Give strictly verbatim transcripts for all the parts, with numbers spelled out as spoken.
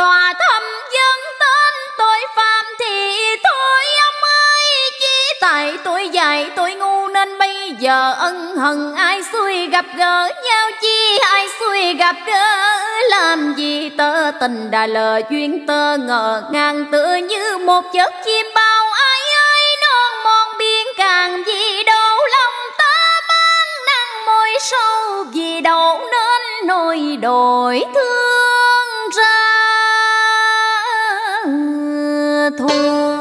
tòa thẩm vấn tên tội phạm thì thôi ông ơi, chỉ tại tôi dạy tôi ngu nên bây giờ ân hận ai xui gặp gỡ nhau, chi ai xui gặp gỡ làm gì tơ tình đã lờ duyên tơ ngờ ngàn tựa như một giấc chim bao. Ai ơi non mòn biên càng gì đâu lòng ta mang nắng môi sâu, vì đâu nên nỗi đổi thương ra thôi.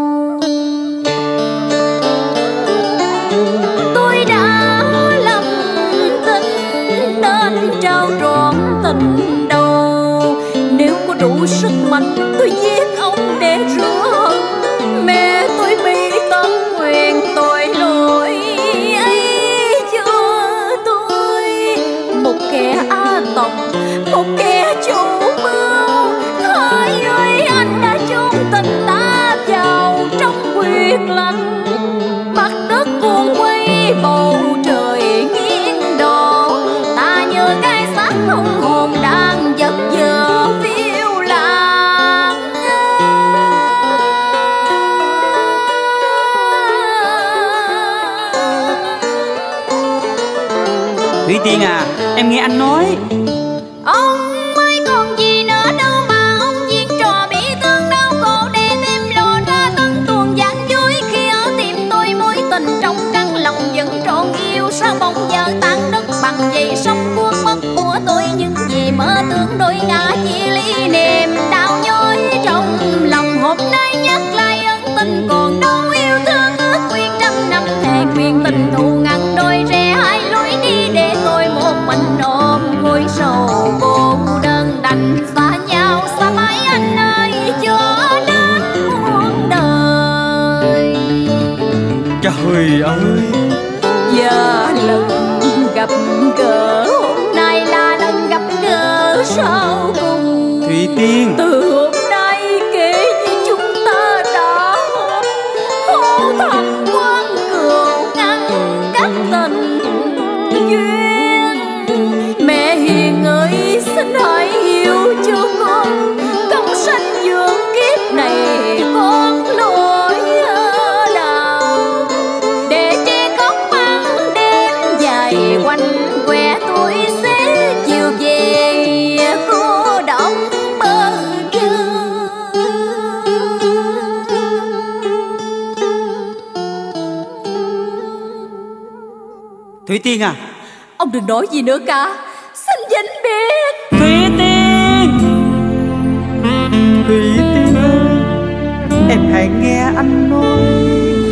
Tôi đã lầm tin nên trao trọn tình đầu, nếu có đủ sức mạnh tôi giết ông để rửa hận. Mẹ tôi bị tâm nguyện tội lỗi ấy cho tôi, một kẻ á tòng, một kẻ chủ mưu. Hỡi ơi anh đã chôn tình ta vào trong huyệt lạnh, mặt đất cuộn quay bầu trời nghiêng đổ, ta như cái xác không hồn đang giật giờ phiêu lãng. Thủy Tiên à, em nghe anh nói. Ông mới còn gì nữa đâu mà ông diễn trò bị thương đau khổ để thêm lộ ra tấn tuồng gian dối, khi ở tim tôi mối tình trong căn lòng vẫn trọn yêu. Sao bỗng giờ tan đất bằng vậy sống cuốn mất của tôi, những gì mơ tưởng đôi ngã chia ly niềm đau nhói trong lòng. Hôm nay nhắc lại ân tình còn đâu yêu thương ước quyên trăm năm thề nguyện tình thù ngăn đôi rẽ hai lối đi, để tôi một mình ôm khối sầu cô đơn đành xa nhau xa mãi anh ơi cho đến muôn đời. Trời ơi, Và lần gặp gỡ hôm nay là lần gặp gỡ sau cùng. Thủy Tiên, Từ hôm nay kể như chúng ta đã hô thầm quan cừu ngăn cách tình duyên. Mẹ hiền ơi xin hãy hiểu cho con, công sanh dưỡng kiếp này con lỗi nào, để che khóc ban đêm dài quanh que tôi sẽ chiều về cô độc bơ vơ. Thủy Tiên à. Ông đừng nói gì nữa cả, xin vĩnh biệt. Thủy Tiên, Thủy Tiên ơi, em hãy nghe anh nói.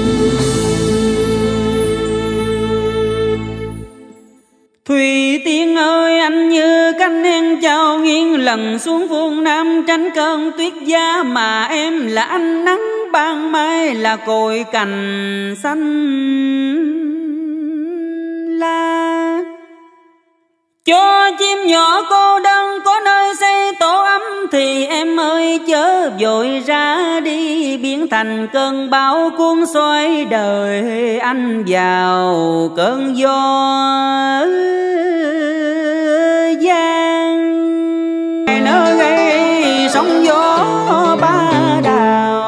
Thủy Tiên ơi, anh như cánh hen trao nghiêng lần xuống phương Nam, tránh cơn tuyết giá mà em là ánh nắng ban mai, là cội cành xanh la. Cho chim nhỏ cô đơn có nơi xây tổ ấm, thì em ơi chớ vội ra đi, biến thành cơn bão cuốn xoay đời anh vào cơn gió gian. Nơi gây sóng gió ba đào.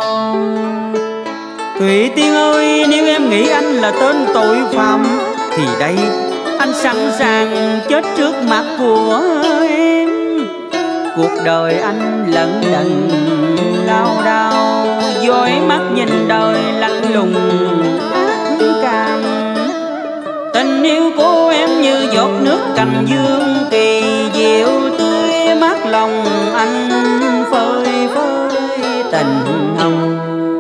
Thủy Tiên ơi, nếu em nghĩ anh là tên tội phạm thì đây anh sẵn sàng chết trước mặt của em. Cuộc đời anh lận đận lao đao, dõi mắt nhìn đời lạnh lùng ác cảm. Tình yêu của em như giọt nước cành dương kỳ diệu tươi mát lòng anh phơi phới tình hồng.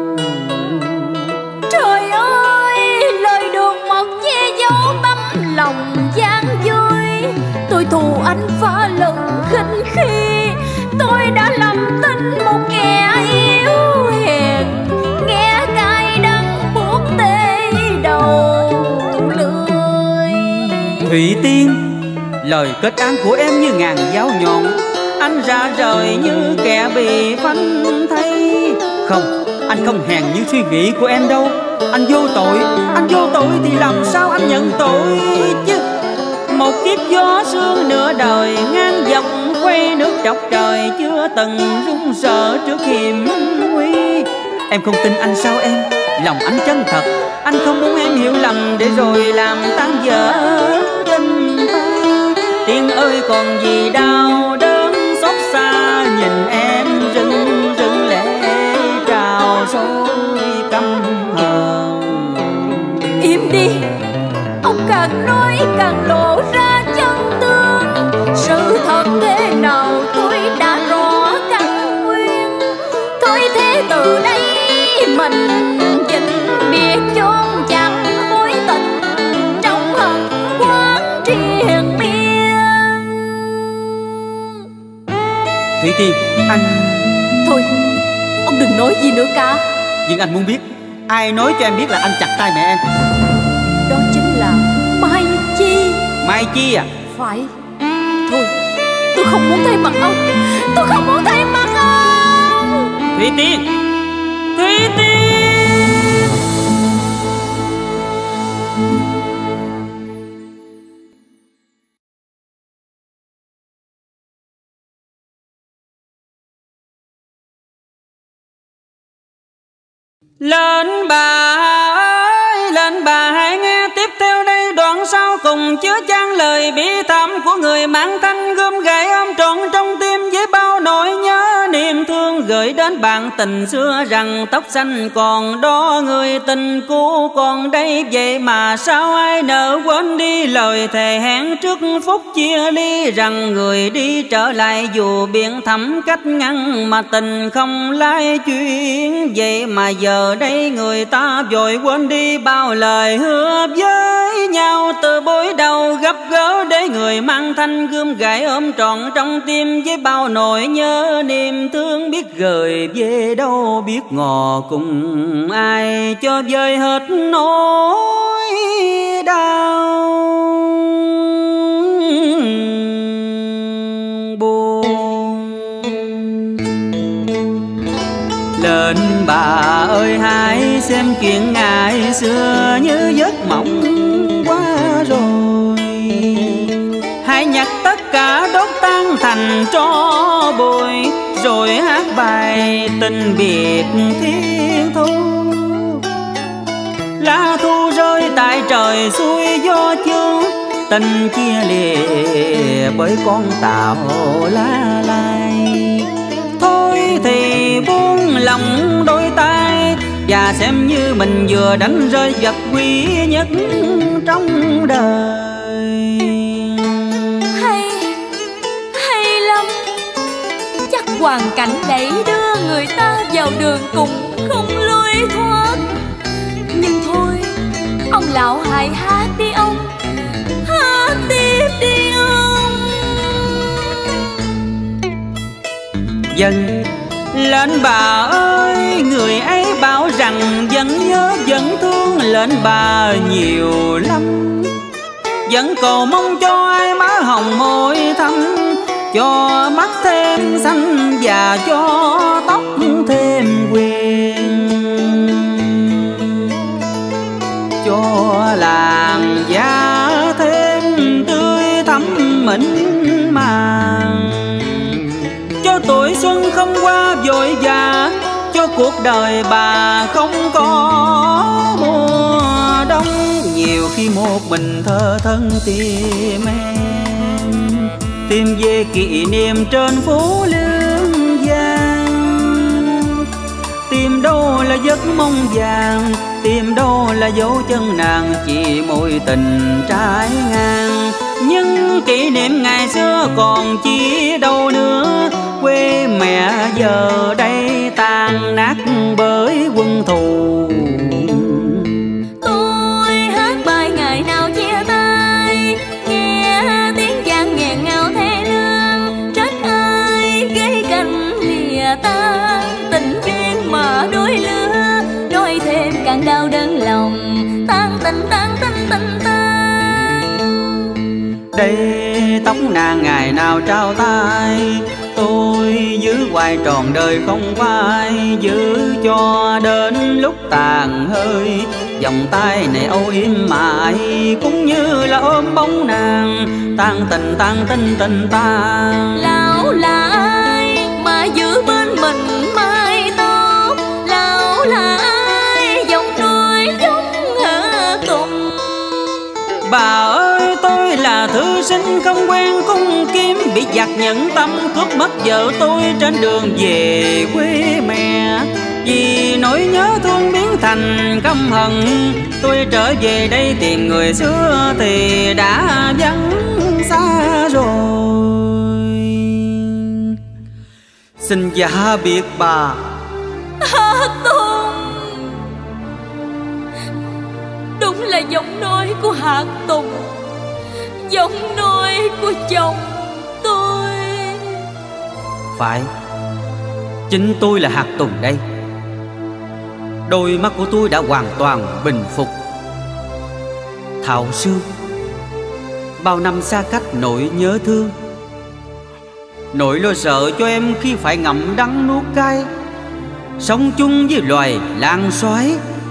Trời ơi, lời đường mật che giấu tấm lòng gian dối. Tôi thù anh phá lần khinh khi, tôi đã lầm tin một kẻ yếu hèn, nghe cay đắng buốt tê đầu lưỡi. Thủy Tiên, lời kết án của em như ngàn dao nhọn, anh ra rời như kẻ bị phanh thay. Không, anh không hèn như suy nghĩ của em đâu. Anh vô tội, anh vô tội thì làm sao anh nhận tội chứ. Một kiếp gió sương nửa đời ngang dọc quay nước trọc trời, chưa từng run sợ trước hiểm nguy. Em không tin anh sao em? Lòng anh chân thật, anh không muốn em hiểu lầm để rồi làm tan vỡ tình ta. Tiên ơi còn gì đau đớn xót xa, nhìn em rưng rưng lệ trào sôi căm hờn. Im đi, ông càng nói càng lộ ra chân tướng. Sự thật thế nào tôi đã rõ căn nguyên. Thôi thế từ đây mình chỉnh biệt chôn chẳng mối tình trong hận quán triền miên. Thủy Tiên, anh... Thôi, ông đừng nói gì nữa cả. Nhưng anh muốn biết, ai nói cho em biết là anh chặt tay mẹ em? Đó chính là Mai Chi. Mai Chi à? Phải. Thôi, tôi không muốn thấy mặt ông. Tôi không muốn thấy mặt ông. Thủy Tiên, Thủy Tiên. Lên bà ơi, lên bà hãy nghe tiếp theo đây đoạn sau cùng chứa chan lời bi thảm của người mang thanh gươm gậy ôm trọn trong tim với bao nỗi nhớ niềm thương gửi đến bạn tình xưa rằng tóc xanh còn đó, người tình cũ còn đây, vậy mà sao ai nỡ quên đi lời thề hẹn trước phút chia ly rằng người đi trở lại dù biển thẳm cách ngăn mà tình không lái chuyến. Vậy mà giờ đây người ta vội quên đi bao lời hứa với nhau từ buổi đầu gặp gỡ, để người mang thanh gươm gậy ôm trọn trong tim với bao nỗi nhớ niềm thương, biết gửi về đâu biết ngò cùng ai cho vơi hết nỗi đau buồn. Lên bà ơi hãy xem chuyện ngày xưa như giấc mộng qua rồi, hãy nhặt tất cả đốt tan thành tro bụi, rồi hát bài tình biệt thiên thu. Lá thu rơi tại trời xuôi gió chương, tình chia lìa bởi con tàu lá lai. Thôi thì buông lòng đôi tay và xem như mình vừa đánh rơi vật quý nhất trong đời. Hay, hay lắm. Chắc hoàn cảnh đẩy đưa người ta vào đường cùng không lối thoát. Nhưng thôi, ông lão hãy hát đi ông, hát tiếp đi ông. Dân lên bà ơi, người ấy bảo rằng vẫn nhớ vẫn thương lên bà nhiều lắm, vẫn cầu mong cho ai má hồng môi thắm, cho mắt thêm xanh và cho tóc thêm quyền, cho làn da thêm tươi thắm mịn màng, cho tuổi xuân không qua vội vã, cho cuộc đời bà không có mùa đông. Nhiều khi một mình thơ thân tìm em, tìm về kỷ niệm trên phố Lương Giang, tìm đâu là giấc mong vàng, tìm đâu là dấu chân nàng chỉ mối tình trái ngang. Nhưng kỷ niệm ngày xưa còn chi đâu nữa, quê mẹ giờ đây tan nát bởi quân thù. Tôi hát bài ngày nào chia tay, nghe tiếng chàng nghẹn ngào thê lương, trách ai gây cành lìa tan, tình duyên mà đôi lứa, nói thêm càng đau đớn lòng, tan tình tan tình tình tan. Đây tóc nàng ngày nào trao tay, tôi giữ hoài tròn đời không phai, giữ cho đến lúc tàn hơi. Vòng tay này âu yếm mãi cũng như là ôm bóng nàng, tan tình tan tình tình tan. Lão nhẫn tâm cướp mất vợ tôi trên đường về quê mẹ. Vì nỗi nhớ thương biến thành căm hận, tôi trở về đây tìm người xưa thì đã vắng xa rồi. Xin dạ biệt bà. Hà Tùng, đúng là giọng nói của Hà Tùng, giọng nói của chồng tôi. Phải, chính tôi là Hạt Tùng đây. Đôi mắt của tôi đã hoàn toàn bình phục. Thảo Sương, bao năm xa cách nỗi nhớ thương, nỗi lo sợ cho em khi phải ngậm đắng nuốt cay, sống chung với loài lang xoáy.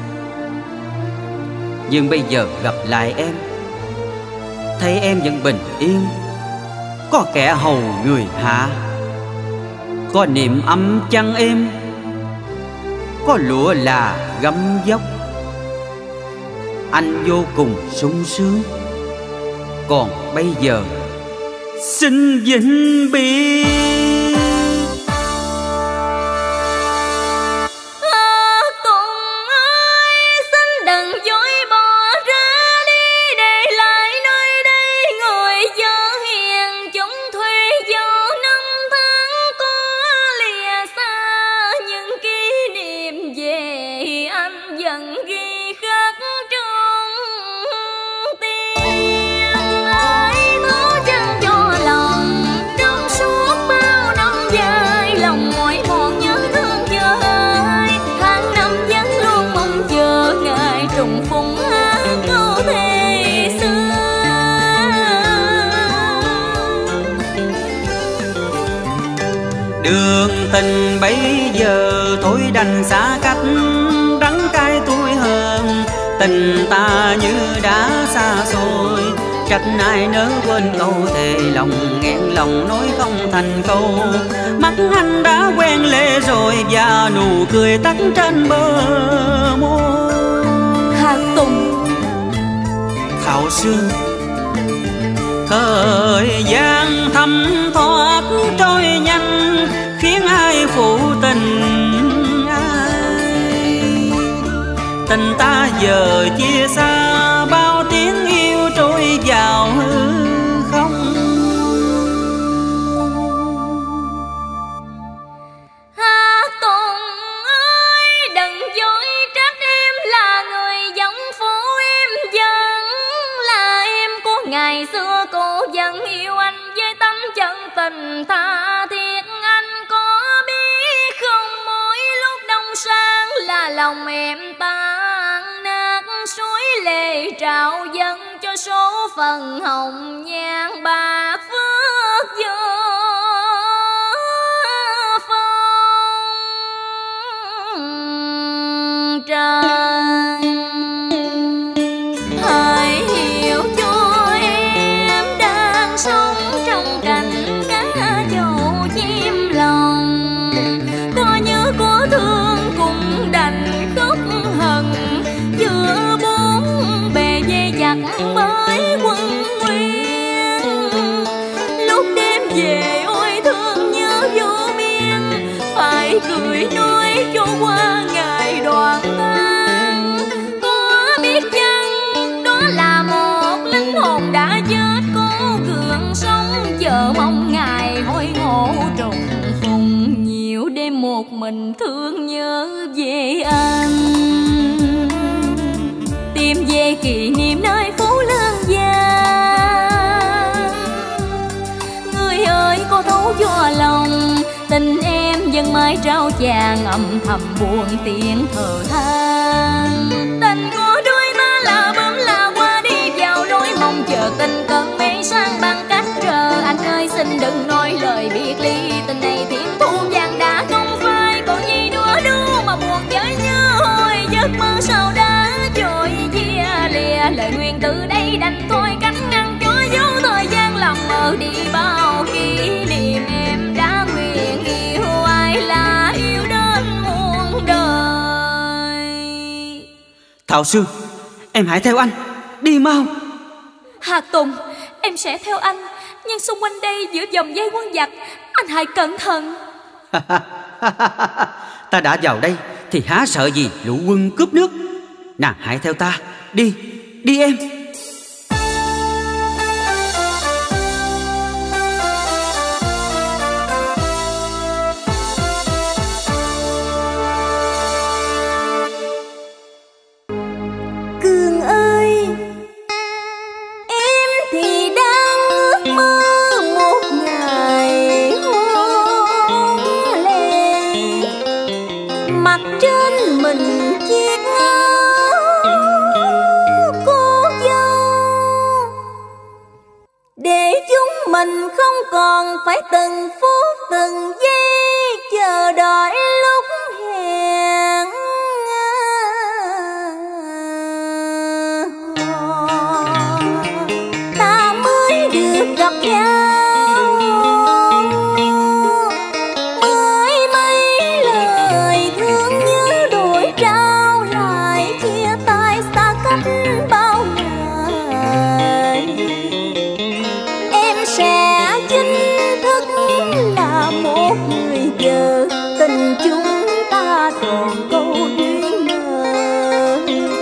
Nhưng bây giờ gặp lại em, thấy em vẫn bình yên, có kẻ hầu người hạ, có niềm ấm chăn êm, có lụa là gấm dốc. Anh vô cùng sung sướng. Còn bây giờ xin vĩnh biệt. Hà Tùng ơi, xin đừng dối bỏ ra đi, để lại nơi đây người vợ hiền chúng thuê vào năm tháng có lìa xa. Những kỷ niệm về anh vẫn ghi khắc trong tim. Ai thấu chân cho lòng trong suốt bao năm dài, lòng mỏi mòn nhớ thương chờ ai. Tháng năm vẫn luôn mong chờ ngày trùng phùng hát câu thề xưa. Đường tình bây giờ thôi đành xa cách, đắng cay tôi hơn. Tình ta như đã xa xôi, trách ai nỡ quên câu thề lòng, nghẹn lòng nói không thành câu. Mắt anh đã quen lệ rồi và nụ cười tắt trên bờ môi. Hà Tùng, Thảo Sương, thời gian thấm thoát trôi nhanh, khiến ai phụ tình ai. Tình ta giờ chia xa, bao tiếng yêu trôi vào hư không. Hà Tùng ơi, đừng dối trách em là người dẫn phố, em vẫn là em của ngày xưa. Cô vẫn yêu anh với tấm chân tình tha thiết. Anh có biết không, mỗi lúc đông sang là lòng em tan nát, suối lệ trào dâng cho số phận hồng nhan bạc phước vô phong trần. Hãy hiểu cho em đang sống trong cảnh cá dầu chim lòng, có nhớ có thương cũng đành khóc hận, giữa bốn bề dây dặt bởi quân nguyên. Lúc đêm về ôi thương nhớ vô biên, phải cười nói cho qua ngày đoạn tan. Có biết chăng đó là một linh hồn đã chết, cố gượng sống chờ mong ngày hối ngộ trùng phùng. Nhiều đêm một mình thương nhớ về anh, tìm về kỷ niệm nơi phố Lương Giang. Người ơi có thấu cho lòng, tình em vẫn mãi trao chàng, âm thầm buồn tiếng thở than. Tình của đôi ta là bướm là hoa đi vào lối mong chờ, tình cơn mê sang bằng cách chờ. Anh ơi xin đừng nói lời biệt ly, tình này tiếng thu vàng đã không phai, còn gì nữa đâu mà buồn chớ nhớ hồi giấc mơ sao đã trôi chia lìa. Lời nguyện từ đây đành thôi cánh ngăn cho dấu thời gian làm mờ đi bao kỷ niệm. Em đã nguyện yêu ai là yêu đến muôn đời. Thảo Sương, em hãy theo anh, đi mau. Hà Tùng, em sẽ theo anh. Nhưng xung quanh đây giữa vòng dây quân giặc, anh hãy cẩn thận. Ta đã vào đây thì há sợ gì lũ quân cướp nước. Nàng hãy theo ta. Đi, đi em. Cương ơi, em thì đang ước mơ một ngày hôn lên, mặc trên mình chiếc áo cô dâu, để chúng mình không còn phải từng phút từng giây chờ đợi lúc hẹn. Ta mới được gặp nhau, mới mấy lời thương nhớ đổi trao lại, chia tay xa cách bao ngày. Em sẽ chính thức là một người vợ, tình chúng ta còn câu duyên nợ.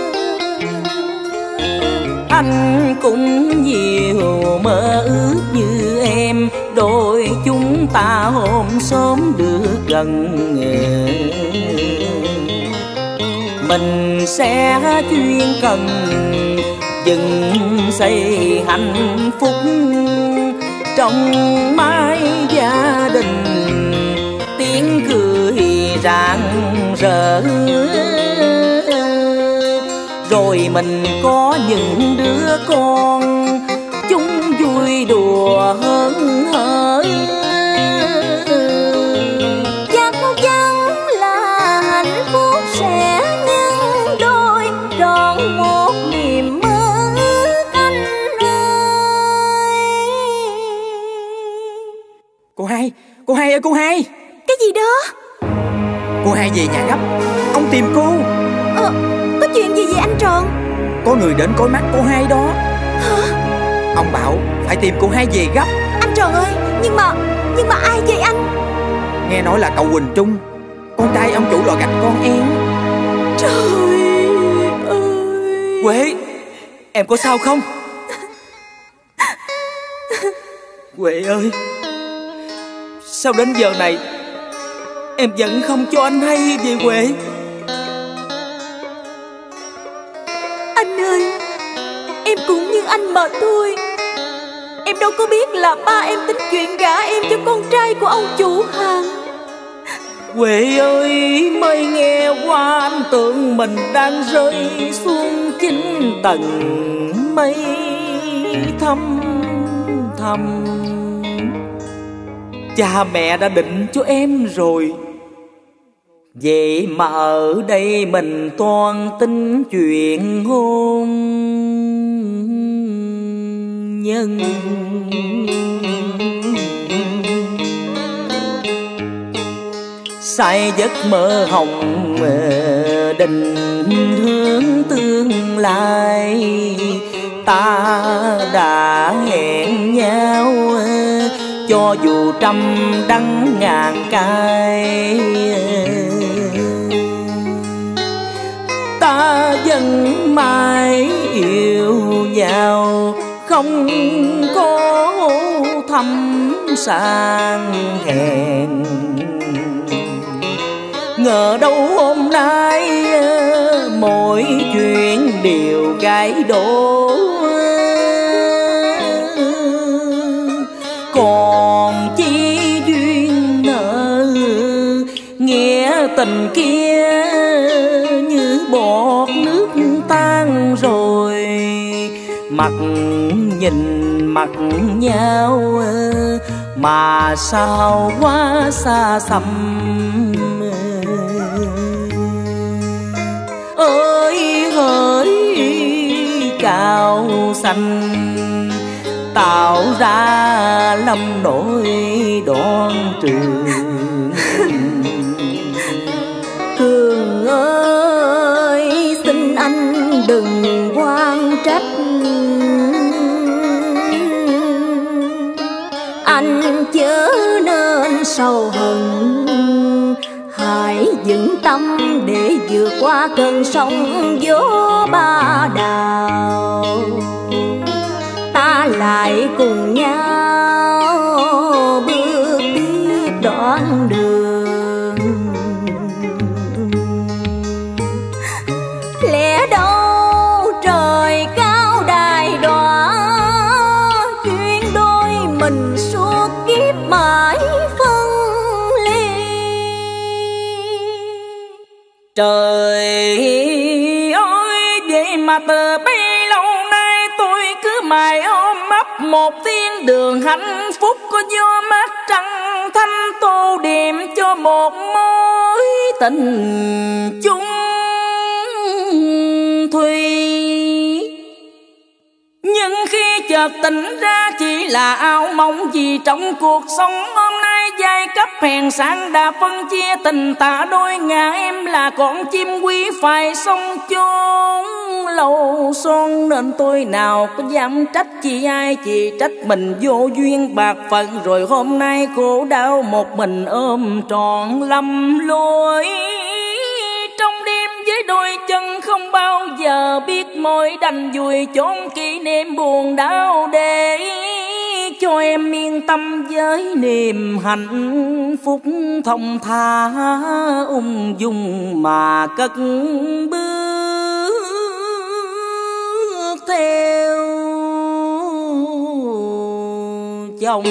Anh cũng nhiều mơ ước như em, đôi chúng ta hôm sớm được gần. Mình sẽ chuyên cần dựng xây hạnh phúc trong mái gia đình, tiếng cười rạng rỡ. Rồi mình có những đứa con, chúng vui đùa hớn hở. Chắc chắn là hạnh phúc sẽ nhân đôi, trọn một niềm mơ ước anh ơi. Cô hai, cô hai ơi cô hai. Cái gì đó? Cô hai về nhà gấp, ông tìm cô. Ờ, có chuyện gì vậy anh Tròn? Có người đến coi mắt cô hai đó. Hả? Ông bảo phải tìm cô hai về gấp. Anh Tròn ơi, nhưng mà, nhưng mà ai vậy anh? Nghe nói là cậu Quỳnh Trung, con trai ông chủ lò gạch con em. Trời ơi. Huệ, em có sao không? Huệ ơi, sao đến giờ này em vẫn không cho anh hay về Huệ? Anh ơi, em cũng như anh mà thôi. Em đâu có biết là ba em tính chuyện gả em cho con trai của ông chủ hàng. Huệ ơi, mới nghe qua anh tưởng mình đang rơi xuống chín tầng mây thăm thầm. Cha mẹ đã định cho em rồi, vậy mà ở đây mình toan tính chuyện hôn nhân. Say giấc mơ hồng định hướng tương lai, ta đã hẹn nhau cho dù trăm đắng ngàn cay. Ta vẫn mãi yêu nhau, không có thăm sang hẹn. Ngờ đâu hôm nay mỗi chuyện đều gãy đổ, còn chi duyên nợ. Nghĩa tình kia như bọt nước tan rồi, mặt nhìn mặt nhau mà sao quá xa xăm. Ơi hỡi cao xanh, tạo ra lâm nỗi đoan trường. Cường ơi, xin anh đừng oan trách. chớ nên sầu hận. Hãy vững tâm để vượt qua cơn sóng gió ba đào. Ta lại cùng nhau bước tiếp đoạn đường. Lẽ đâu trời cao đài đọa, chuyện đôi mình suốt kiếp mãi phân ly. Trời ơi, vậy mà từ bấy lâu nay tôi cứ mãi ôm ấp một thiên đường hạnh phúc, có gió mát trăng thanh tô điểm cho một mối tình chung thủy. Nhưng khi chợt tỉnh ra chỉ là ảo mộng, vì trong cuộc sống hôm nay giai cấp hèn sang đã phân chia tình ta đôi ngả. Em là con chim quý phải sống chốn lâu son, nên tôi nào có dám trách chị ai, chỉ trách mình vô duyên bạc phận. Rồi hôm nay khổ đau một mình ôm trọn lầm lối. Trong đêm với đôi chân không bao giờ biết mỏi, đành vùi chốn kỷ niệm buồn đau để cho em yên tâm với niềm hạnh phúc. Thông tha ung dung mà cất bước theo chồng.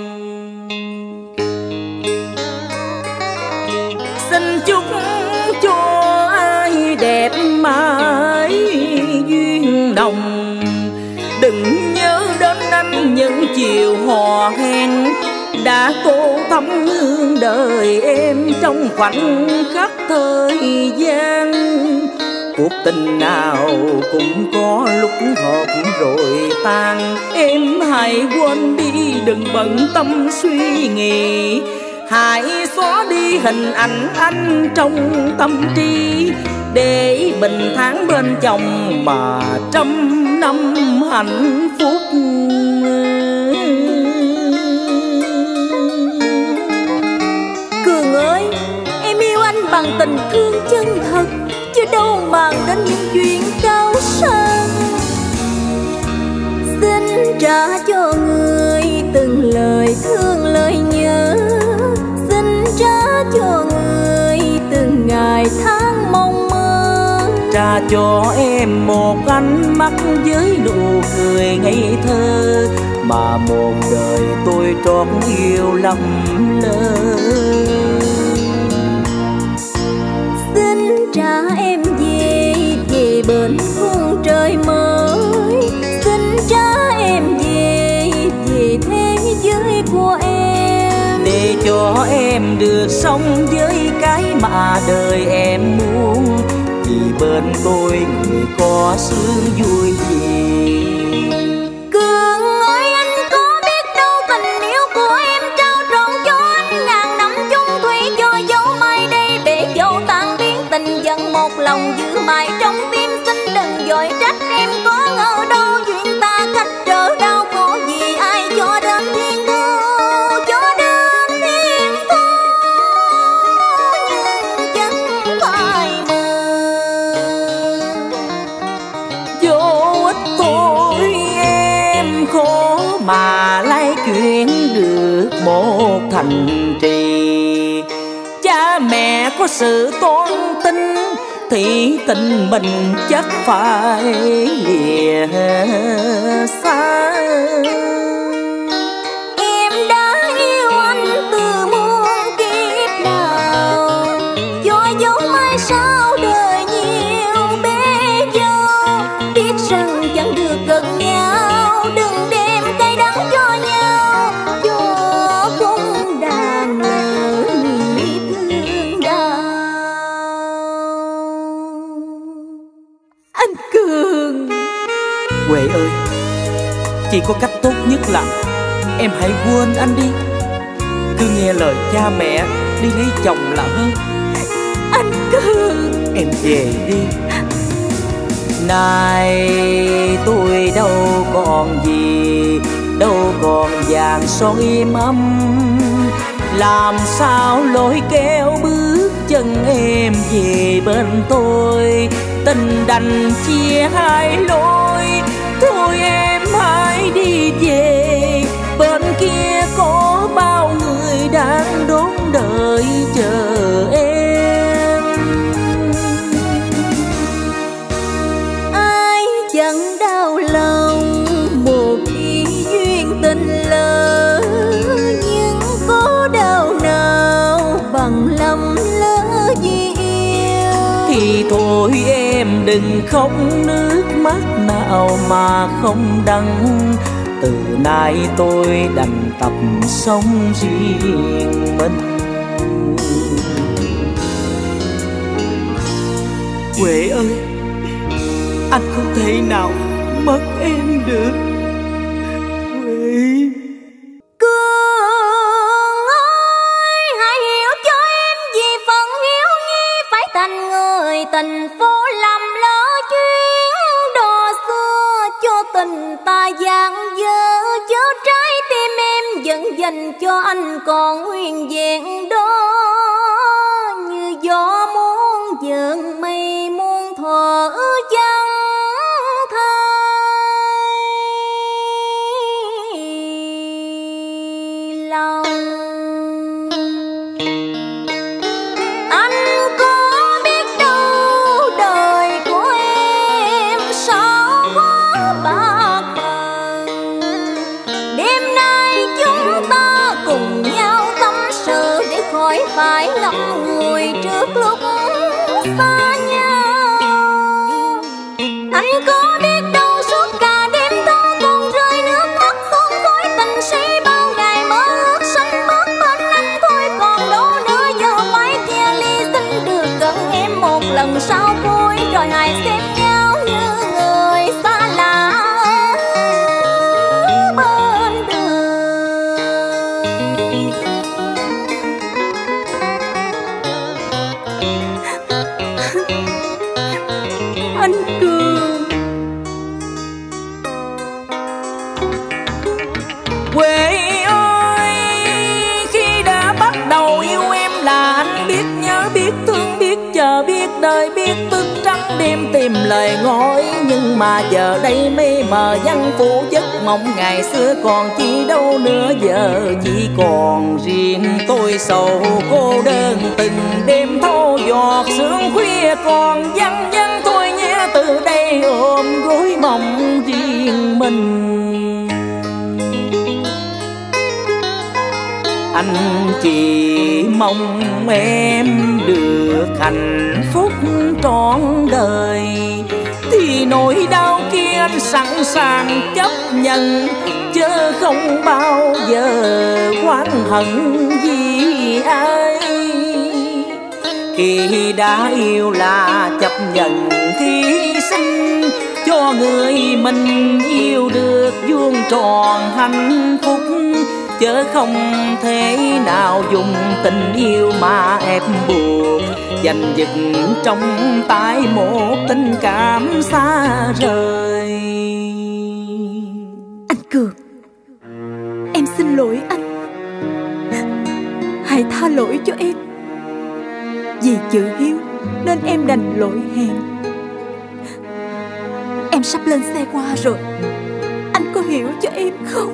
Xin chúc cho ai đẹp mãi duyên nồng, đừng nhớ đến anh những chiều hò hẹn đã tô thắm hương đời em trong khoảnh khắc thời gian. Cuộc tình nào cũng có lúc hợp rồi tan, em hãy quên đi đừng bận tâm suy nghĩ. Hãy xóa đi hình ảnh anh trong tâm trí, để bình thản bên chồng mà trăm năm hạnh phúc. Cường ơi, em yêu anh bằng tình thương chân thật, chứ đâu màng đến những chuyện cao sang. Xin trả cho người từng lời thương lời nhớ, xin trả cho người từng ngày tháng mong mơ. Trả cho em một ánh mắt với nụ cười ngây thơ, mà một đời tôi trót yêu lầm lỡ. Xin trả em về về bên phương trời mới, xin trả em về về thế giới của em, để cho em được sống với cái mà đời em muốn. Vì bên tôi người có sướng vui gì. Cường ơi, anh có biết đâu tình yêu của em trao trọn cho anh ngàn năm chung thủy, cho dấu mai đây để dấu tan biến tình dần một lòng giữ mãi trong tim. Xin đừng dội trách em có ngờ đâu chuyện ta cách trở đau khổ, vì ai cho đến thiên thu, cho đến thiên thu nhưng chẳng phải mơ. Vô ích thôi em khó mà lấy chuyện được một thành trì. Cha mẹ có sự tôn tin thì tình mình chắc phải lìa xa. Em đã yêu anh từ muôn kiếp nào, cho dấu mai sau đời nhiều bế dâu. Biết rằng chẳng được gần nhau, đừng đem cay đắng cho nhau, cho cũng đàn lỡ nhịp thương đau. Anh Cường. Huệ ơi, chỉ có cách tốt nhất là em hãy quên anh đi. Cứ nghe lời cha mẹ đi lấy chồng là hơn. Anh Cường. Em về đi. Này tôi đâu còn gì đâu còn vàng son im ấm. Làm sao lối kéo bước chân em về bên tôi, tình đành chia hai lối. Thôi em hãy đi về, bên kia có bao người đang đón đợi chờ em. Ai chẳng đau lòng một khi duyên tình lỡ, nhưng có đau nào bằng lầm lỡ vì yêu. Thì thôi em đừng khóc, nước mắt nào mà không đắng. Từ nay tôi đành tập sống riêng mình. Huệ ơi, anh không thể nào mất em được. Huệ. Cường ơi, hãy hiểu cho em vì phần hiếu nghi phải thành người tình phố lầm lỡ chuyến đò xưa cho tình ta gian dở. Chớ trái tim em vẫn dành cho anh còn nguyên vẹn đó, như gió muốn vờn mây muôn thuở trăng thay lòng. Anh có biết đâu đời của em sao quá bạc phần. Đêm nay chúng ta cùng nhau tâm sự để khỏi phải ngậm ngùi trước lúc xa nhau. Anh có biết đâu suốt cả đêm thâu cùng rơi nước mắt xuống khói tình si. Bao ngày mơ ước xanh bước bên anh thôi còn đâu nữa, giờ phải chia ly. Xin được gần em một lần sau cuối rồi hãy xem nhau như người xa lạ bên đường. Anh Cường. Huệ ơi, khi đã bắt đầu yêu em là anh biết nhớ, biết thương, biết chờ, biết đợi, biết thức trắng đêm tìm lời ngói. Nhưng mà giờ đây mê mờ vắng phủ giấc mộng ngày xưa còn chi đâu nữa. Giờ chỉ còn riêng tôi sầu cô đơn từng đêm thâu giọt sương khuya còn văng vắng. Thôi nhé từ đây ôm gối mộng riêng mình. Anh chỉ mong em được hạnh phúc trọn đời, thì nỗi đau kia anh sẵn sàng chấp nhận, chớ không bao giờ oán hận vì ai. Khi đã yêu là chấp nhận hy sinh, cho người mình yêu được vuông tròn hạnh phúc. Chớ không thể nào dùng tình yêu mà ép buộc, giành giật trong tay một tình cảm xa rời. Anh Cường, em xin lỗi anh. Hãy tha lỗi cho em. Vì chữ hiếu nên em đành lỗi hẹn. Em sắp lên xe qua rồi, anh có hiểu cho em không?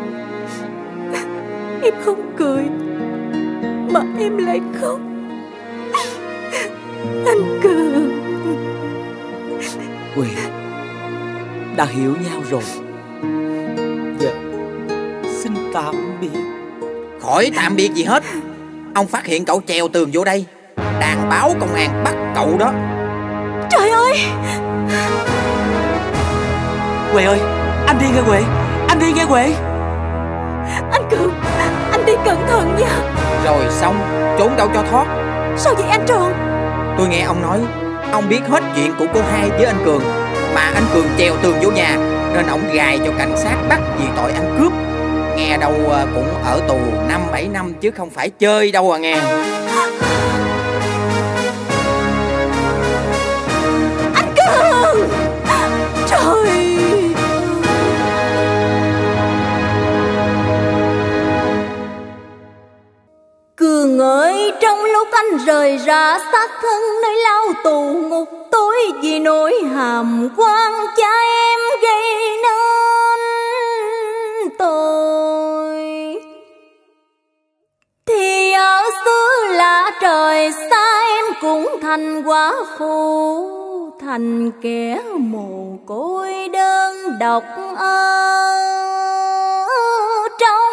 Em không cười mà em lại khóc. Anh Cường. Huệ, đã hiểu nhau rồi. Giờ xin tạm biệt. Khỏi tạm biệt gì hết. Ông phát hiện cậu trèo tường vô đây, đàn báo công an bắt cậu đó. Trời ơi. Huệ ơi, anh đi nghe Huệ. Anh đi nghe Huệ. Anh Cường, anh đi cẩn thận nha. Rồi xong, trốn đâu cho thoát. Sao vậy anh Tròn? Tôi nghe ông nói ông biết hết chuyện của cô Hai với anh Cường, mà anh Cường trèo tường vô nhà nên ông gài cho cảnh sát bắt vì tội ăn cướp. Nghe đâu cũng ở tù năm bảy năm chứ không phải chơi đâu à nghe. Anh Cường. Trời. Cường ơi, trong lúc anh rời ra xác thân nơi lao tù ngục tối vì nỗi hàm quan cha em gây nên tội, thì ở xứ lạ trời xa em cũng thành quả phụ, thành kẻ mồ côi đơn độc ở trong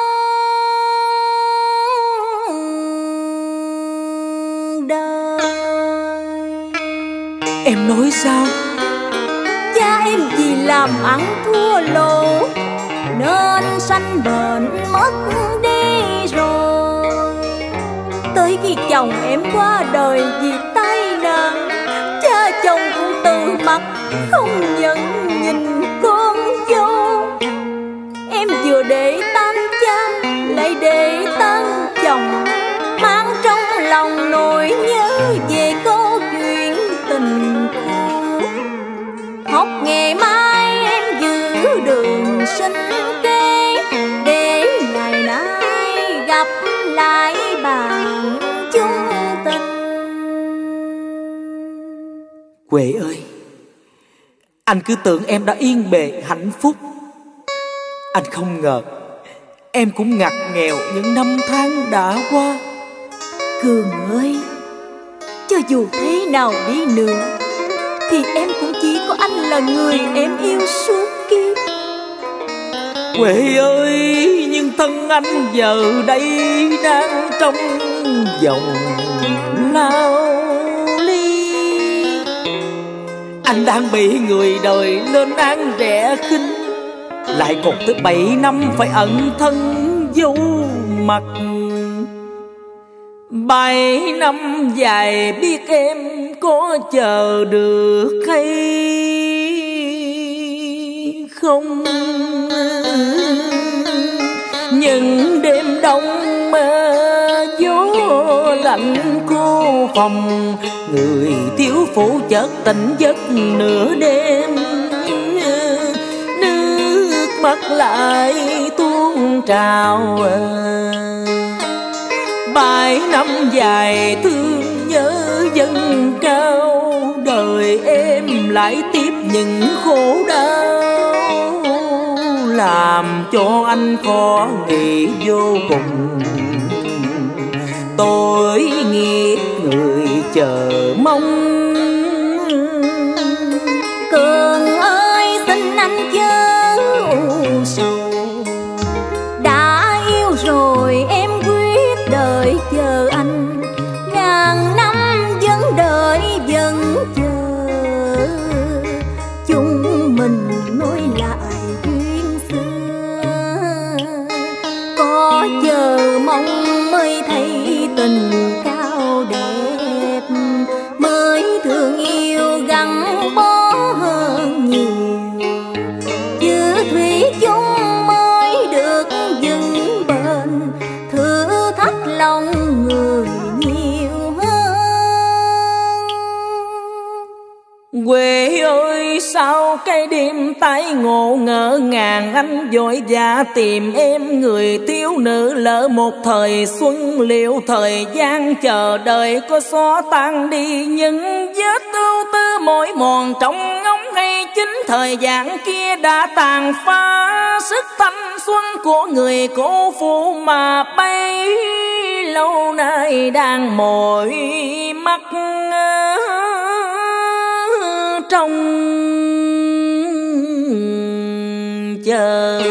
đời. Em nói sao? Cha em vì làm ăn thua lỗ nên sanh bệnh mất đi rồi. Tới khi chồng em qua đời vì tai nạn, cha chồng cũng từ mặt không nhận nhìn con dâu. Em vừa để tan cha lại để tan chồng, mang trong lòng nỗi nhớ về câu chuyện tình cũ. Học ngày mai em giữ đường sinh kế, để ngày nay gặp lại bạn chung tình. Huệ ơi, anh cứ tưởng em đã yên bề hạnh phúc. Anh không ngờ em cũng ngặt nghèo những năm tháng đã qua. Cường ơi, cho dù thế nào đi nữa thì em cũng chỉ có anh là người em yêu suốt kiếp. Huệ ơi, nhưng thân anh giờ đây đang trong vòng lao ly. Anh đang bị người đời lên án rẻ khinh, lại còn tới bảy năm phải ẩn thân giấu mặt. Bảy năm dài biết em có chờ được hay không. Những đêm đông mơ gió lạnh cô phòng, người thiếu phụ chợt tỉnh giấc nửa đêm, nước mắt lại tuôn trào. Bảy năm dài thương nhớ dâng cao, đời em lại tiếp những khổ đau, làm cho anh khó nghĩ vô cùng. Tôi nghiệt người chờ mong. Cường ơi, xin anh chớ u sầu, đã yêu rồi em quyết đợi chờ anh. Ngàn năm vẫn đợi vẫn chờ, chúng mình nối lại duyên xưa. Có chờ mong mới thấy tình cao đẹp, mới thương yêu gắn bó hơn nhiều. Chứ thủy chung mới được vững bền, thử thách lòng người nhiều hơn. Quê ơi, sao cái đêm tái ngộ ngỡ ngàng, anh vội vã tìm em, người thiếu nữ lỡ một thời xuân. Liệu thời gian chờ đợi có xóa tan đi những vết ưu tư mỏi mòn trong ngóng, hay chính thời gian kia đã tàn phá sức thanh xuân của người cô phụ mà bấy lâu nay đang mỏi mắt trong chờ.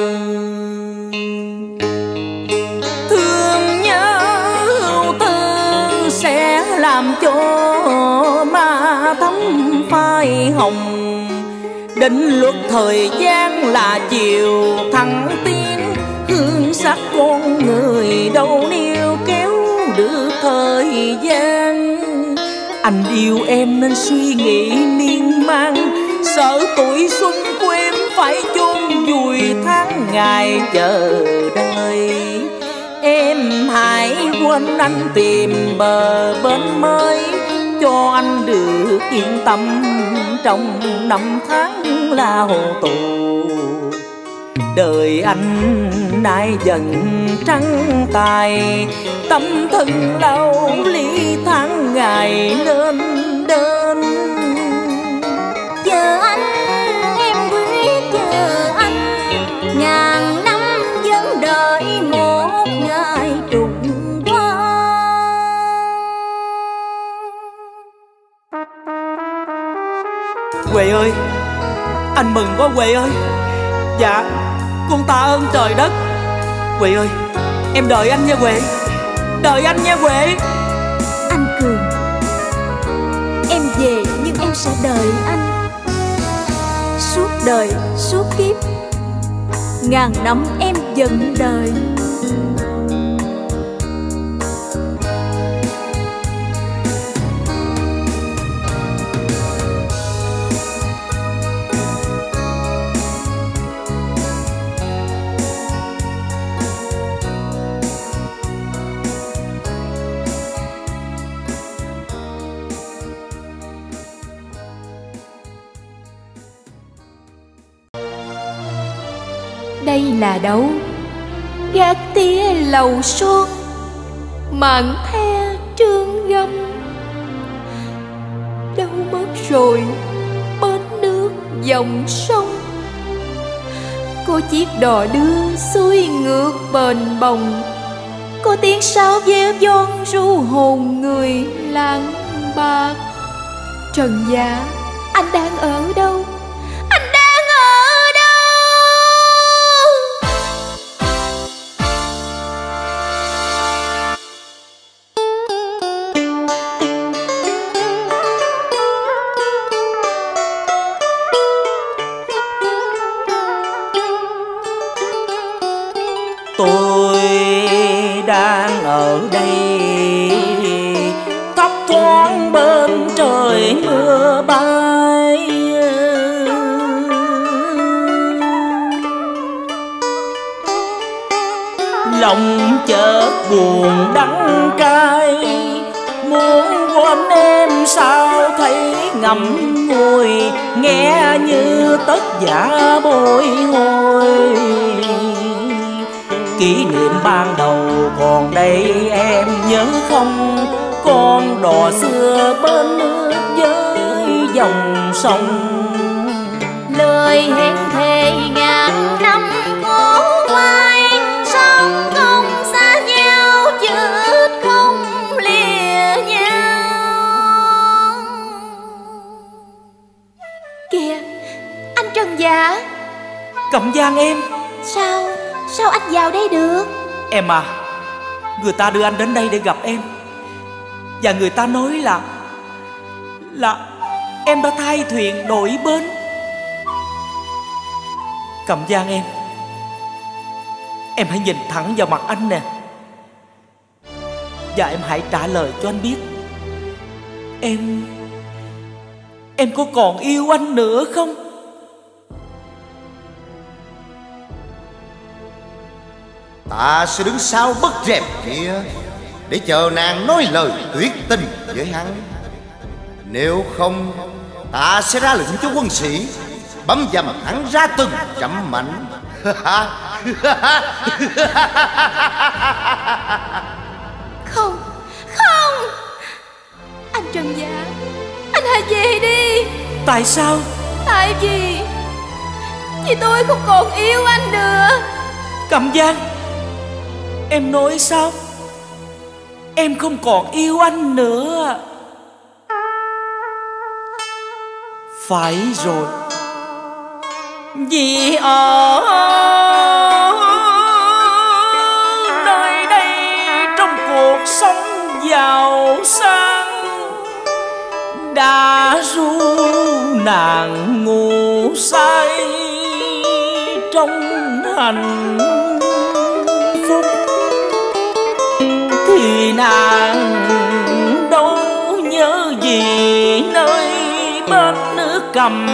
Thương nhớ ưu tư sẽ làm cho ma thắm phai hồng, định luật thời gian là chiều thăng tiến. Hương sắc con người đâu níu kéo được thời gian. Anh yêu em nên suy nghĩ miên man, sợ tuổi xuân của em phải chôn vùi tháng ngày chờ đợi. Em hãy quên anh tìm bờ bên mới, cho anh được yên tâm trong năm tháng lao tù. Đời anh nay dần trắng tài, tâm thân lâu ly tháng ngày lên đến. Chờ anh em quyết chờ anh, ngàn năm vẫn đợi một ngày trùng qua. Huệ ơi, anh mừng quá Huệ ơi. Dạ, con tạ ơn trời đất. Huệ ơi, em đợi anh nha Huệ, đợi anh nha Huệ. Anh Cường, em về nhưng em sẽ đợi anh suốt đời suốt kiếp, ngàn năm em vẫn đợi. Đây là đâu? Gác tía lầu son, màn the trương gâm. Đâu mất rồi bến nước dòng sông? Có chiếc đò đưa xuôi ngược bền bồng, có tiếng sáo véo von ru hồn người làng bạc. Trần Dạ, anh đang ở đâu? Anh đang ở đâu? Tôi đang ở đây thấp thoáng bên trời mưa bay, lòng chợt buồn đắng cay, muốn quên em sao thấy ngậm ngùi, nghe như tất giả bồi hồi. Kỷ niệm ban đầu còn đây em nhớ không? Con đò xưa bên nước với dòng sông. Lời hẹn thề ngàn năm có quay, sống không xa nhau chết không lìa nhau. Kìa, anh Trần Dạ. Cẩm Giang em. Sao, sao anh vào đây được? Em à, người ta đưa anh đến đây để gặp em, và người ta nói là Là em đã thay thuyền đổi bến. Cẩm Giang em, em hãy nhìn thẳng vào mặt anh nè, và em hãy trả lời cho anh biết, Em Em có còn yêu anh nữa không? Ta sẽ đứng sau bức rèm kia để chờ nàng nói lời tuyệt tình với hắn. Nếu không, ta sẽ ra lệnh cho quân sĩ bấm dầm hắn ra từng chậm mạnh. Không, không. Anh Trần Dạ, anh hãy về đi. Tại sao? Tại vì Vì tôi không còn yêu anh nữa. Cẩm Giang, em nói sao? Em không còn yêu anh nữa? Phải rồi, vì ở nơi đây trong cuộc sống giàu sang đã ru nàng ngủ say trong hạnh phúc, thì nàng đâu nhớ gì nơi bên nước Cầm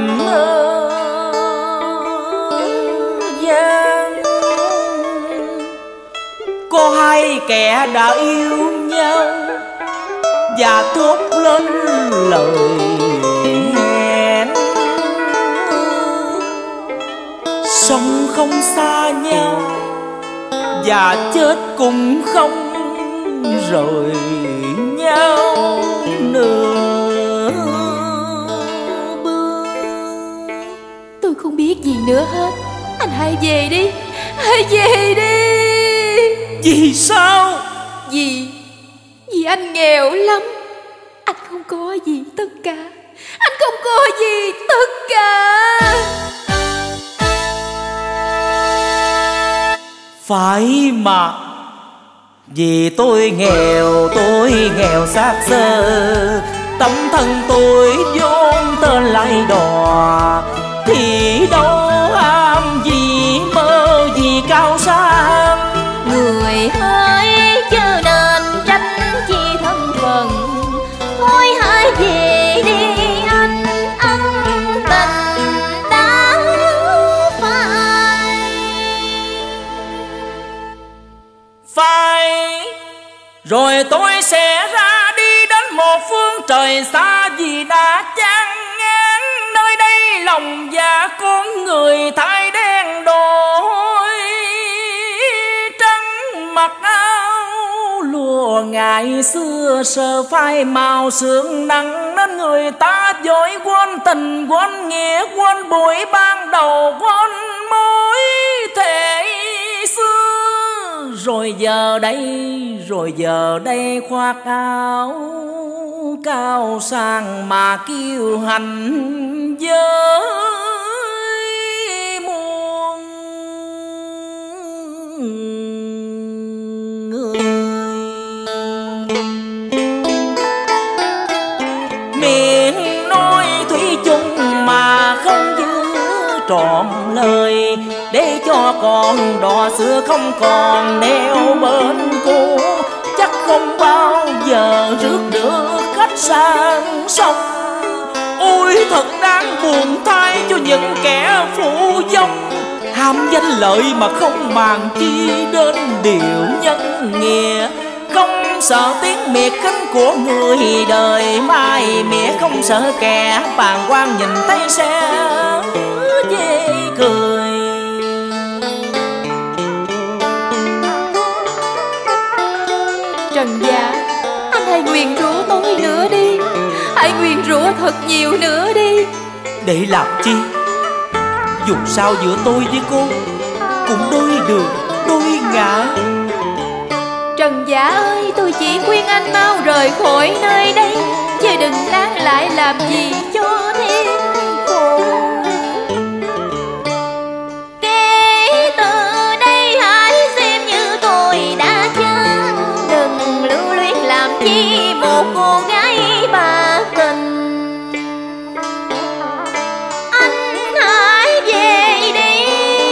Giang. Có hai kẻ đã yêu nhau và thốt lên lời hẹn, sống không xa nhau và chết cũng không rời nhau nửa bước. Tôi không biết gì nữa hết. Anh hãy về đi, hãy về đi. Vì sao? Vì Vì anh nghèo lắm. Anh không có gì tất cả. Anh không có gì tất cả. Phải mà. Vì tôi nghèo, tôi nghèo xác xơ, tấm thân tôi vốn tên lại đò, thì đâu ham gì mơ gì cao sang. Người hỡi chớ nên tránh chi thân phận, thôi hãy về đi anh ân tình đã phai. Phải rồi tôi sẽ ra đi đến một phương trời xa, vì đã chán ngán nơi đây lòng dạ con người thay đen đổi trắng. Mặc áo lụa ngày xưa sờ phai màu sương nắng, nên người ta vội quên tình quên nghĩa, quên buổi ban đầu, quên mối thề xưa. Rồi giờ đây, rồi giờ đây khoác áo cao sang mà kiêu hành với muôn người. Miệng nói thủy chung mà không giữ trọn lời, để cho con đò xưa không còn neo bên cũ, chắc không bao giờ rước được khách sang sông. Ôi thật đáng buồn thay cho những kẻ phụ dông, ham danh lợi mà không màng chi đến điều nhân nghĩa, không sợ tiếng miệt khinh của người đời mai mỉa, không sợ kẻ bàng quan nhìn thấy sẽ chê cười. Trần Dạ, anh hãy nguyền rủa tôi nữa đi. Hãy nguyền rủa thật nhiều nữa đi. Để làm chi? Dù sao giữa tôi với cô cũng đôi đường đôi ngã. Trần Dạ ơi, tôi chỉ khuyên anh mau rời khỏi nơi đây, chứ đừng láng lại làm gì cho thêm khổ. Kể từ đây hãy xem như tôi đã chết, đừng lưu luyến làm chi một cô gái bà tình. Anh hãy về đi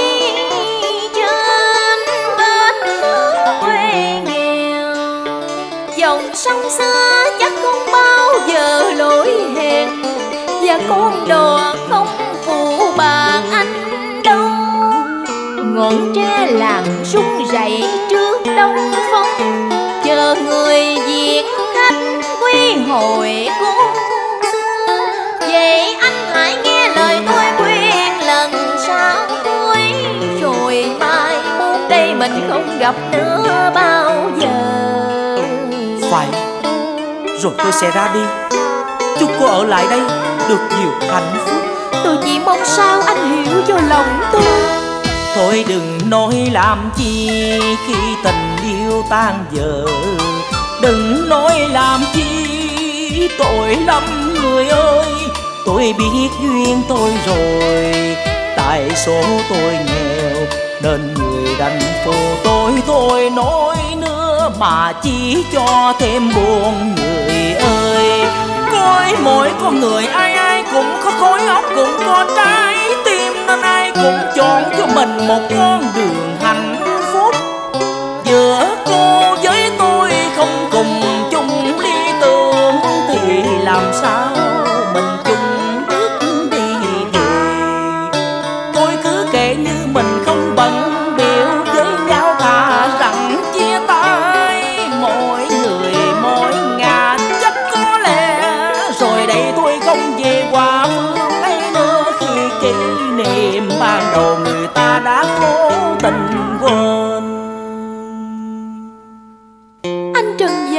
trên bến nước quê nghèo, dòng sông xưa chắc không bao giờ lỗi hẹn, và con đò không phụ bạc anh đâu. Ngọn tre làng rung rẩy trước đông phong, chờ người diện khách quy hồi cung xưa. Vậy anh hãy nghe lời tôi khuyên lần sau cuối, rồi mai mốt đây mình không gặp nữa bao giờ. Phải, rồi tôi sẽ ra đi, chúc cô ở lại đây được nhiều hạnh phúc. Tôi chỉ mong sao anh hiểu cho lòng tôi. Thôi đừng nói làm chi khi tình yêu tan vỡ, đừng nói làm chi tội lắm người ơi. Tôi biết duyên tôi rồi, tại số tôi nghèo nên người đành phụ tôi thôi nói nữa, mà chỉ cho thêm buồn người ơi. Coi mỗi con người ai ai cũng có khối óc, cũng có trái tim, nên ai cũng chọn cho mình một con đường hạnh phúc. Giữa cô với tôi không cùng chung lý tưởng, thì làm sao mình chung bước đi về. Tôi cứ kể như mình không bận biểu với nhau, thà rằng chia tay mỗi người mỗi ngả. Chắc có lẽ rồi đây tôi không về qua phương ấy nữa, khi kỷ niệm ban đầu người ta đã cố tình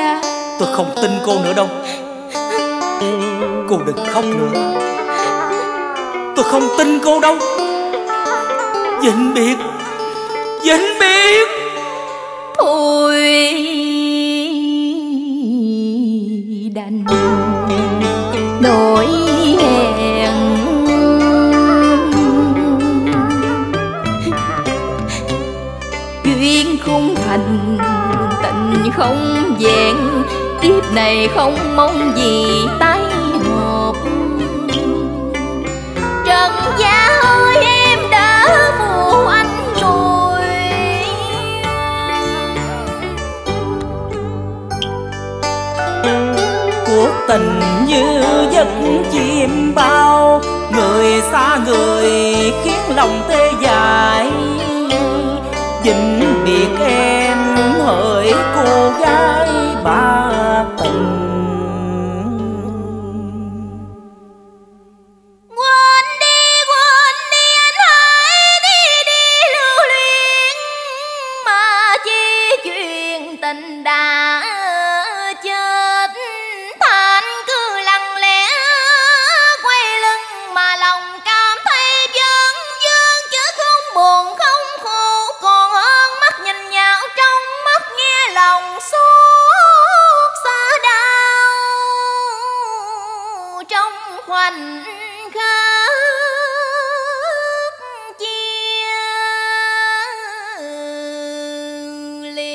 gia. Tôi không tin cô nữa đâu. Cô đừng khóc nữa. Tôi không tin cô đâu. Vĩnh biệt, vĩnh biệt. Thôi đành nỗi hẹn. Duyên không thành, tình không vẹn, kiếp này không mong gì tái hợp. Trần gia ơi em đã phụ anh rồi. Cuộc tình như giấc chim bao, người xa người khiến lòng tê dại. Vĩnh biệt em hỡi cô gái bạc tình. Quên đi, quên đi anh hãy đi đi lưu luyến, mà chi chuyện tình đã chết. Thanh cứ lặng lẽ quay lưng mà lòng cảm thấy vơn vơn, chứ không buồn không khổ còn hơn mắt nhìn nhau trong mắt nghe lòng xót xa đau trong khoảnh khắc chia lìa.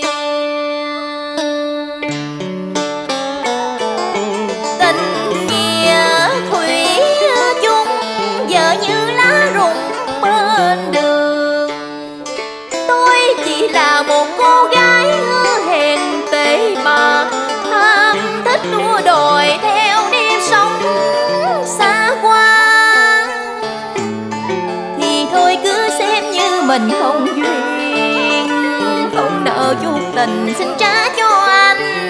Tình nghĩa thủy chung giờ như lá rụng bên đường. Tôi chỉ là một cô gái hứa hẹn tệ bạc, tham thích đua đòi theo đêm sống xa qua. Thì thôi cứ xem như mình không duyên, không nợ chút tình xin trả cho anh.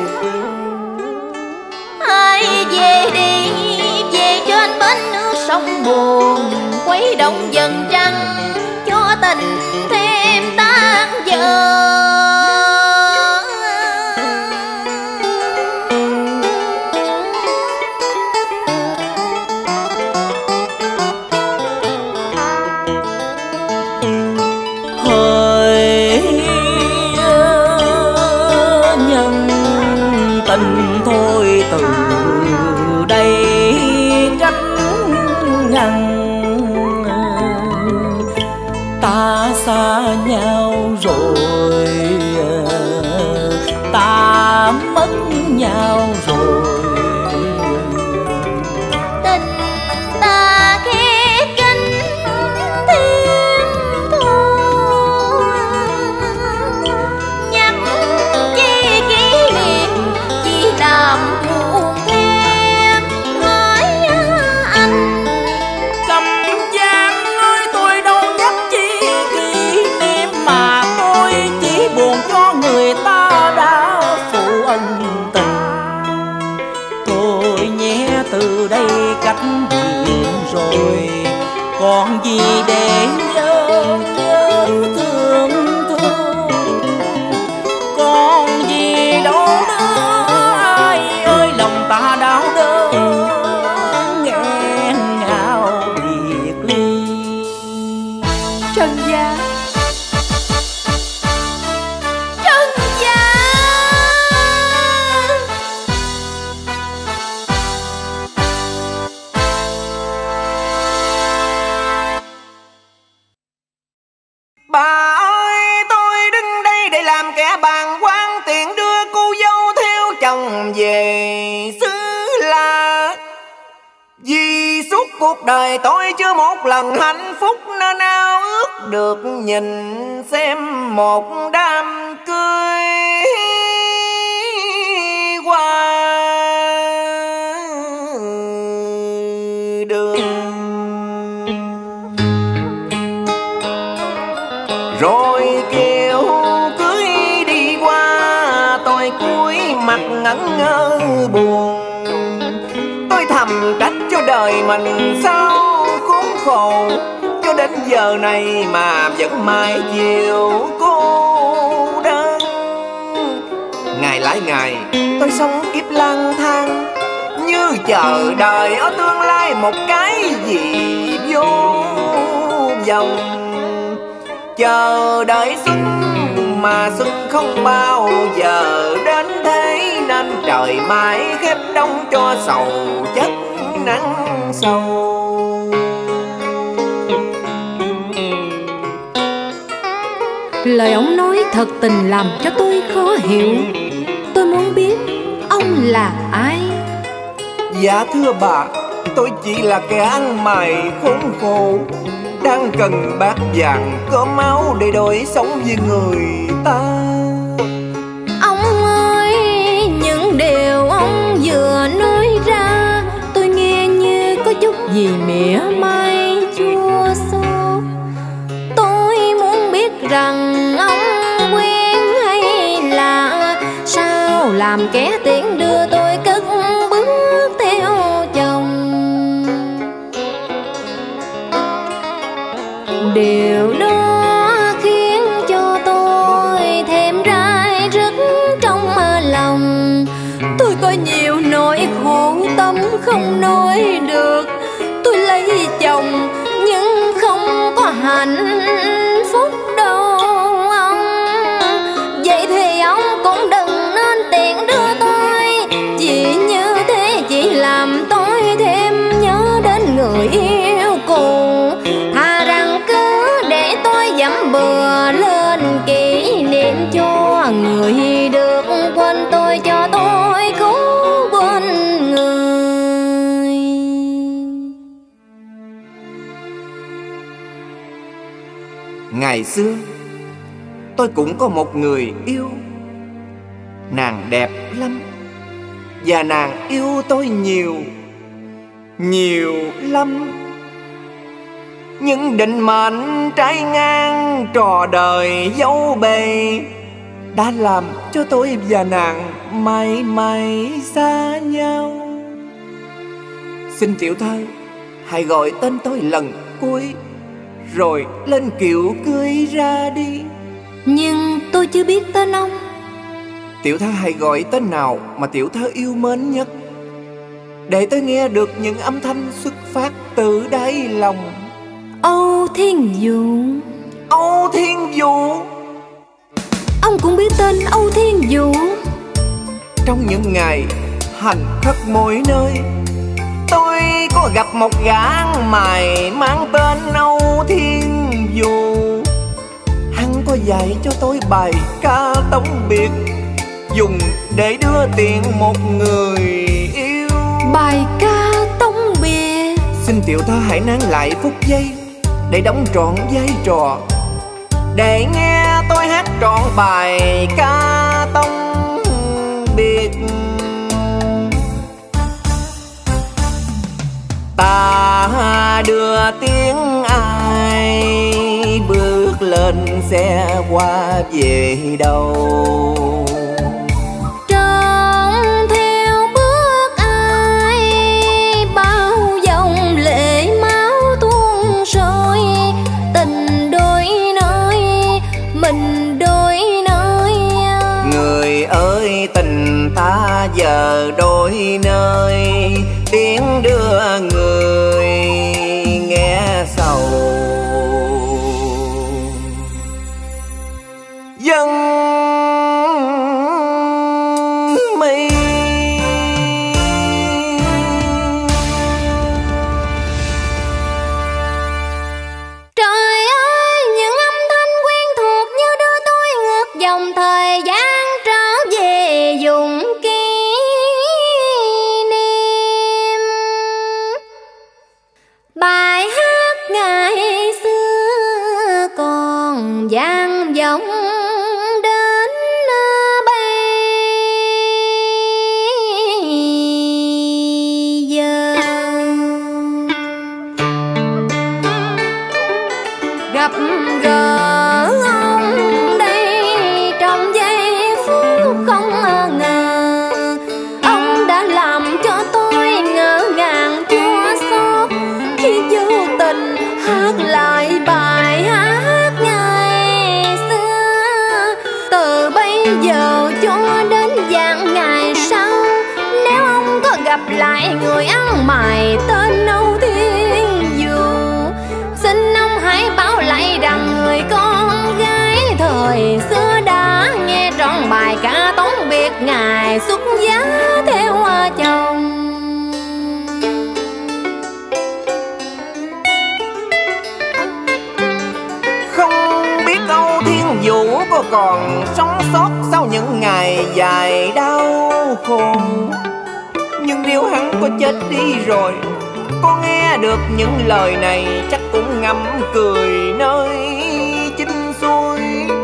Hãy về đi, về trên bến nước sông buồn, quấy động dần trăng cho tình thêm tan dở. Hỡi nhân tình thôi từ đây cách ngăn. Ta xa nhau rồi, ta mất nhau rồi. Tình ta khép kín thêm thôi, nhắc chi kỷ niệm chỉ làm buồn thêm. Hỡi anh Cầm giang ơi, tôi đâu nhắc chi kỷ niệm, mà tôi chỉ buồn cho người ta đã phụ ân tình. Thôi nhé, từ đây cách biệt rồi, còn gì để nhớ nhớ thương thương, còn gì đâu nữa. Ai ơi lòng ta đau đớn nghẹn ngào biệt ly. Trần gia, Trần gia. Bà ơi, tôi đứng đây để làm kẻ bàng quan, tiện đưa cô dâu theo chồng về xứ La. Vì suốt cuộc đời tôi chưa một lần hạnh phúc, nên ao ước được nhìn xem một đám cưới qua đường. Rồi kêu cưới đi qua, tôi cúi mặt ngẩn ngơ buồn. Tôi thầm trách cho đời mình sao khốn khổ, cho đến giờ này mà vẫn mãi chịu cô đơn. Ngày ngày lại ngày tôi sống kiếp lang thang, như chờ đợi ở tương lai một cái gì vô vọng. Chờ đợi xuân mà xuân không bao giờ đến thế, nên trời mãi khép đông cho sầu chất nắng sâu. Lời ông nói thật tình làm cho tôi khó hiểu. Tôi muốn biết ông là ai? Dạ thưa bà, tôi chỉ là kẻ ăn mày khốn khổ, đang cần bát vàng cơm máu để đổi sống với người ta. Ông ơi, những điều ông vừa nói ra tôi nghe như có chút gì mỉa mai chua xót. Tôi muốn biết rằng ông quen hay là sao làm kẻ tiễn đưa tôi cất bước theo chồng. Điều đó khiến cho tôi thêm rai rứt trong lòng. Tôi có nhiều nỗi khổ tâm không nói được. Tôi lấy chồng nhưng không có hạnh phúc đâu ông. Vậy thì ông cũng đừng nên tiện đưa tôi, chỉ như thế chỉ làm tôi thêm nhớ đến người yêu cũ. Thà rằng cứ để tôi dẫm bừa lên kỷ niệm cho người được quên tôi, cho tôi cố quên người. Ngày xưa tôi cũng có một người yêu, nàng đẹp lắm và nàng yêu tôi nhiều, nhiều lắm. Nhưng định mệnh trái ngang trò đời dấu bề đã làm cho tôi và nàng mãi mãi xa nhau. Xin tiểu thơ hãy gọi tên tôi lần cuối rồi lên kiệu cưới ra đi. Nhưng tôi chưa biết tên ông. Tiểu thơ hãy gọi tên nào mà tiểu thơ yêu mến nhất, để tôi nghe được những âm thanh xuất phát từ đáy lòng. Âu Thiên Dụ. Âu Thiên Dụ. Ông cũng biết tên Âu Thiên Dụ? Trong những ngày hành khất mỗi nơi, tôi có gặp một gã ăn mày mang tên Âu Thiên Dụ. Hắn có dạy cho tôi bài ca tống biệt, dùng để đưa tiền một người yêu. Bài ca tống biệt. Xin tiểu thơ hãy nán lại phút giây để đóng trọn vai trò, để nghe tôi hát trọn bài ca tống biệt. Ta đưa tiếng ai bước lên xe qua về đâu, trông theo bước ai bao dòng lệ máu tuôn rơi. Tình đôi nơi, mình đôi nơi. Người ơi tình ta giờ đôi nơi, tiếng đưa người nghe sầu. Dân mi. Trời ơi, những âm thanh quen thuộc như đưa tôi ngược dòng thời gian trở về vùng kỷ niệm. gặp lại người ăn mày tên Âu Thiên Du. Xin ông hãy báo lại rằng người con gái thời xưa đã nghe trọn bài ca tống biệt ngài xuất giá theo chồng. Không biết Âu Thiên Vũ có còn sống sót sau những ngày dài đau khổ, nhưng nếu hắn có chết đi rồi, con nghe được những lời này chắc cũng ngậm cười nơi chinh xuôi.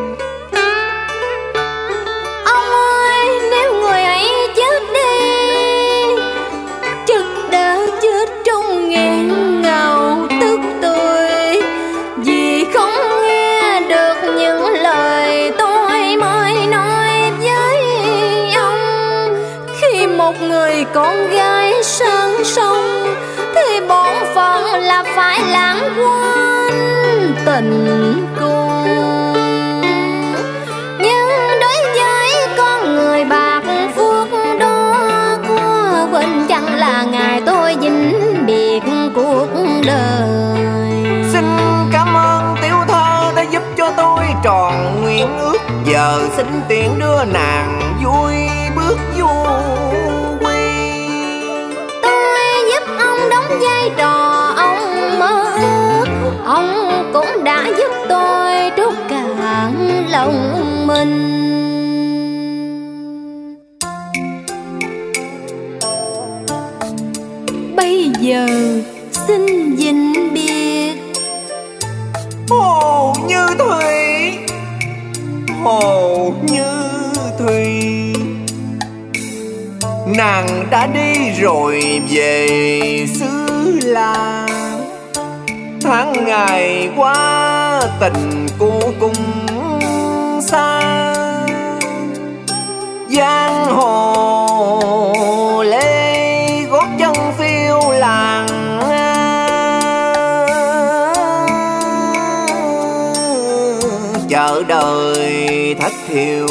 Ông ơi, nếu người ấy chết đi, chắc đã chết trong nghẹn ngào tức tuổi, vì không nghe được những lời tôi mới nói với ông. Khi một người con gái sang sông thì bổn phận là phải lãng quên tình cùng, nhưng đối với con người bạc phước đó có quên chẳng là ngày tôi vĩnh biệt cuộc đời. Xin cảm ơn tiểu thơ đã giúp cho tôi tròn nguyện ước, giờ xin tiện đưa nàng vui bước du quy. Tôi giúp ông đóng vai trò ông mơ ước, ông cũng đã giúp tôi trút cạn lòng mình. Bây giờ xin vĩnh biệt. Hồ Như Thủy, Hồ Như Thủy, nàng đã đi rồi về xứ La. Tháng ngày qua tình cô cũng xa, giang hồ lê gót chân phiêu làng. Chợ đời thất thiểu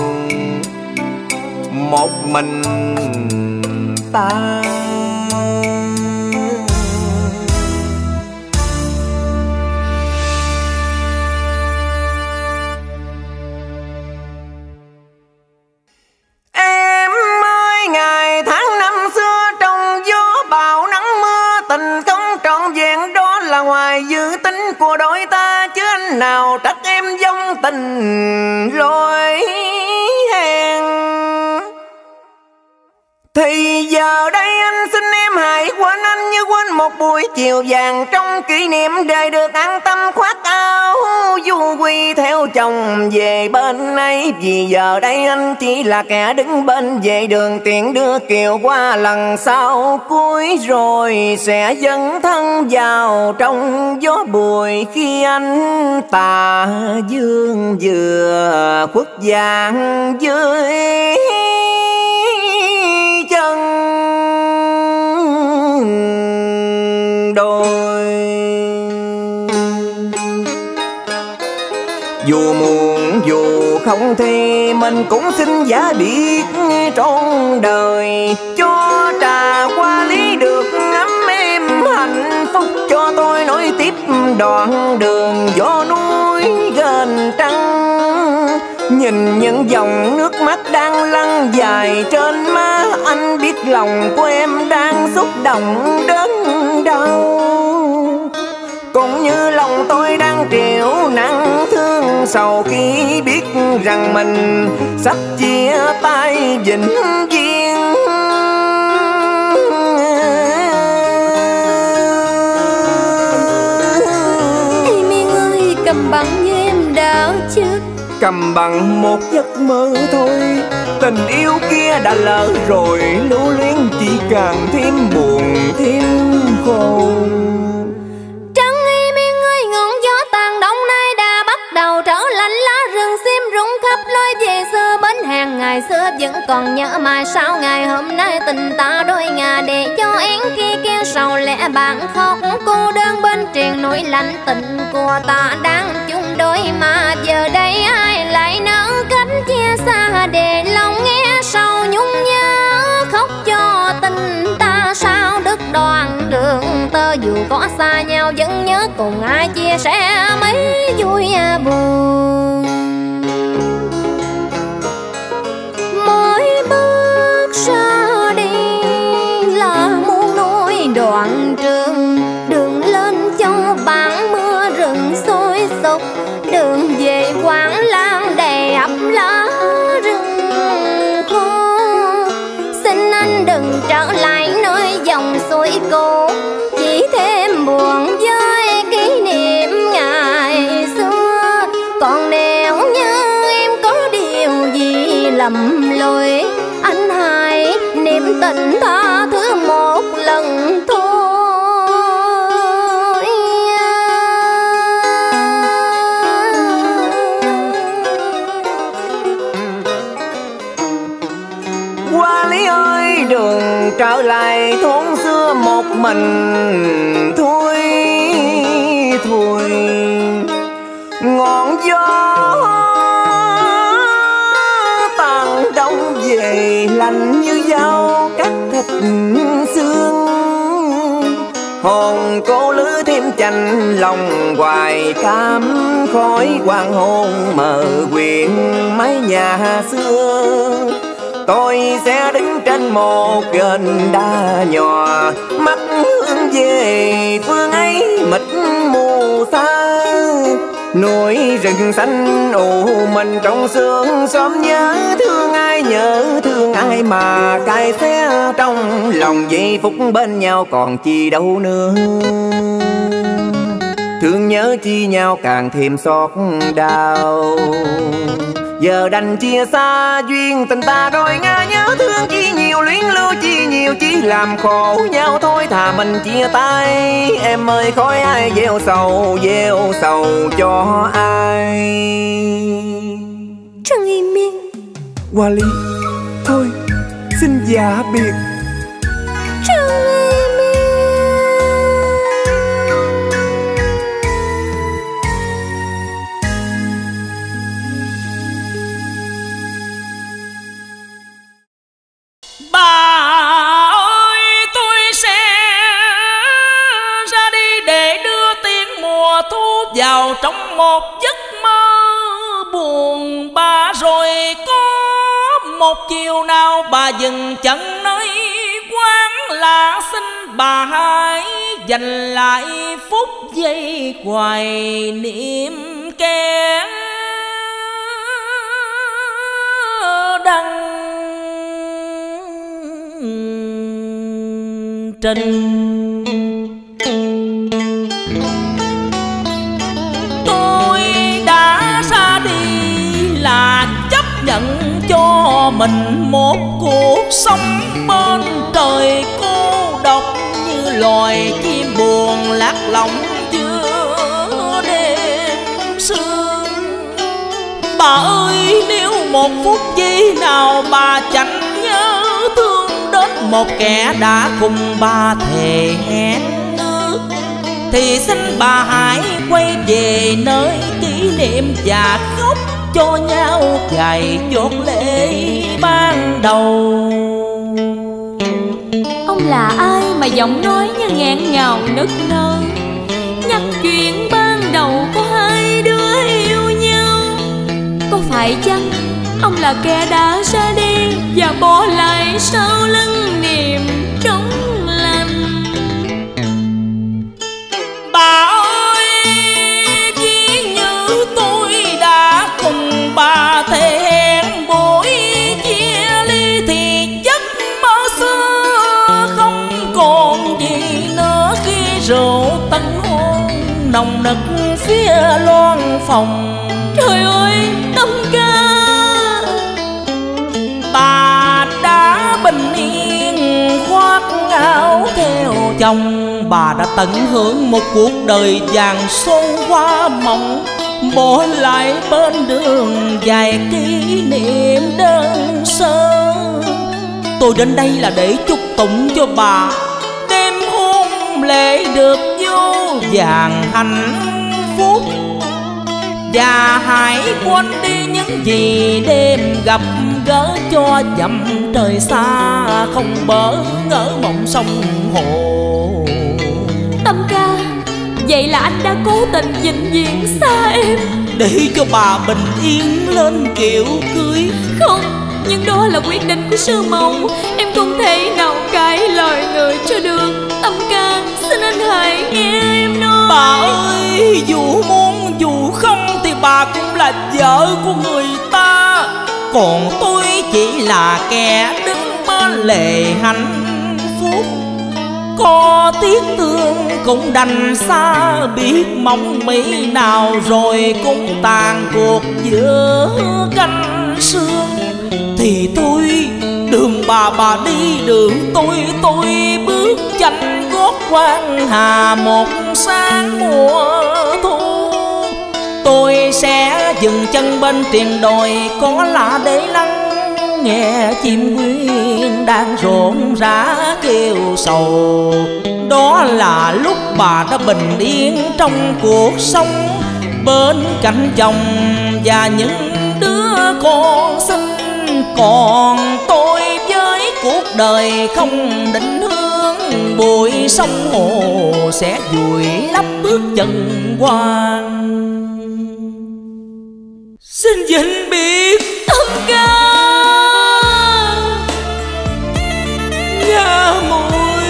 một mình ta. Em ơi, ngày tháng năm xưa trong gió bão nắng mưa, tình không trọn vẹn đó là ngoài dự tính của đôi ta, chứ anh nào trách em vong tình lối hẹn. Thì giờ đây anh xin em hãy quên anh như quên một buổi chiều vàng trong kỷ niệm, để được an tâm khoác áo du quy theo chồng về bên ấy. Vì giờ đây anh chỉ là kẻ đứng bên vệ đường, tiện đưa kiều qua lần sau cuối, rồi sẽ dấn thân vào trong gió bụi khi anh tà dương vừa khuất vàng dưới chân đôi. Dù muộn dù không thì mình cũng xin giả biệt trọn đời, cho trà qua lý được ngắm êm hạnh phúc, cho tôi nối tiếp đoạn đường gió núi gần trăng. Nhìn những dòng nước mắt đang lăn dài trên má, anh biết lòng của em đang xúc động đớn đau, cũng như lòng tôi đang triệu nặng thương sầu khi biết rằng mình sắp chia tay vĩnh viễn. Em Miên ơi, cầm bằng như em đã chết, cầm bằng một giấc mơ thôi. Tình yêu kia đã lỡ rồi, lưu luyến chỉ càng thêm buồn thêm khổ. Trăng em Miên ơi, ngọn gió tàn đông nay đã bắt đầu trở lạnh, lá rừng sim rụng khắp lối về xưa. Bến hàng ngày xưa vẫn còn nhớ, mà sao ngày hôm nay tình ta đôi ngà, để cho én kia kêu sầu lẽ bạn khóc cô đơn bên triền nỗi lạnh. Tình của ta đang chung đôi mà giờ đây ai lại nỡ cách chia xa, để lòng nghe sầu nhung nhớ khóc cho tình ta có xa nhau vẫn nhớ cùng ai chia sẻ mấy vui buồn. Mỗi bước ra đi là muốn nối đoạn trường, đường lên châu bản mưa rừng sôi sục, đường về quảng lan đầy ắp lá rừng khô. Xin anh đừng trở lại nơi dòng suối cũ, chỉ thêm buồn với kỷ niệm ngày xưa. Còn nếu như em có điều gì lầm lỗi, anh hãy niệm tình tha thứ một lần thôi. Hoa Lý ơi, đường trở lại thôn xưa một mình thôi thôi. Ngọn gió tàn đông về lạnh như dao cắt thịt xương. Hồn cô lứa thêm chạnh lòng hoài cam, khói hoàng hôn mờ quyện mái nhà xưa. Tôi sẽ đứng trên một gành đá nhỏ, mắt hướng về phương ấy mịt mù xa. Núi rừng xanh ù mình trong sương, xóm nhớ thương ai nhớ thương ai mà cay xé trong lòng. Giây phút bên nhau còn chi đâu nữa, thương nhớ chi nhau càng thêm xót đau. Giờ đành chia xa duyên tình ta đôi ngã, nhớ thương chi nhiều luyến lưu chi nhiều, chỉ làm khổ nhau thôi thà mình chia tay. Em ơi khói ai gieo sầu gieo sầu cho ai. Trần Yên Miên. Hoa Lý, thôi xin dạ biệt. Trần Yên Miên. Bà ơi, tôi sẽ ra đi để đưa tiếng mùa thu vào trong một giấc mơ buồn bã. Rồi có một chiều nào bà dừng chân nơi quán lạ, xin bà hãy dành lại phút giây hoài niệm kẻ đăng trình. Tôi đã ra đi là chấp nhận cho mình một cuộc sống bên trời cô độc, như loài chim buồn lạc lõng giữa đêm sương. Bà ơi, nếu một phút giây nào bà chẳng nhớ thương đến một kẻ đã cùng bà thề hẹn ước, thì xin bà hãy quay về nơi kỷ niệm và khóc cho nhau vài giọt lệ ban đầu. Ông là ai mà giọng nói như nghẹn ngào nức nở, nhắc chuyện ban đầu của hai đứa yêu nhau. Có phải chăng ông là kẻ đã ra đi và bỏ lại sau lưng niềm trống lành? Bà ơi, chỉ như tôi đã cùng bà thề hẹn buổi chia ly, thì giấc mơ xưa không còn gì nữa. Khi rượu tân hôn nồng nực phía loan phòng. Trời ơi, Tâm ca, bà đã bình yên khoác áo theo chồng. Bà đã tận hưởng một cuộc đời vàng son hoa mộng, bỏ lại bên đường vài kỷ niệm đơn sơ. Tôi đến đây là để chúc tụng cho bà đêm hôn lễ được vô vàn hạnh phúc, và hãy quên đi những gì đêm gặp gỡ, cho dặm trời xa không bỡ ngỡ mộng sông hồ Tâm ca, vậy là anh đã cố tình vĩnh viễn xa em để cho bà bình yên lên kiểu cưới. Không, nhưng đó là quyết định của sư mẫu. Em không thể nào cãi lời người cho được. Tâm ca, xin anh hãy nghe em nói. Bà ơi, dù muốn dù không thì bà cũng là vợ của người ta, còn tôi chỉ là kẻ đứng bên lề hạnh phúc. Có tiếc thương cũng đành xa, biết mong mỹ nào rồi cũng tàn cuộc giữa canh sương. Thì tôi đường bà bà đi, đường tôi tôi bước chanh gót quan hà một sáng mùa thu. Tôi sẽ dừng chân bên triền đồi có lạ để lắng nghe chim quyên đang rộn rã kêu sầu. Đó là lúc bà đã bình yên trong cuộc sống, bên cạnh chồng và những đứa con xinh. Còn tôi với cuộc đời không định hướng, bụi sông hồ sẽ vùi lấp bước chân quan. Xin vĩnh biệt Tâm ca, Nga Muội.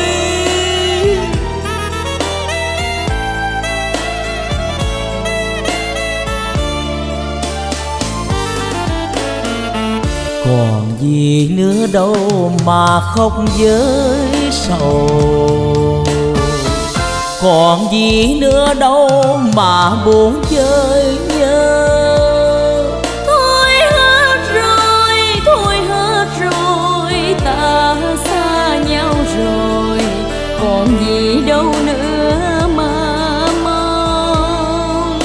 Còn gì nữa đâu mà khóc với sầu, còn gì nữa đâu mà buồn với nhớ. thôi hết rồi, thôi hết rồi, ta xa nhau rồi, còn gì đâu nữa mà mong.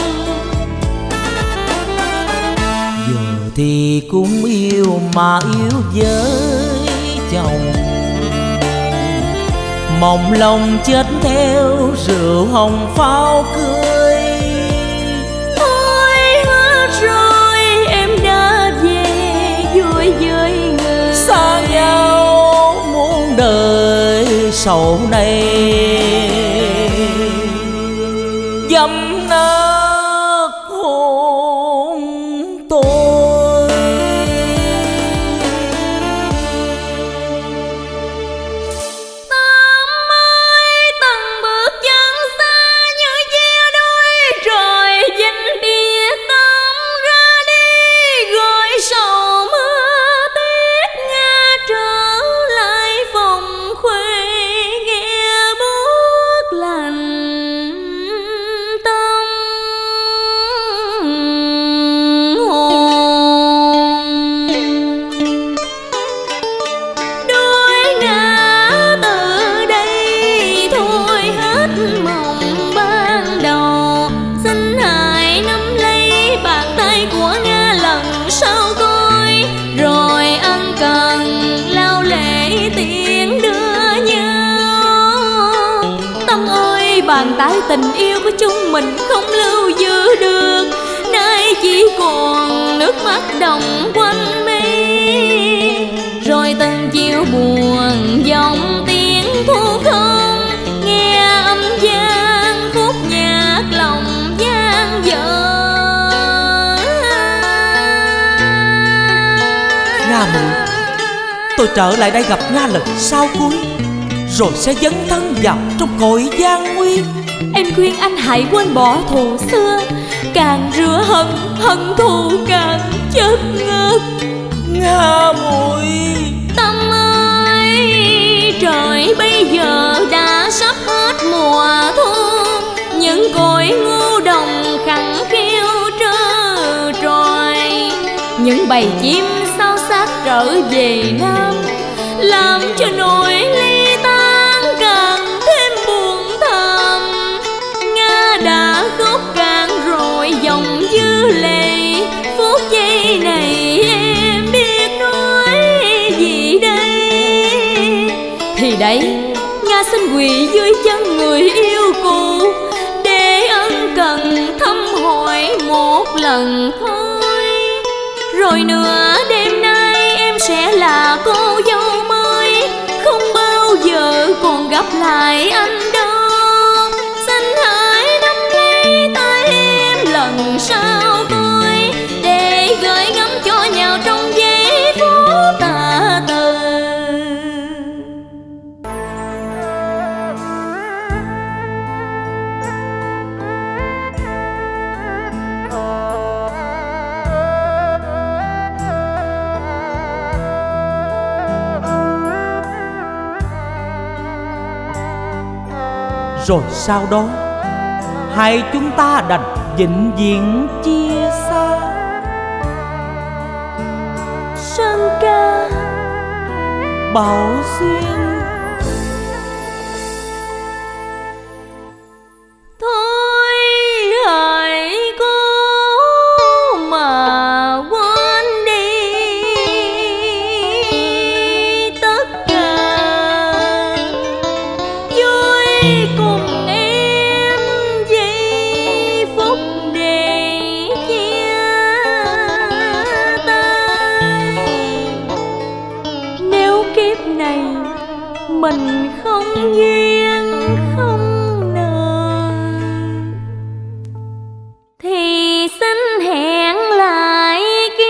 Giờ thì cũng yêu mà yêu với chồng, mong lòng chết theo rượu hồng pháo cưới. Thôi hết rồi, em đã về vui với người. Xa nhau muôn đời sau này, dâm nát hôn tôi. Bàn tay tình yêu của chúng mình không lưu giữ được, nay chỉ còn nước mắt đọng quanh mi. Rồi từng chiều buồn dòng tiếng thu không, nghe âm vang khúc nhạc lòng gian dở. Nga Muội, tôi trở lại đây gặp Nga lần sau cuối, rồi sẽ dấn thân vào trong cõi gian nguy. Em khuyên anh hãy quên bỏ thù xưa, càng rửa hận, hận thù càng chết ngất. Nga Muội, Tâm ơi, trời bây giờ đã sắp hết mùa thu, những cội ngô đồng khẳng khiu trơ trọi, những bầy chim sao xác trở về Nam, làm cho nỗi ly tan càng thêm buồn thầm. Nga đã khóc càng rồi dòng dư lệ, phút giây này em biết nói gì đây. Thì đấy, Nga xin quỳ dưới chân người yêu cũ, để ân cần thăm hỏi một lần thôi. Rồi nữa đêm nay em sẽ là cô dâu mới, không bao giờ còn gặp lại anh đâu. Rồi sau đó hai chúng ta đành vĩnh viễn chia xa. Sơn ca Bảo Xuyên. Thôi hãy cố mà quên đi tất cả, vui cùng em giây phút để chia tay. Nếu kiếp này mình không duyên không nợ thì xin hẹn lại kiếp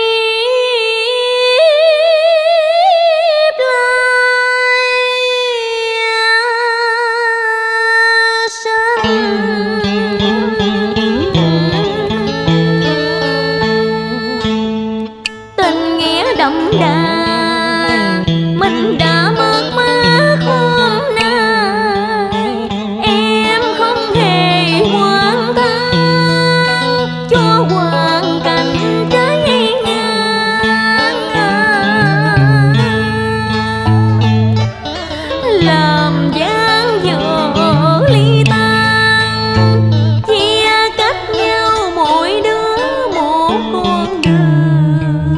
lai sinh. Tình nghĩa đậm đà mình đã mất mát hôm nay, em không hề hoang thang cho hoàn cảnh trái ngang, làm dáng dở ly tan, chia cách nhau mỗi đứa một con đường.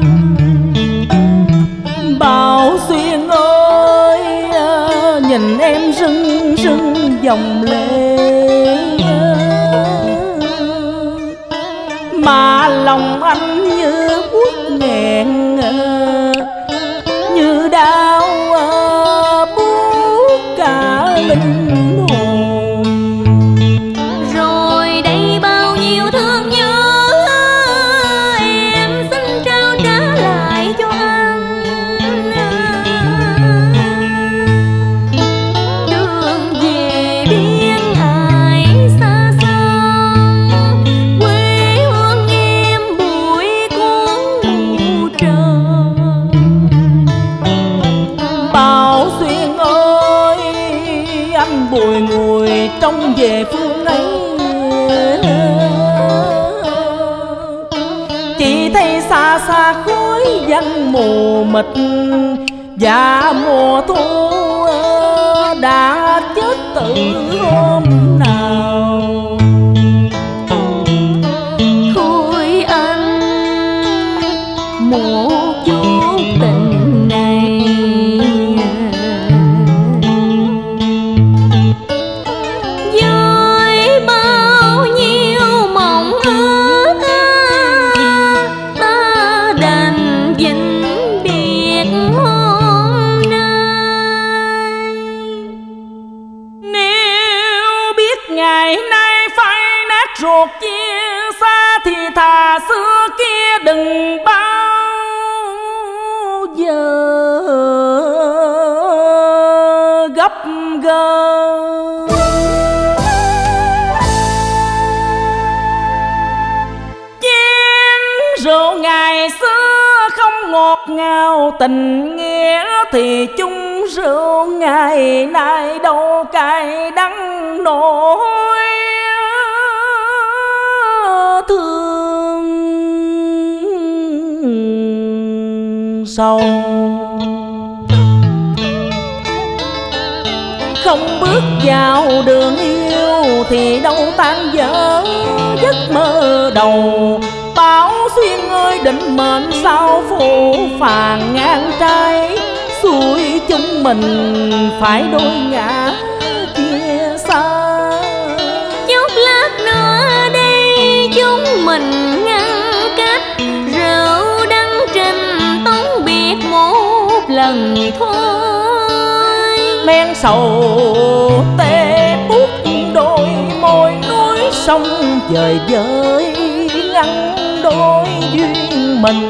Bảo Xuyên ơi, nhìn em rưng rưng dòng lệ, mà lòng anh như buốt nghẹn, như đau buốt cả linh hồn. Rồi đây bao nhiêu thương nhớ em xin trao trả lại cho anh. Đường về biên ải xa xăm, quê hương em bụi cuốn mù trời. Bảo Xuyên ơi, anh bùi ngùi trông về phương ấy, chỉ thấy xa xa khói văng mù mịt, và mùa thu đã chết từ hôm nào. Thôi anh một chút tình này, với bao nhiêu mộng ước ta đành vĩnh biệt hôm nay. Nếu biết ngày nay phải nát ruột chia xa thì thà xưa kia đừng bao giờ gấp gáp. Chén rượu ngày xưa không ngọt ngào tình nghĩa, thì chung rượu ngày nay đâu cay đắng nỗi thương sâu. Không bước vào đường yêu thì đâu tan vỡ giấc mơ đầu. Bảo Xuyên ơi, định mệnh sao phụ phàng ngang trái, xuôi chúng mình phải đôi ngã chia xa. Chút lát nữa đây chúng mình ngăn cách, rượu đắng trình tống biệt một lần thôi. Men sầu tê buốt đôi môi, núi sông dời dời ngăn đôi duyên mình.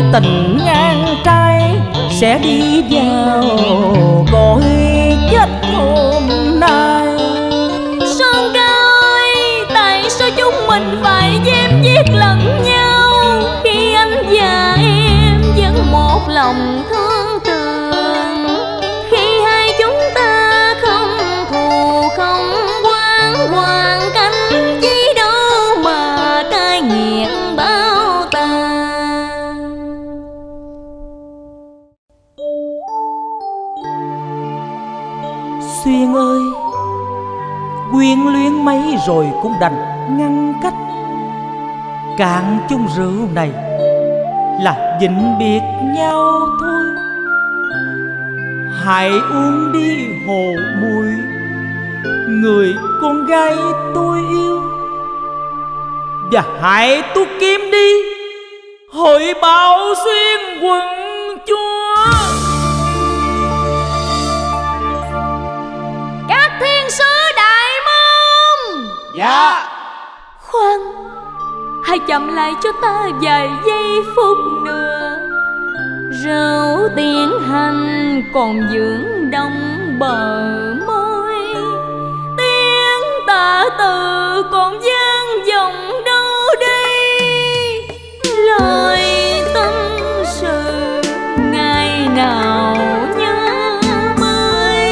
tình ngang trai sẽ đi vào cõi chết hôm nay. Sơn ca ơi, tại sao chúng mình phải chém giết lẫn nhau khi anh và em vẫn một lòng thương tường, khi hai chúng ta không thù không oán hoàn cảnh chi đâu mà cay nghiệt bao tà. Xuyên ơi, quyến luyến mấy rồi cũng đành ngăn cách. Cạn chung rượu này là vĩnh biệt nhau thôi. Hãy uống đi hồ muội, người con gái tôi yêu. Và hãy tuốt kiếm đi hội Bảo Xuyên quận chúa. Các thiên sứ đại môn. Dạ. Khoan, hãy chậm lại cho ta vài giây phút nữa. Rượu tiến hành còn dưỡng đông bờ môi, tiếng tạ từ còn vang vọng đâu đây. Lời tâm sự ngày nào nhớ mới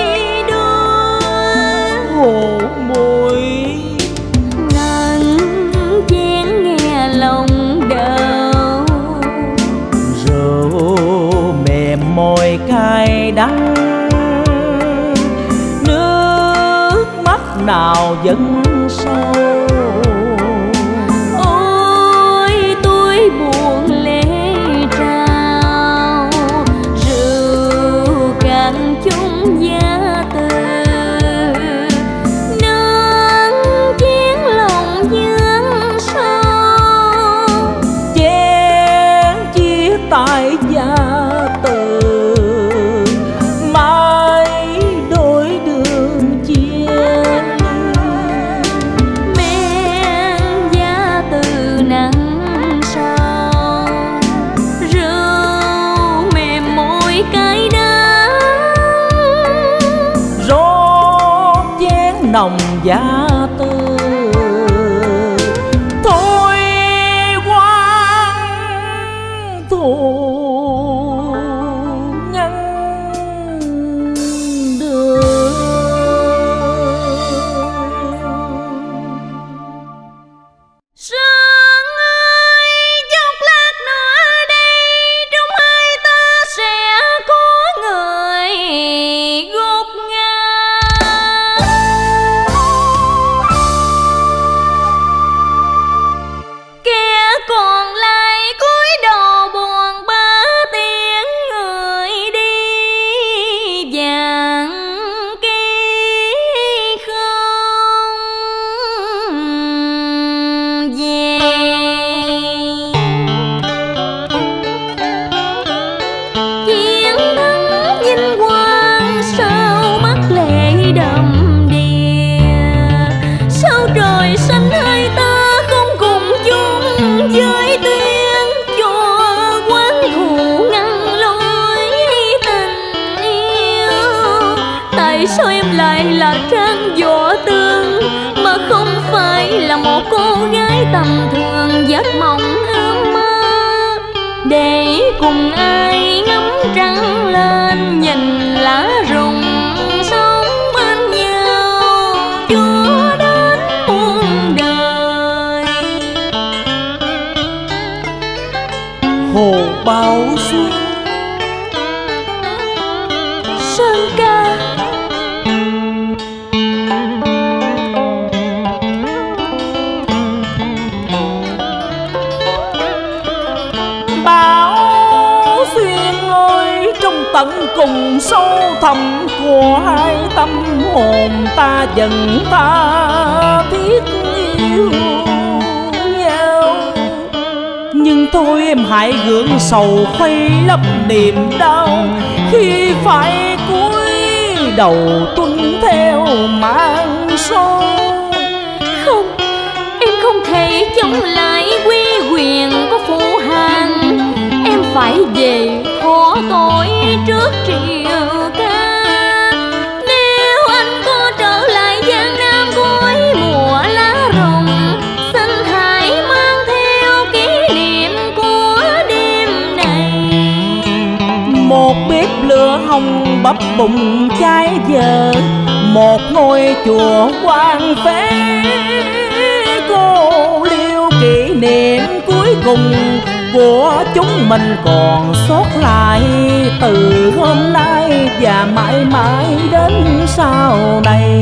đôi. Hồ muội ngàn chén nghe lòng đau, rượu mềm môi cay đắng, nước mắt nào vẫn sâu. ôi tôi buồn lệ trao, rượu cạn chung giá từ, nâng chén lòng nhớ sâu. Chén chia tay gia từ, mai đôi đường chia ly. Men giá từ nắng sau, rượu mềm môi cay đắng. Rót chén nồng giá từ, thôi quan thù ngăn đường. Sương ơi, chốc lát nữa đây trong hai ta sẽ có người gục ngã. Kẻ còn lại cúi đầu buồn bã tiếng người đi vàng cây không về. Chiến thắng vinh quang sao mắt lệ đầm đìa, sao trời xanh hai ta không cùng chung với tiếng cho quán thù ngăn lối tình yêu. Tại sao em lại là Trang Võ Tương mà không phải là một cô gái tầm thường giấc mộng ước mơ, để cùng ai ngắm trăng lên nhìn lá rụng sống bên nhau cho đến muôn đời. Hồ Bảo Xuyên Sơn ca Bảo Xuyên ơi, trong tận cùng sâu thẳm của hai tâm hồn ta vẫn tha thiết yêu nhau. Nhưng thôi em hãy gượng sầu khuây lấp niềm đau khi phải cúi đầu tuân theo mạng số. không, em không thể chống lại quy quyền của phụ hoàng. phải về thọ tội trước triều ca. Nếu anh có trở lại Giang Nam cuối mùa lá rụng, xin hãy mang theo kỷ niệm của đêm này. Một bếp lửa hồng bập bùng cháy giờ, một ngôi chùa quan phế, cô liêu kỷ niệm cuối cùng của chúng mình còn sót lại từ hôm nay và mãi mãi đến sau này.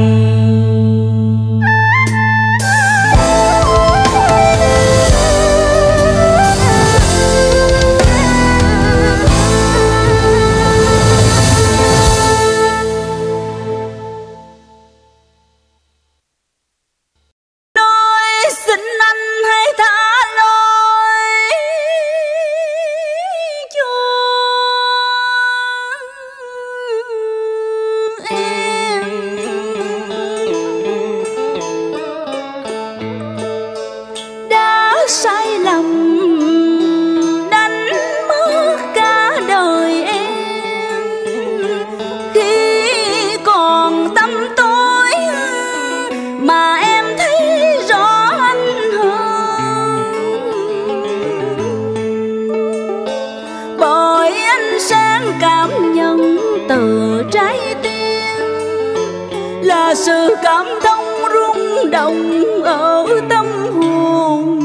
Sự cảm thông rung động ở tâm hồn,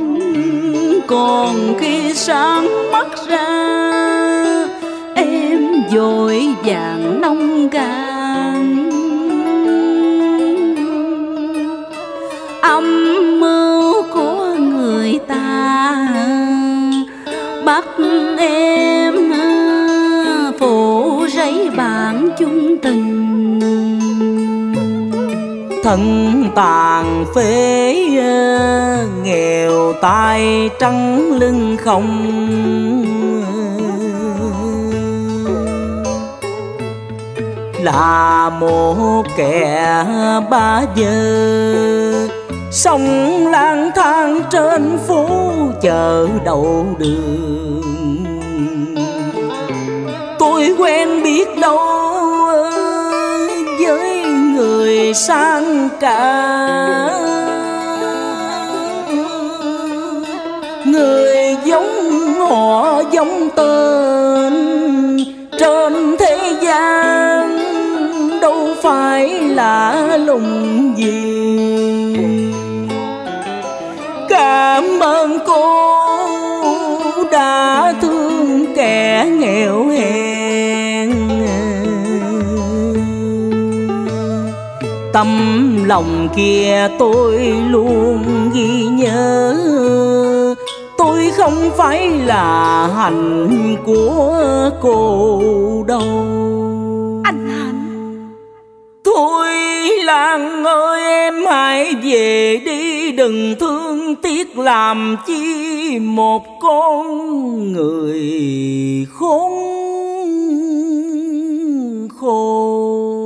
còn khi sáng mắt ra em vội vàng nông cạn. Âm mưu của người ta bắt em phủ rấy bản chung tình. Thân tàn phế nghèo tay trắng lưng không, là một kẻ bá dơ sống lang thang trên phố chợ đầu đường. Tôi quen biết đâu với người sang cả, người giống họ giống tên trên thế gian, đâu phải lạ lùng gì. Cảm ơn cô đã thương kẻ nghèo hèn, tâm lòng kia tôi luôn ghi nhớ. Tôi không phải là Hạnh của cô đâu. Anh Hạnh. Thôi Lan ơi, em hãy về đi, đừng thương tiếc làm chi một con người khốn khổ.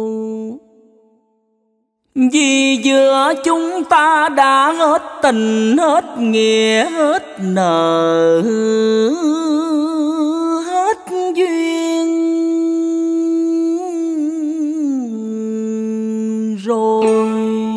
Vì giữa chúng ta đã hết tình, hết nghĩa, hết nợ, hết duyên rồi.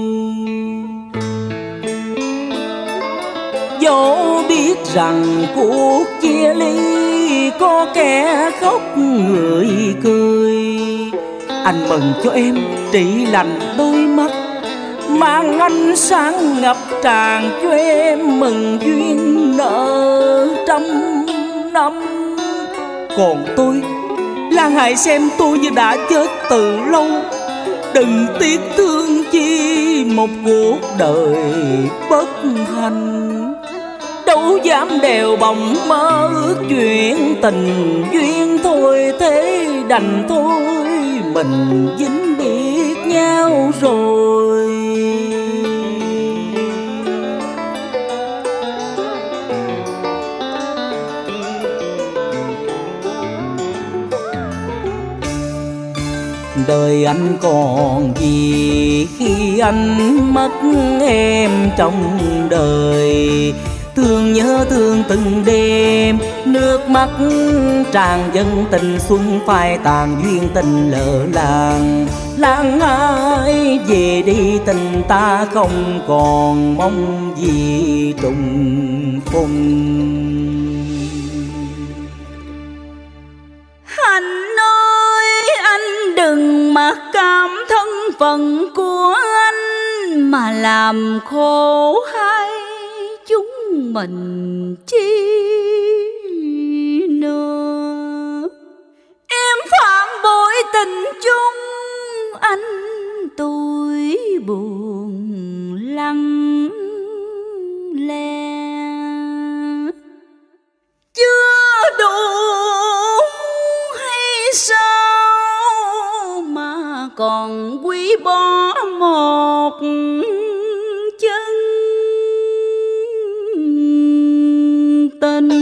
Dẫu biết rằng cuộc chia ly có kẻ khóc người cười, anh mừng cho em trị lành đôi mắt, mang ánh sáng ngập tràn cho em mừng duyên nợ trăm năm. Còn tôi, Lan hãy xem tôi như đã chết từ lâu, đừng tiếc thương chi một cuộc đời bất hạnh. Đâu dám đèo bồng mơ ước chuyện tình duyên, thôi thế đành thôi mình dính biệt nhau rồi. Đời anh còn gì khi anh mất em trong đời, Thương nhớ thương từng đêm, nước mắt tràn dâng, tình xuân phai tàn, duyên tình lỡ làng. Làng ơi về đi, tình ta không còn mong gì trùng phùng. Anh ơi anh đừng mặc cảm thân phận của anh, mà làm khổ hai chúng mình chi nữa. Em phạm bội tình chung, anh tôi buồn lặng lẽ. Chưa đủ hay sao mà còn quý bỏ một chân tình.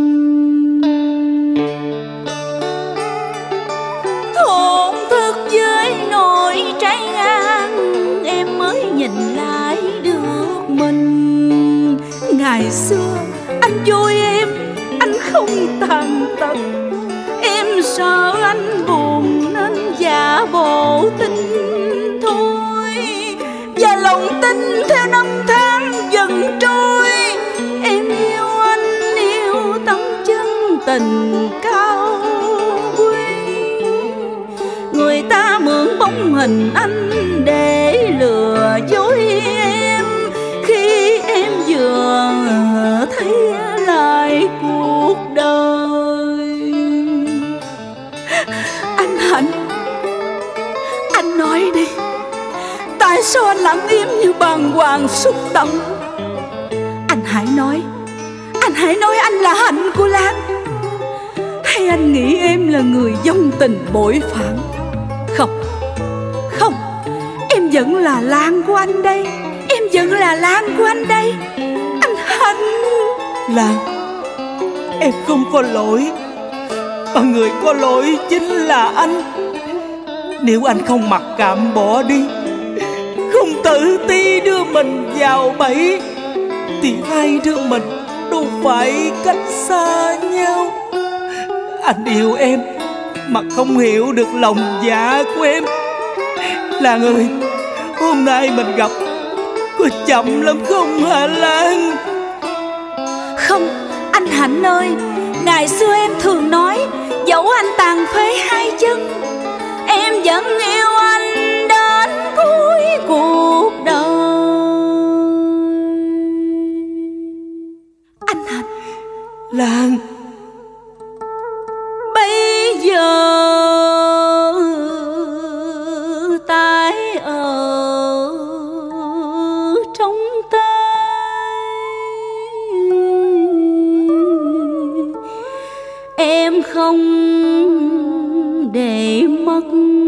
Thổn thức với nỗi trái ngang, em mới nhìn lại được mình. Ngày xưa anh vui em, anh không tàn tật. Em sợ anh buồn nên giả bộ tin thôi, và lòng tin theo năm tháng dần trôi. Em yêu anh, yêu tấm chân tình cao quý. Người ta mượn bóng hình anh để lừa dối em, khi em vừa thấy lại cuộc đời. Anh Hạnh, anh nói đi, tại sao anh lặng im như bàng hoàng xúc động? Anh hãy nói, anh hãy nói anh là Hạnh của Lan, hay anh nghĩ em là người vong tình bội phản? Không, không, em vẫn là Lan của anh đây, em vẫn là Lan của anh đây. Anh Hạnh. Lan, em không có lỗi, mà người có lỗi chính là anh. Nếu anh không mặc cảm bỏ đi, không tự ti đưa mình vào bẫy, thì hai đứa mình đâu phải cách xa nhau. Anh yêu em mà không hiểu được lòng dạ của em. Lan ơi, hôm nay mình gặp có chậm lắm không hả Lan? Không, anh Hạnh ơi, ngày xưa em thường nói dẫu anh tàn phế hai chân, em vẫn yêu anh đến cuối cuộc đời. Anh Hạnh. Lan, bây giờ tay ở trong tay, em không để mất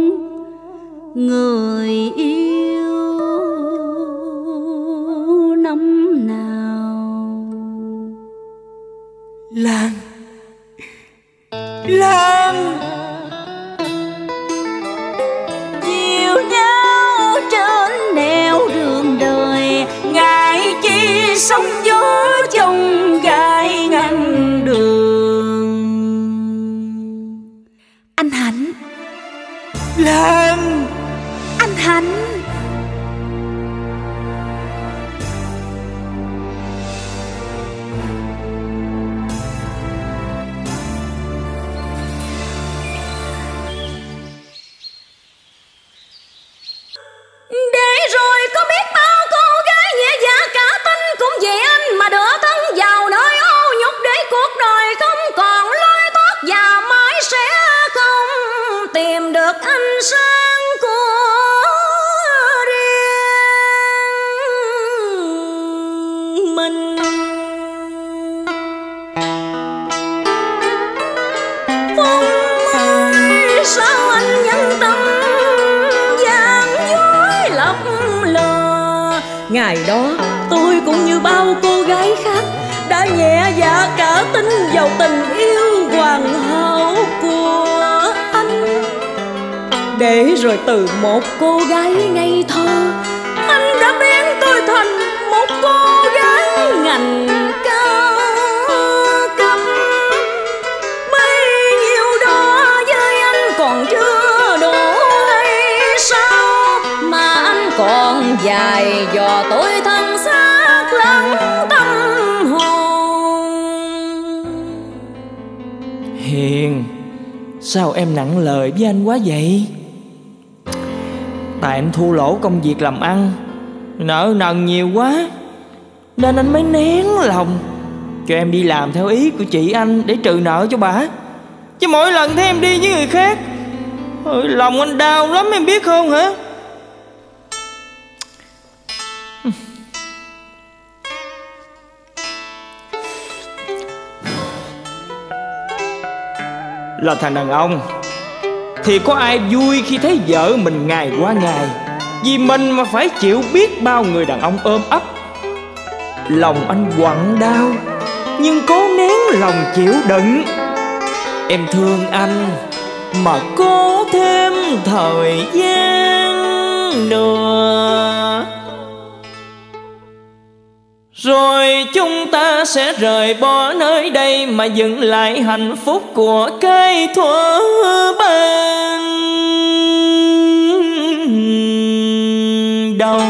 người yêu năm nào. Lan, Lan. Dìu nhau trên nẻo đường đời, ngại chi sóng gió trong gai ngăn đường. Anh Hạnh. Lan. Anh Hạnh. Để rồi có biết bao cô gái nhẹ dạ cả tin cũng vì anh mà đưa thân vào nơi ô nhục, để cuộc đời không còn lối thoát và mãi sẽ không tìm được ánh sáng của riêng mình. Phong ơi, sao anh nhân tâm gian dối lấp lờ. Ngày đó tôi cũng như bao cô gái khác đã nhẹ dạ cả tin vào tình yêu hoàn hảo của anh. Để rồi từ một cô gái ngây thơ, anh đã biến tôi thành một cô gái ngành ca. dài dò tôi thân xác lẫn tâm hồn. Hiền, sao em nặng lời với anh quá vậy? Tại em thua lỗ công việc làm ăn, nợ nần nhiều quá, nên anh mới nén lòng cho em đi làm theo ý của chị anh để trừ nợ cho bà. Chứ mỗi lần thấy em đi với người khác, ôi, lòng anh đau lắm em biết không hả? Là thằng đàn ông thì có ai vui khi thấy vợ mình ngày qua ngày vì mình mà phải chịu biết bao người đàn ông ôm ấp. Lòng anh quặn đau nhưng cố nén lòng chịu đựng. Em thương anh mà cố thêm thời gian nữa, rồi chúng ta sẽ rời bỏ nơi đây mà dựng lại hạnh phúc của cái thuở ban đầu.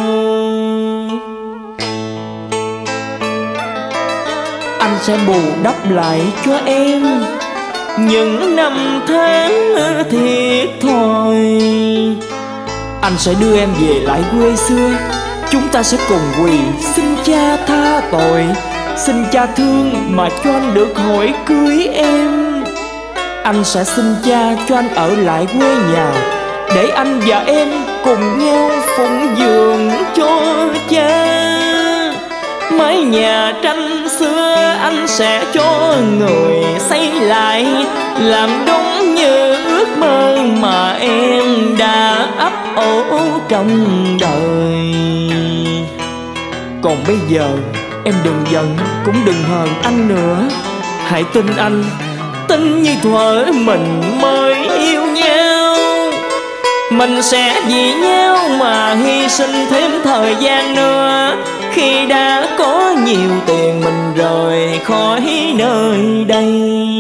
Anh sẽ bù đắp lại cho em những năm tháng thiệt thòi. Anh sẽ đưa em về lại quê xưa, chúng ta sẽ cùng quỳ xin cha tha tội, xin cha thương mà cho anh được hỏi cưới em. Anh sẽ xin cha cho anh ở lại quê nhà để anh và em cùng nhau phụng dưỡng cho cha. Mái nhà tranh xưa anh sẽ cho người xây lại, làm đúng như ước mơ mà em đã ấp ủ trong đời. Còn bây giờ em đừng giận cũng đừng hờn anh nữa. Hãy tin anh, tin như thuở mình mới yêu nhau. Mình sẽ vì nhau mà hy sinh thêm thời gian nữa. Khi đã có nhiều tiền mình rời khỏi nơi đây.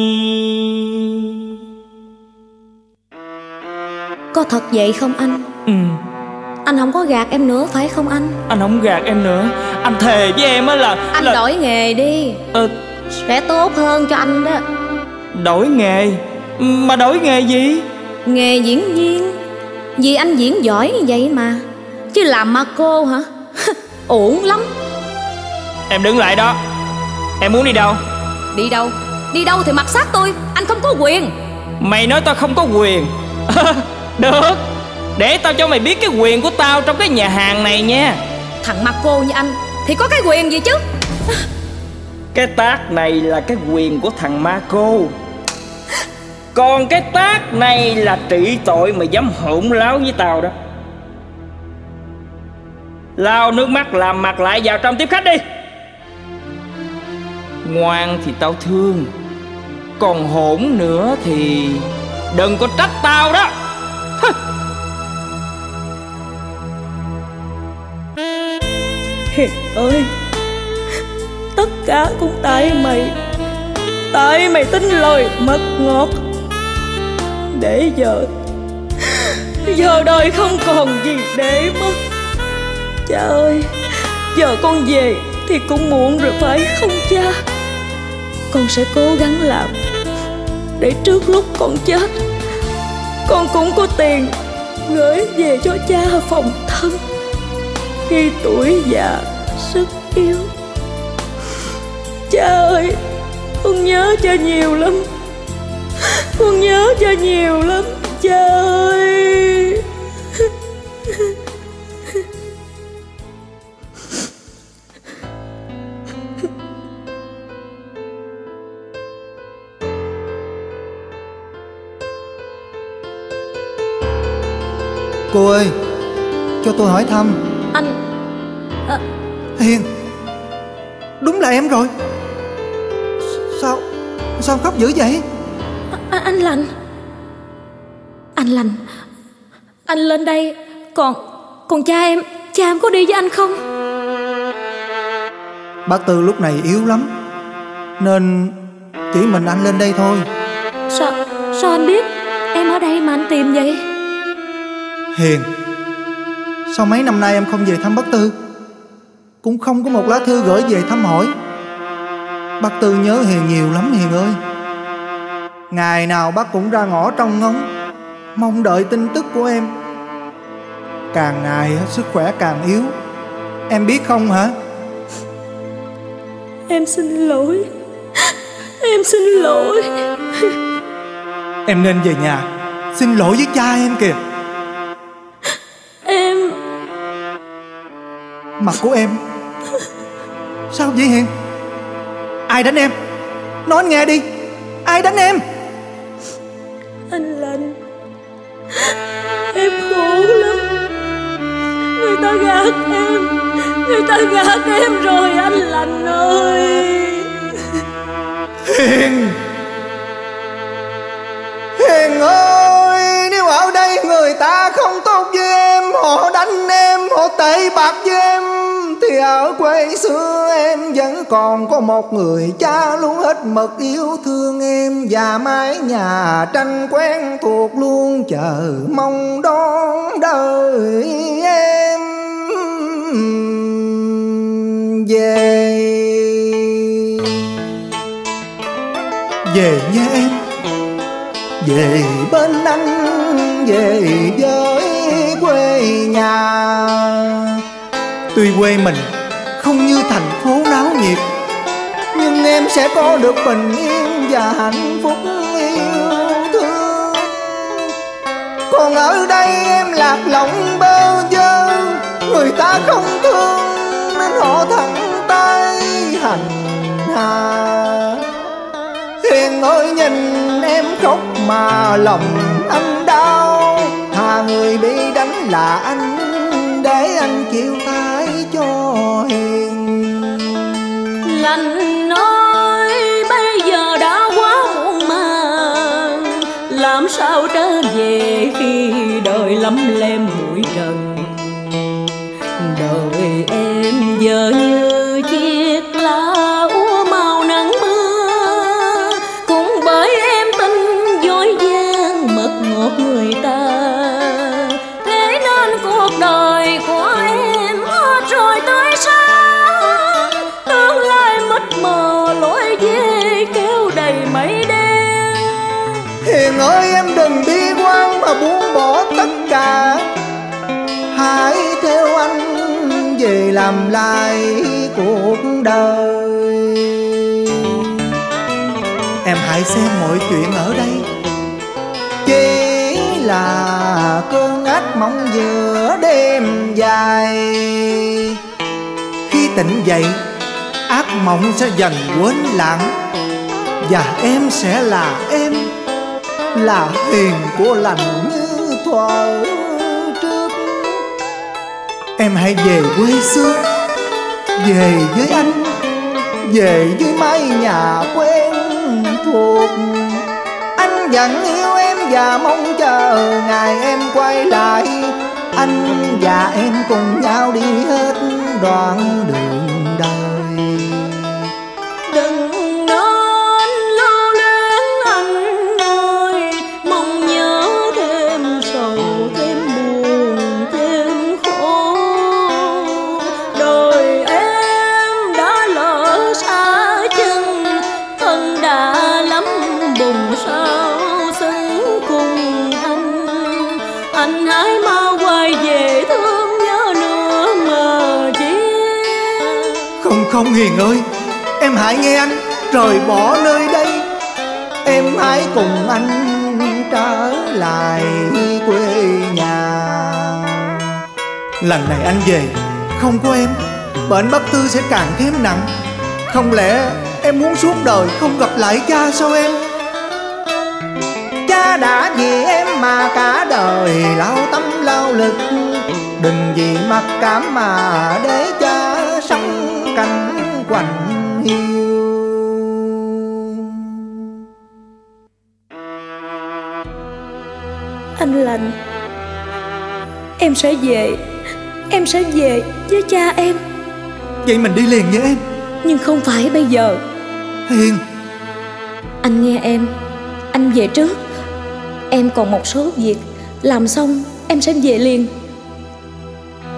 Có thật vậy không anh? Ừ. Anh không có gạt em nữa phải không anh? Anh không gạt em nữa. Anh thề với em á là Anh là... đổi nghề đi, ờ... sẽ tốt hơn cho anh đó. Đổi nghề? Mà đổi nghề gì? Nghề diễn viên. Vì anh diễn giỏi như vậy mà. Chứ làm ma cô hả? Uổng lắm. Em đứng lại đó. Em muốn đi đâu? Đi đâu? Đi đâu thì mặc xác tôi. Anh không có quyền. Mày nói tao không có quyền? Được, để tao cho mày biết cái quyền của tao trong cái nhà hàng này nha. Thằng ma cô như anh thì có cái quyền gì chứ? Cái tát này là cái quyền của thằng ma cô. Còn cái tát này là trị tội mà dám hỗn láo với tao đó. Lau nước mắt làm mặt lại vào trong tiếp khách đi. Ngoan thì tao thương, còn hỗn nữa thì đừng có trách tao đó. Hiền ơi, tất cả cũng tại mày. Tại mày tin lời mật ngọt. Để giờ Giờ đời không còn gì để mất. Cha ơi, giờ con về thì cũng muộn rồi phải không cha? Con sẽ cố gắng làm để trước lúc con chết, con cũng có tiền gửi về cho cha phòng thân khi tuổi già sức yếu. Cha ơi, con nhớ cha nhiều lắm. Con nhớ cha nhiều lắm cha ơi. Cô ơi, cho tôi hỏi thăm. Anh à... Hiền, đúng là em rồi. Sao Sao khóc dữ vậy? À, anh Lành. Anh Lành, anh lên đây. Còn Còn cha em, cha em có đi với anh không? Bác Tư lúc này yếu lắm, nên chỉ mình anh lên đây thôi. Sao Sao anh biết em ở đây mà anh tìm vậy? Hiền, Sao mấy năm nay em không về thăm bác Tư? Cũng không có một lá thư gửi về thăm hỏi. Bác Tư nhớ Hiền nhiều lắm Hiền ơi. Ngày nào bác cũng ra ngõ trông ngóng, mong đợi tin tức của em. Càng ngày sức khỏe càng yếu, em biết không hả? Em xin lỗi. Em xin lỗi. Em nên về nhà xin lỗi với cha em kìa. Em... Mặt của em sao vậy Hiền? Ai đánh em? Nói anh nghe đi. Ai đánh em? Anh Lành. Em khổ lắm. Người ta gạt em. Người ta gạt em rồi anh Lành ơi. Hiền. Hiền ơi, nếu ở đây người ta không tốt với em, họ đánh em, họ tẩy bạc với em, thì ở quê xưa em vẫn còn có một người cha luôn hết mực yêu thương em, và mái nhà tranh quen thuộc luôn chờ mong đón đợi em về. Về nha em, về bên anh, về với quê nhà. Tuy quê mình không như thành phố náo nhiệt, nhưng em sẽ có được bình yên và hạnh phúc yêu thương. Còn ở đây em lạc lõng bơ vơ, người ta không thương nên họ thẳng tay hành hạ. Hiền ơi nhìn em khóc mà lòng anh đau, thà người bị đánh là anh, để anh chịu thay cho Hiền. Lành nói bây giờ đã quá muộn màng, làm sao trở về khi đời lắm lem bụi trần. Đời em giờ như chiếc lá úa màu nắng mưa, cũng bởi em tin dối gian mật ngọt người ta, thế nên cuộc đời của em hết rồi tới sáng, tương lai mất mờ lối về kéo đầy mây đen. Hiền ơi em đừng bi quan mà buông bỏ tất cả, hãy theo anh về làm lại cuộc đời. Em hãy xem mọi chuyện ở đây chỉ là cơn ác mộng giữa đêm dài. Khi tỉnh dậy ác mộng sẽ dần quên lãng, và em sẽ là em, là Hiền của Lành như thuở trước. Em hãy về quê xưa, về với anh, về với mái nhà quen thuộc. Anh vẫn yêu em và mong chờ ngày em quay lại, anh và em cùng nhau đi hết đoạn đường đời. Đừng nên lưu luyến anh ơi, mong nhớ thêm sầu thêm buồn thêm khổ. Đời em đã lỡ xa chân, thân đã lắm bùng sao xứng cùng anh. Anh hãy mau quay về thương nhớ nữa mà chi. Không không Hiền ơi, em hãy nghe anh, rời bỏ nơi đây. Em hãy cùng anh trở lại quê nhà. Lần này anh về không có em, bệnh bác Tư sẽ càng thêm nặng. Không lẽ em muốn suốt đời không gặp lại cha sao em? Cha đã vì em mà cả đời lao tâm lao lực, đừng vì mặc cảm mà để cha sống cảnh quạnh hiu. Anh Lành, em sẽ về, em sẽ về với cha em. Vậy mình đi liền với em. Nhưng không phải bây giờ. Hiền, anh nghe em, anh về trước. Em còn một số việc, làm xong em sẽ về liền.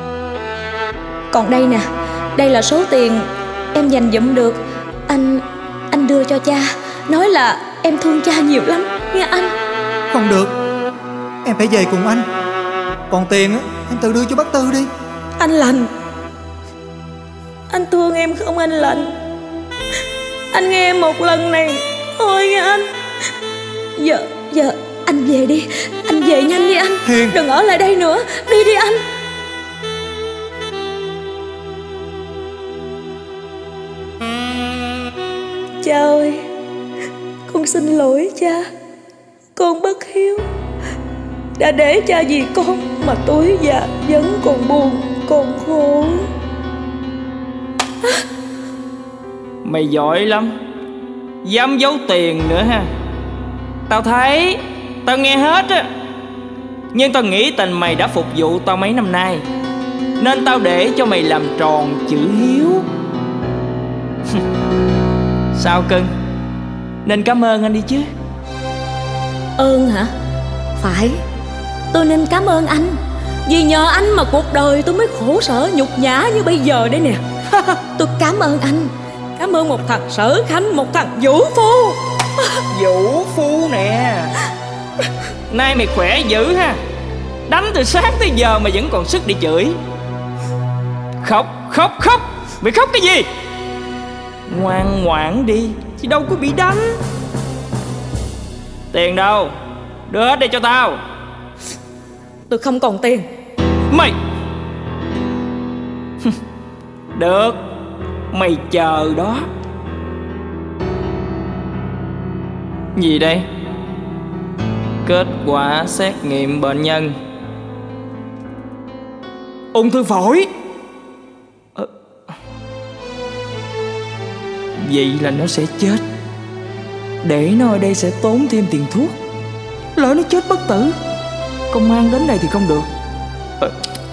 Còn đây nè, đây là số tiền em dành dụm được. Anh, anh đưa cho cha, nói là em thương cha nhiều lắm, nghe anh. Không được, em phải về cùng anh. Còn tiền á, em tự đưa cho bác Tư đi. Anh Lành, anh thương em không anh Lành? Anh nghe em một lần này thôi nghe anh. Giờ, giờ anh về đi, anh về nhanh đi anh. Hiền, đừng ở lại đây nữa, đi đi anh. Cha ơi, con xin lỗi cha. Con bất hiếu, đã để cha vì con mà tuổi già vẫn còn buồn, còn khổ. À. Mày giỏi lắm, dám giấu tiền nữa ha. Tao thấy, tao nghe hết á. Nhưng tao nghĩ tình mày đã phục vụ tao mấy năm nay, nên tao để cho mày làm tròn chữ hiếu. Sao cưng, nên cảm ơn anh đi chứ. Ơn hả? Phải, tôi nên cảm ơn anh. Vì nhờ anh mà cuộc đời tôi mới khổ sở nhục nhã như bây giờ đấy nè. Tôi cảm ơn anh. Cảm ơn một thằng Sở Khanh, một thằng vũ phu. Vũ phu nè. Nay mày khỏe dữ ha. Đánh từ sáng tới giờ mà vẫn còn sức để chửi. Khóc, khóc, khóc. Mày khóc cái gì? Ngoan ngoãn đi, chứ đâu có bị đánh. Tiền đâu? Đưa hết đây cho tao. Tôi không còn tiền. Mày được, mày chờ đó. Gì đây? Kết quả xét nghiệm bệnh nhân ung thư phổi. ờ. Vậy là nó sẽ chết. Để nó ở đây sẽ tốn thêm tiền thuốc. Lỡ nó chết bất tử, công an đến đây thì không được. ờ.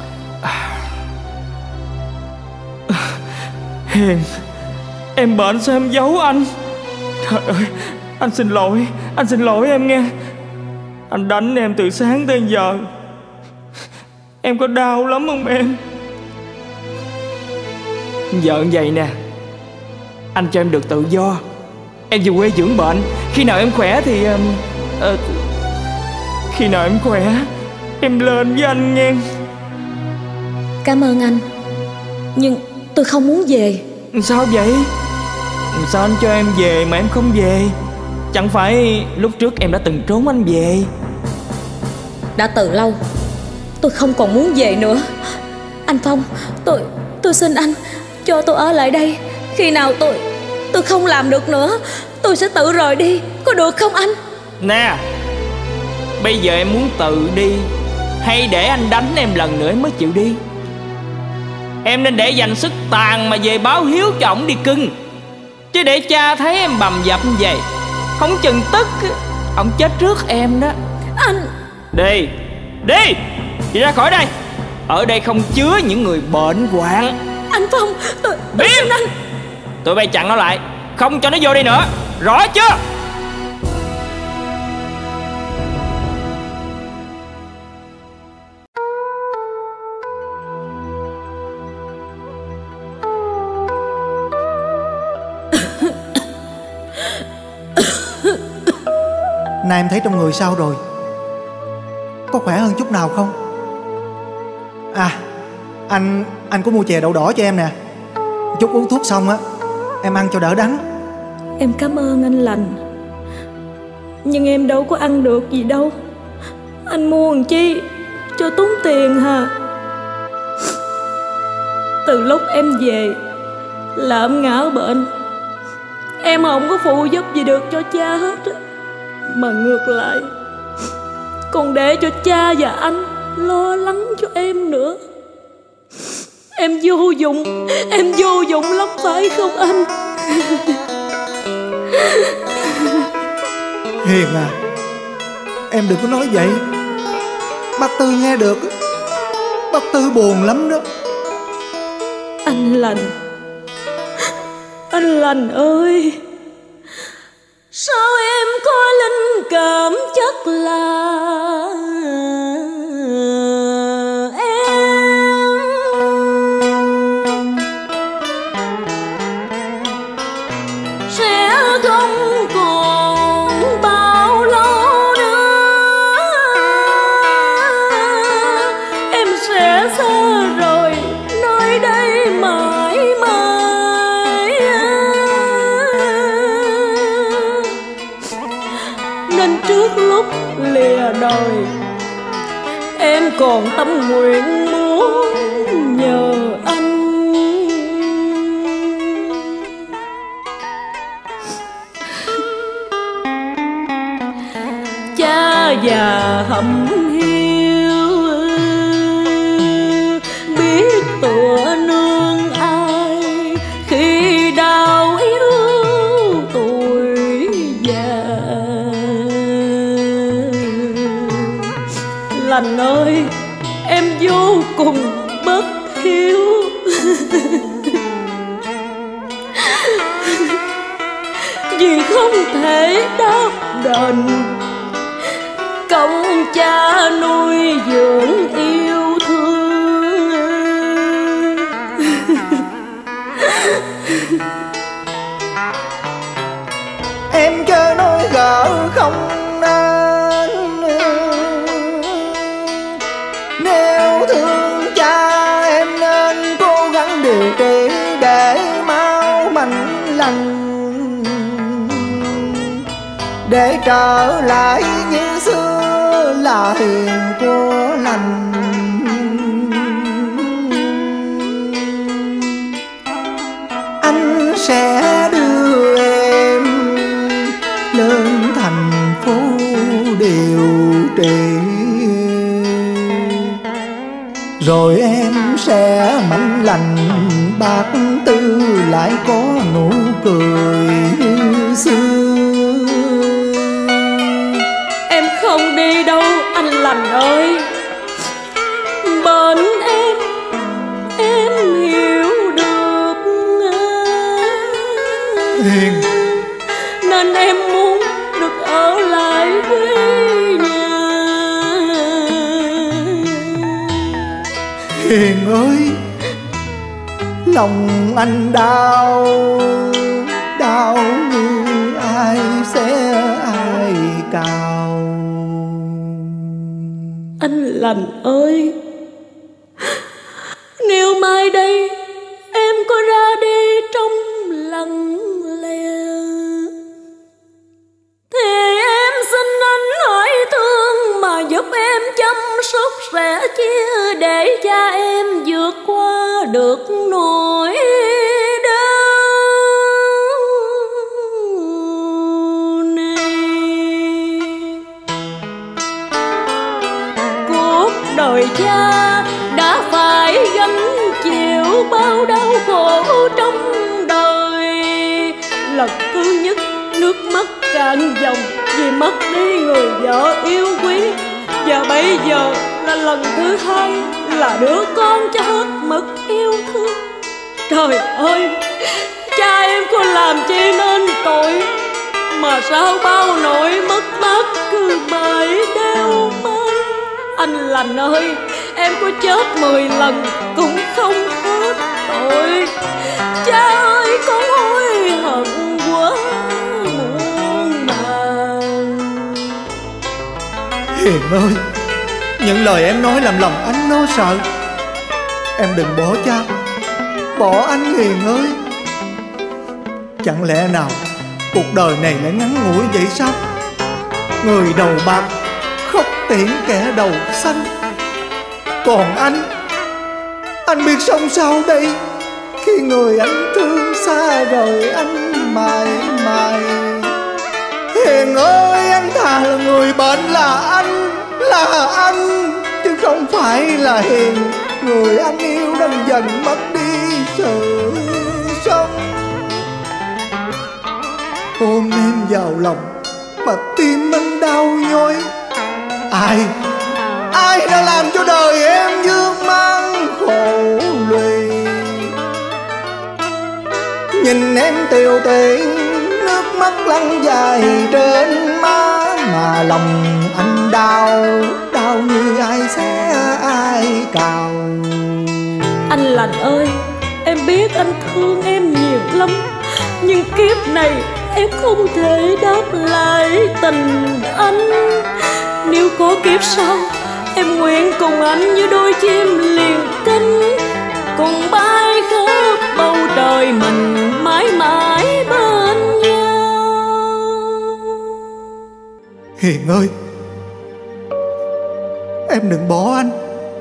Hiền, em bệnh sao em giấu anh? Trời ơi, anh xin lỗi, anh xin lỗi em nghe. Anh đánh em từ sáng tới giờ. Em có đau lắm không em? Giờ như vậy nè, anh cho em được tự do. Em về quê dưỡng bệnh. Khi nào em khỏe thì uh, uh, Khi nào em khỏe em lên với anh nghe. Cảm ơn anh, nhưng tôi không muốn về. Sao vậy? Sao anh cho em về mà em không về? Chẳng phải lúc trước em đã từng trốn anh về? Đã từ lâu, tôi không còn muốn về nữa. Anh Phong, tôi tôi xin anh cho tôi ở lại đây. Khi nào tôi tôi không làm được nữa, tôi sẽ tự rời đi, có được không anh? Nè, bây giờ em muốn tự đi hay để anh đánh em lần nữa em mới chịu đi? Em nên để dành sức tàn mà về báo hiếu cho ổng đi cưng. Chứ để cha thấy em bầm dập như vậy, không chừng tức ổng chết trước em đó. Anh Đi, đi, đi ra khỏi đây. Ở đây không chứa những người bệnh hoạn. Anh Phong, tôi, tôi xin anh. Tụi bay chặn nó lại, không cho nó vô đây nữa, rõ chưa? Nay em thấy trong người sao rồi? Có khỏe hơn chút nào không? À, anh anh có mua chè đậu đỏ cho em nè. Chút uống thuốc xong á, em ăn cho đỡ đắng. Em cảm ơn anh Lành, nhưng em đâu có ăn được gì đâu. Anh mua làm chi cho tốn tiền hả? Từ lúc em về là em ngã bệnh. Em không có phụ giúp gì được cho cha hết á, mà ngược lại còn để cho cha và anh lo lắng cho em nữa. Em vô dụng, em vô dụng lắm phải không anh? Hiền à, em đừng có nói vậy. Bác Tư nghe được, bác Tư buồn lắm đó. Anh Lành, anh Lành ơi, sao em có linh cảm chắc là em đời, em còn tâm nguyện muốn nhờ anh. Cha già hầm hiu biết tựa nương ai khi đau yếu tuổi già. Lành ơi, em vô cùng bất hiếu. Vì không thể đáp đền công cha nuôi dưỡng yêu thương. Em chớ nói gỡ không nên, nếu thương cha em nên cố gắng điều trị để máu mạnh lành, để trở lại như xưa là hiền của lành. Anh sẽ đưa em lên thành phố điều trị, rồi em sẽ mạnh lành bạc tư lại có nụ cười như xưa. Không đi đâu anh Lành ơi, bên em em hiểu được Hiền, nên em muốn được ở lại với nhà. Hiền ơi, lòng anh đau, đau như ai sẽ ai cào. Anh Lành ơi, nếu mai đây em có ra đi trong lặng lẽ, thì em xin anh hỏi thương mà giúp em chăm sóc sẻ chia, để cha em vượt qua được nỗi đời. Cha đã phải gánh chịu bao đau khổ trong đời. Lần thứ nhất nước mắt cạn dòng vì mất đi người vợ yêu quý, và bây giờ là lần thứ hai là đứa con cho hết mực yêu thương. Trời ơi, cha em có làm chi nên tội mà sao bao nỗi mất mát cứ mãi đeo mang. Anh Lành ơi, em có chết mười lần cũng không hết tội. Cha ơi, con hối hận quá muôn màng. Hiền ơi, những lời em nói làm lòng anh nó sợ. Em đừng bỏ cha, bỏ anh Hiền ơi. Chẳng lẽ nào cuộc đời này lại ngắn ngủi vậy sao? Người đầu bạc khóc tiễn kẻ đầu xanh. Còn anh, anh biết sống sao đây khi người anh thương xa rời anh mãi mãi. Hiền ơi, anh thà là người bệnh là anh, là anh, chứ không phải là Hiền, người anh yêu đang dần mất đi sự sống. Ôm em vào lòng mà tim anh đau nhói. Ai, ai đã làm cho đời em vương mang khổ lụy. Nhìn em tiều tụy, nước mắt lăn dài trên má, mà lòng anh đau, đau như ai xé ai cào. Anh Lành ơi, em biết anh thương em nhiều lắm, nhưng kiếp này em không thể đáp lại tình anh. Nếu có kiếp sau, em nguyện cùng anh như đôi chim liền cánh, cùng bay khắp bầu trời mình mãi mãi bên nhau. Hiền ơi, em đừng bỏ anh.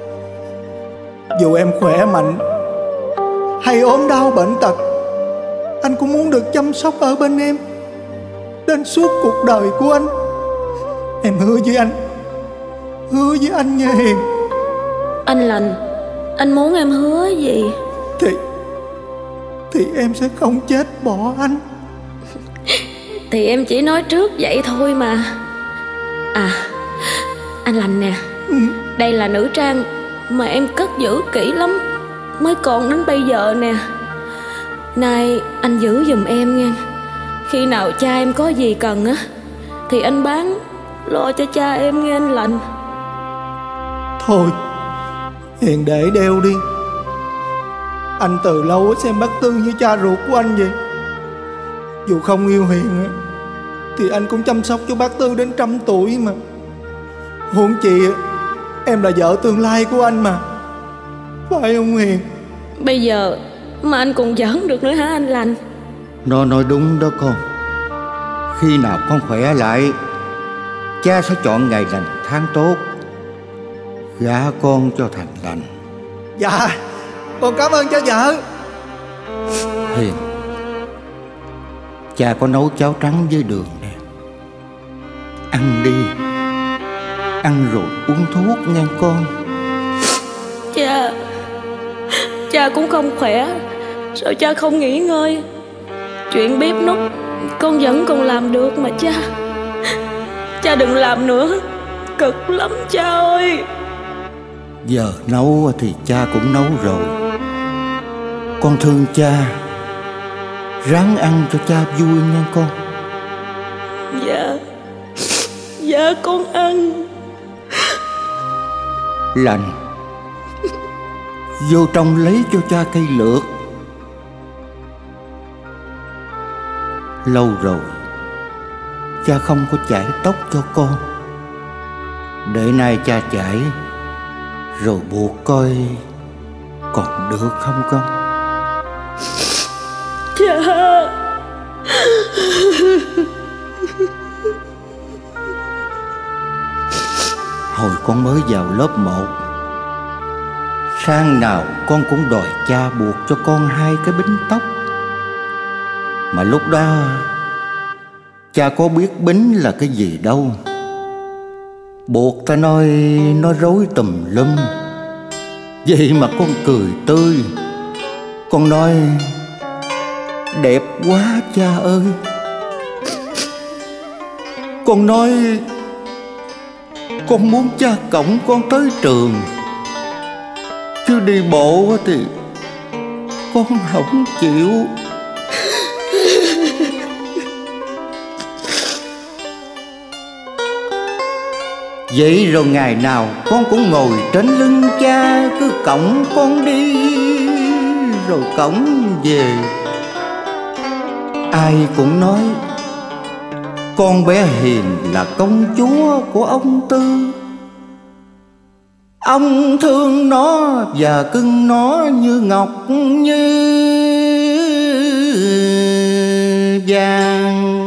Dù em khỏe mạnh hay ốm đau bệnh tật, anh cũng muốn được chăm sóc ở bên em đến suốt cuộc đời của anh. Em hứa với anh, hứa với anh nha Hiền. Anh Lành, anh muốn em hứa gì? Thì Thì em sẽ không chết bỏ anh. Thì em chỉ nói trước vậy thôi mà. À, anh Lành nè, Ừ. đây là nữ trang mà em cất giữ kỹ lắm, mới còn đến bây giờ nè. Nay anh giữ giùm em nha. Khi nào cha em có gì cần á thì anh bán lo cho cha em nghe anh Lành. Thôi Hiền để đeo đi. Anh từ lâu xem bác Tư như cha ruột của anh vậy. Dù không yêu Hiền thì anh cũng chăm sóc cho bác Tư đến trăm tuổi mà. Huống chi em là vợ tương lai của anh mà, phải không Hiền? Bây giờ mà anh còn giỡn được nữa hả anh Lành? Nó nói đúng đó con. Khi nào con khỏe lại, cha sẽ chọn ngày lành tháng tốt gả con cho thành Lành. Dạ, con cảm ơn cha vợ. Hiền, cha có nấu cháo trắng với đường nè. Ăn đi, ăn rồi uống thuốc nghe con. Cha, cha cũng không khỏe, sao cha không nghỉ ngơi? Chuyện bếp núc con vẫn còn làm được mà cha. Cha đừng làm nữa, cực lắm cha ơi. Giờ nấu thì cha cũng nấu rồi. Con thương cha, ráng ăn cho cha vui nha con. Dạ, dạ con ăn. Lành, vô trong lấy cho cha cây lược. Lâu rồi cha không có chải tóc cho con. Để nay cha chải rồi buộc coi còn được không con? Cha. Hồi con mới vào lớp một, sáng nào con cũng đòi cha buộc cho con hai cái bính tóc. Mà lúc đó cha có biết bính là cái gì đâu. Buộc ta nói nó rối tùm lum. Vậy mà con cười tươi. Con nói đẹp quá cha ơi. Con nói con muốn cha cõng con tới trường, chứ đi bộ thì con không chịu. Vậy rồi ngày nào con cũng ngồi trên lưng cha, cứ cõng con đi rồi cõng về. Ai cũng nói con bé Hiền là công chúa của ông Tư. Ông thương nó và cưng nó như ngọc như vàng.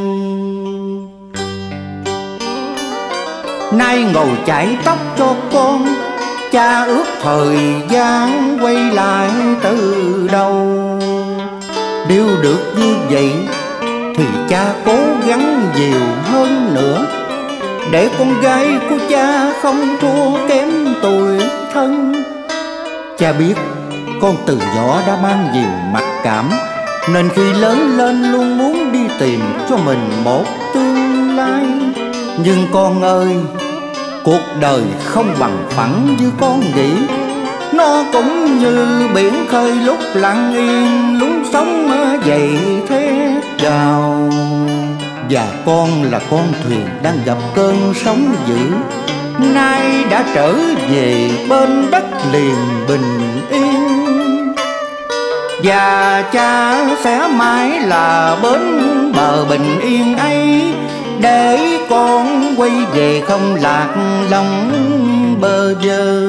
Nay ngồi chải tóc cho con, cha ước thời gian quay lại từ đầu. Nếu được như vậy thì cha cố gắng nhiều hơn nữa, để con gái của cha không thua kém tuổi thân. Cha biết con từ nhỏ đã mang nhiều mặc cảm, nên khi lớn lên luôn muốn đi tìm cho mình một tương lai. Nhưng con ơi, cuộc đời không bằng phẳng như con nghĩ. Nó cũng như biển khơi lúc lặng yên, lúc sóng dậy thét gào. Và con là con thuyền đang gặp cơn sóng dữ, nay đã trở về bên đất liền bình yên. Và cha sẽ mãi là bến bờ bình yên ấy, để con quay về không lạc lòng bơ vơ.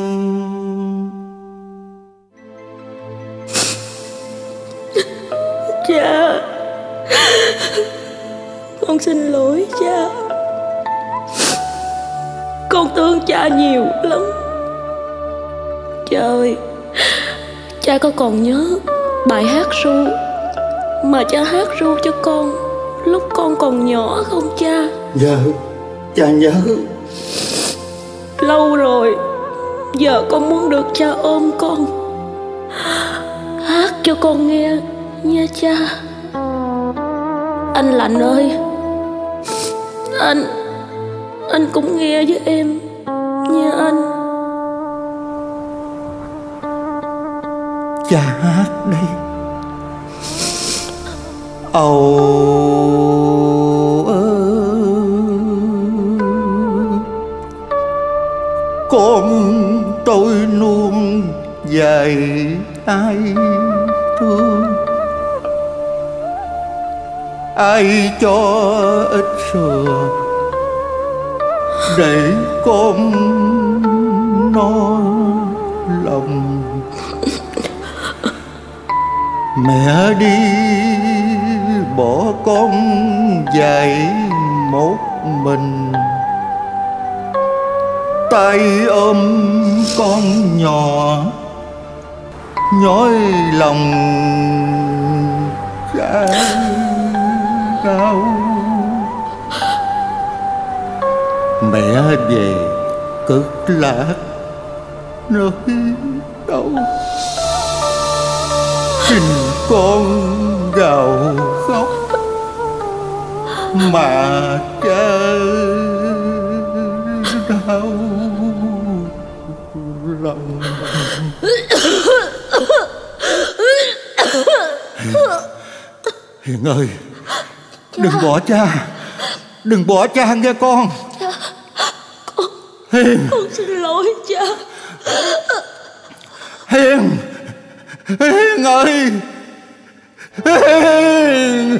Cha, con xin lỗi cha. Con thương cha nhiều lắm. Cha ơi, cha có còn nhớ bài hát ru mà cha hát ru cho con lúc con còn nhỏ không cha? Dạ, cha nhớ. Lâu rồi, giờ con muốn được cha ôm con, hát cho con nghe nha cha. Anh Lành ơi, Anh Anh cũng nghe với em nha anh. Cha hát đây. Âu ơi, con tôi luôn dạy ai thương, ai cho ít sữa để con no lòng. Mẹ đi bỏ con dạy một mình, tay ôm con nhỏ nhói lòng cha đau. Mẹ về cực lạc nơi đâu, xin con gào khóc mà cha đau lòng. Hiền ơi, đừng bỏ cha, đừng bỏ cha nghe con. Con, Hiền, con xin lỗi cha. Hiền, Hiền ơi, Hiền.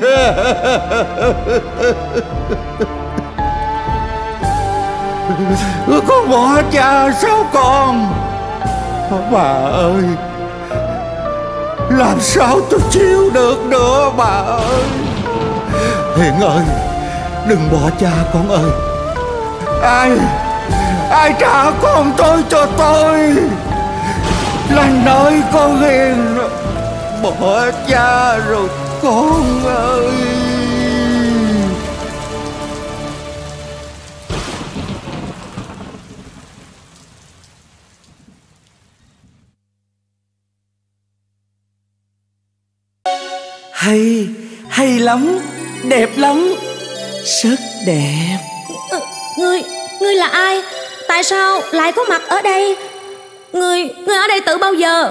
Con bỏ cha sao con? Bà ơi, làm sao tôi chịu được nữa bà ơi. Hiền ơi, đừng bỏ cha con ơi. Ai, ai trả con tôi cho tôi. Lành ơi con Hiền, bỏ cha rồi con ơi. Hay, hay lắm, đẹp lắm, rất đẹp. Ừ, Ngươi, ngươi là ai? Tại sao lại có mặt ở đây? Ngươi, ngươi ở đây từ bao giờ?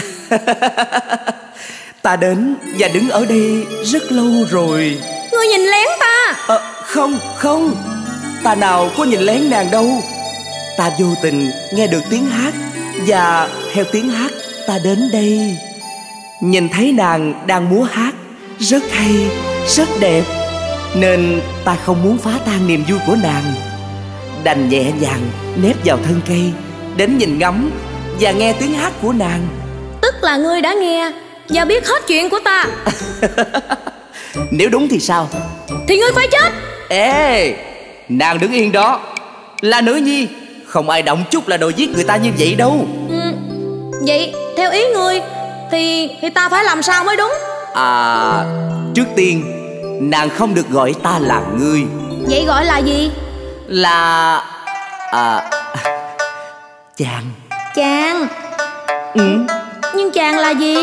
Ta đến và đứng ở đây rất lâu rồi. Ngươi nhìn lén ta? À, không, không, ta nào có nhìn lén nàng đâu. Ta vô tình nghe được tiếng hát, và theo tiếng hát ta đến đây. Nhìn thấy nàng đang múa hát rất hay, rất đẹp, nên ta không muốn phá tan niềm vui của nàng, đành nhẹ nhàng nép vào thân cây, đến nhìn ngắm và nghe tiếng hát của nàng. Tức là ngươi đã nghe và biết hết chuyện của ta. Nếu đúng thì sao? Thì ngươi phải chết. Ê, nàng đứng yên đó, là nữ nhi, không ai động chút là đòi giết người ta như vậy đâu. Ừ, vậy theo ý ngươi Thì thì ta phải làm sao mới đúng? À, trước tiên nàng không được gọi ta là ngươi. Vậy gọi là gì? Là à, chàng. Chàng? Ừ. Nhưng chàng là gì?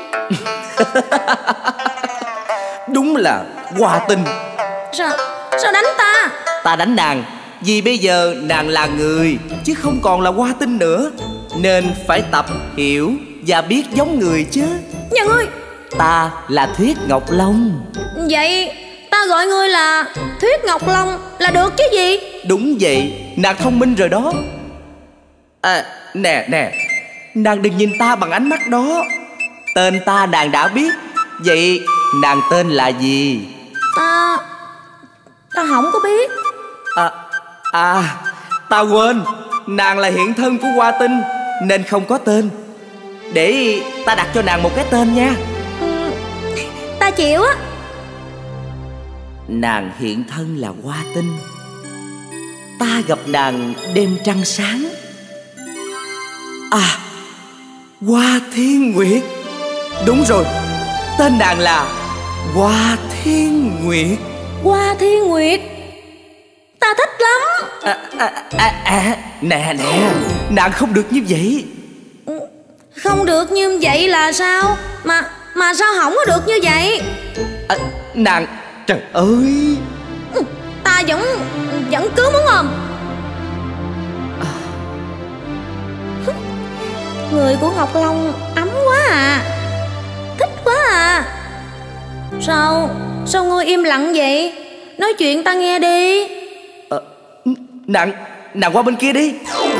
Đúng là Hoa Tinh. Sao, sao đánh ta? Ta đánh nàng vì bây giờ nàng là người chứ không còn là Hoa Tinh nữa, nên phải tập hiểu và biết giống người chứ. Nhà ngươi. Ta là Thuyết Ngọc Long. Vậy ta gọi ngươi là Thuyết Ngọc Long là được chứ gì? Đúng vậy, nàng thông minh rồi đó. À, nè nè, nàng đừng nhìn ta bằng ánh mắt đó. Tên ta nàng đã biết. Vậy nàng tên là gì? Ta... ta không có biết. À, à, ta quên, nàng là hiện thân của Hoa Tinh nên không có tên. Để ta đặt cho nàng một cái tên nha. Ừ, ta chịu á. Nàng hiện thân là Hoa Tinh, ta gặp nàng đêm trăng sáng. À, Hoa Thiên Nguyệt. Đúng rồi, tên nàng là Hoa Thiên Nguyệt. Hoa Thiên Nguyệt, ta thích lắm. À, à, à, à, nè nè, nàng không được như vậy. Không được như vậy là sao? Mà mà sao không có được như vậy? À, nàng, trời ơi, ta vẫn vẫn cứ muốn không? à. Người của Ngọc Long ấm quá à, thích quá à. Sao Sao ngươi im lặng vậy? Nói chuyện ta nghe đi. à, Nàng Nàng qua bên kia đi.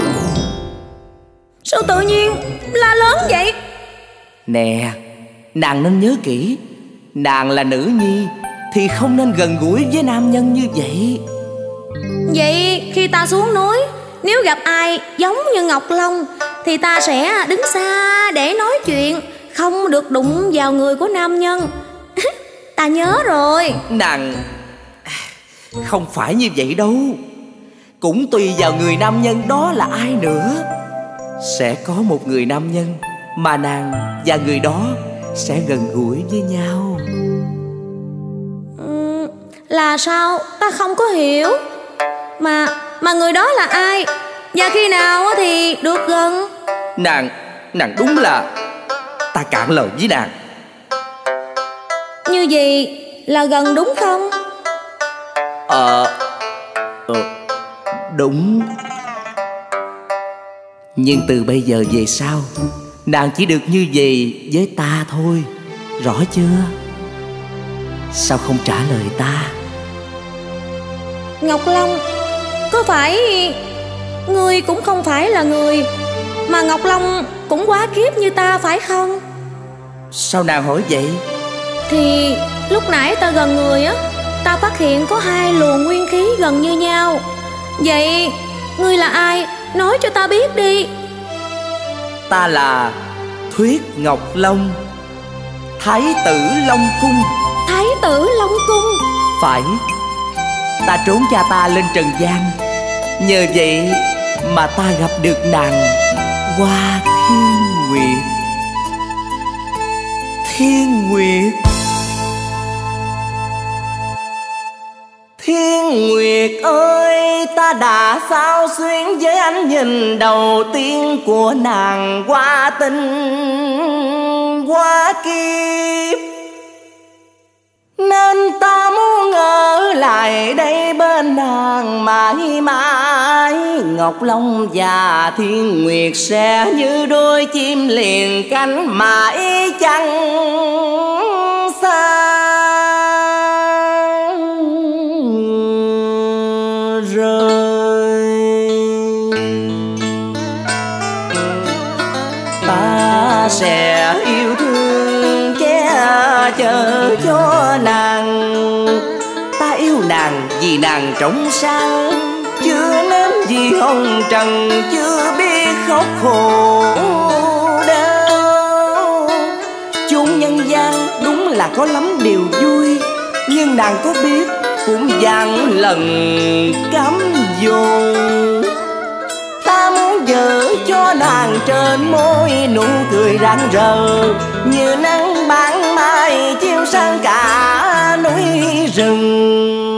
Sao tự nhiên la lớn vậy? Nè, nàng nên nhớ kỹ, nàng là nữ nhi thì không nên gần gũi với nam nhân như vậy. Vậy khi ta xuống núi, nếu gặp ai giống như Ngọc Long thì ta sẽ đứng xa để nói chuyện, không được đụng vào người của nam nhân. Ta nhớ rồi. Nàng, không phải như vậy đâu. Cũng tùy vào người nam nhân đó là ai nữa. Sẽ có một người nam nhân mà nàng và người đó sẽ gần gũi với nhau. Ừ, là sao? Ta không có hiểu. Mà mà người đó là ai? Và khi nào thì được gần? Nàng, nàng đúng là ta cạn lời với nàng. Như vậy là gần đúng không? Ờ, ờ đúng. Nhưng từ bây giờ về sau, nàng chỉ được như vậy với ta thôi. Rõ chưa? Sao không trả lời ta? Ngọc Long, có phải ngươi cũng không phải là người, mà Ngọc Long cũng quá kiếp như ta phải không? Sao nàng hỏi vậy? Thì lúc nãy ta gần người á, ta phát hiện có hai luồng nguyên khí gần như nhau. Vậy ngươi là ai? Nói cho ta biết đi. Ta là Thuyết Ngọc Long, Thái tử Long Cung. Thái tử Long Cung? Phải. Ta trốn cha ta lên trần gian, nhờ vậy mà ta gặp được nàng Hoa Thiên Nguyệt. Thiên Nguyệt, Thiên Nguyệt ơi, ta đã sao xuyên với ánh nhìn đầu tiên của nàng Hoa Tinh Hoa Kiếp, nên ta muốn ở lại đây bên nàng mãi mãi. Ngọc Long và Thiên Nguyệt sẽ như đôi chim liền cánh mãi chẳng xa rời. Ta sẽ yêu thương che chở cho nàng. Ta yêu nàng vì nàng trong sáng, chưa nếm gì hồng trần, chưa biết khóc khổ đau. Chốn nhân gian đúng là có lắm điều vui, nhưng nàng có biết cũng vạn lần cám dỗ. Ta muốn vợ cho nàng trên môi nụ cười rạng rỡ, như nắng ban mai chiếu sang cả núi rừng.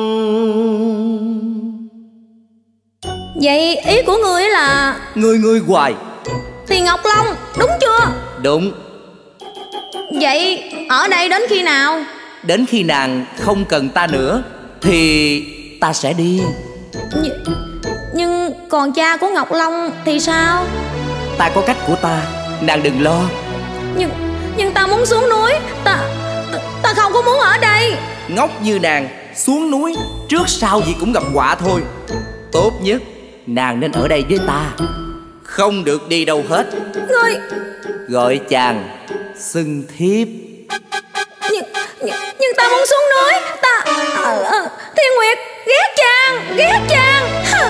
Vậy ý của ngươi là... Ngươi ngươi hoài. Thì Ngọc Long, đúng chưa? Đúng. Vậy ở đây đến khi nào? Đến khi nàng không cần ta nữa thì ta sẽ đi. Nh Nhưng còn cha của Ngọc Long thì sao? Ta có cách của ta, nàng đừng lo. Nhưng nhưng ta muốn xuống núi. Ta ta, ta không có muốn ở đây. Ngốc như nàng, xuống núi trước sau gì cũng gặp họa thôi. Tốt nhất nàng nên ở đây với ta, không được đi đâu hết. Ngươi... Gọi chàng xưng thiếp. Nhưng, nhưng, nhưng ta muốn xuống núi. Ta... À, à, Thiên Nguyệt ghét chàng, ghét chàng.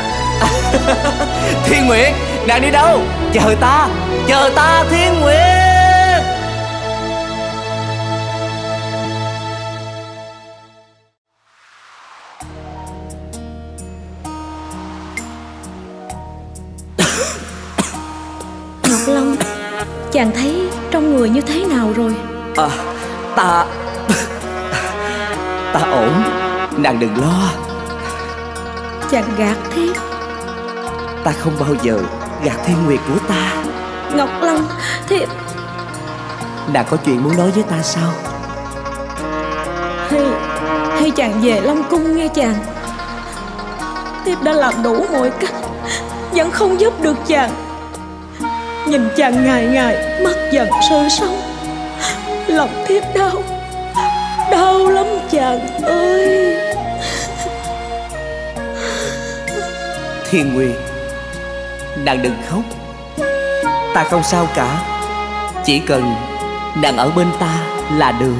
Thiên Nguyệt, nàng đi đâu? Chờ ta, chờ ta Thiên Nguyệt. Chàng thấy trong người như thế nào rồi? À, ta Ta ổn, nàng đừng lo. Chàng gạt Thiếp. Ta không bao giờ gạt Thiên Nguyệt của ta. Ngọc Long, Thiếp. Nàng có chuyện muốn nói với ta sao? Hay Hay chàng về Long Cung nghe chàng. Thiếp đã làm đủ mọi cách, vẫn không giúp được chàng. Nhìn chàng ngày ngày mất dần sự sống, lòng Thiếp đau, đau lắm chàng ơi. Thiên Nguyệt, nàng đừng khóc. Ta không sao cả. Chỉ cần nàng ở bên ta là được.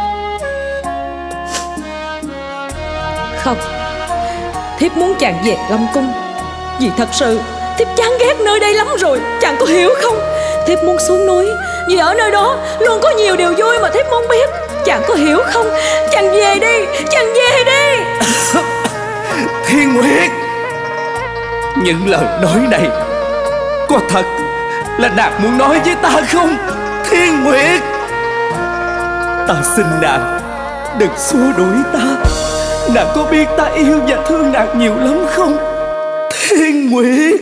Không, Thiếp muốn chàng về Long Cung, vì thật sự Thiếp chán ghét nơi đây lắm rồi. Chàng có hiểu không? Thiếp muốn xuống núi, vì ở nơi đó luôn có nhiều điều vui mà Thiếp muốn biết. Chàng có hiểu không? Chàng về đi, chàng về đi. Thiên Nguyệt, những lời nói này có thật là nàng muốn nói với ta không? Thiên Nguyệt, ta xin nàng đừng xua đuổi ta. Nàng có biết ta yêu và thương nàng nhiều lắm không? Thiên Nguyệt.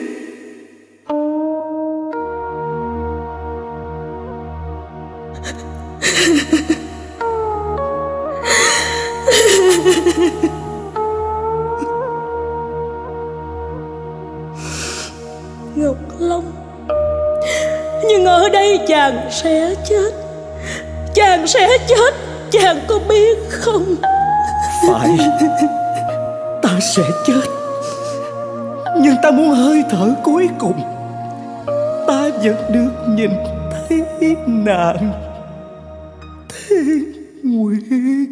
Ngọc Long, nhưng ở đây chàng sẽ chết. Chàng sẽ chết, chàng có biết không? Phải, ta sẽ chết, nhưng ta muốn hơi thở cuối cùng ta vẫn được nhìn thấy nàng. Thiên Nguyệt.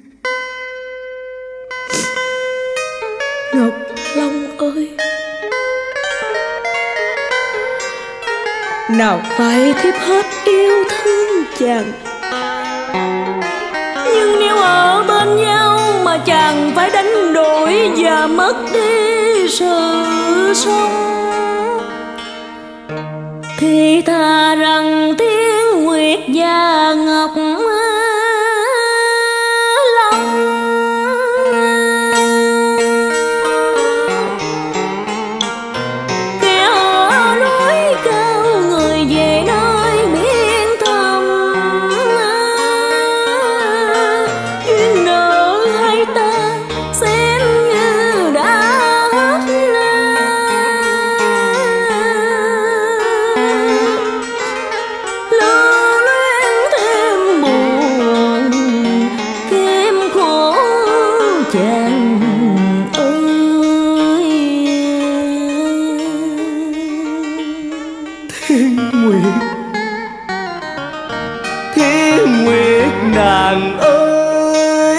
Ngọc Long ơi, nào phải Thiếp hết yêu thương chàng, nhưng nếu ở bên nhau mà chàng phải đánh đổi và mất đi sự sống, thì thà rằng Thiên Nguyệt và Ngọc Long kẻ ở núi cao, người về nơi biển thẳm, duyên nợ hai ta xem như đã hết. Lưu luyến thêm buồn, thêm khổ chàng ơi. Thiên Nguyệt, Thiên Nguyệt nàng ơi,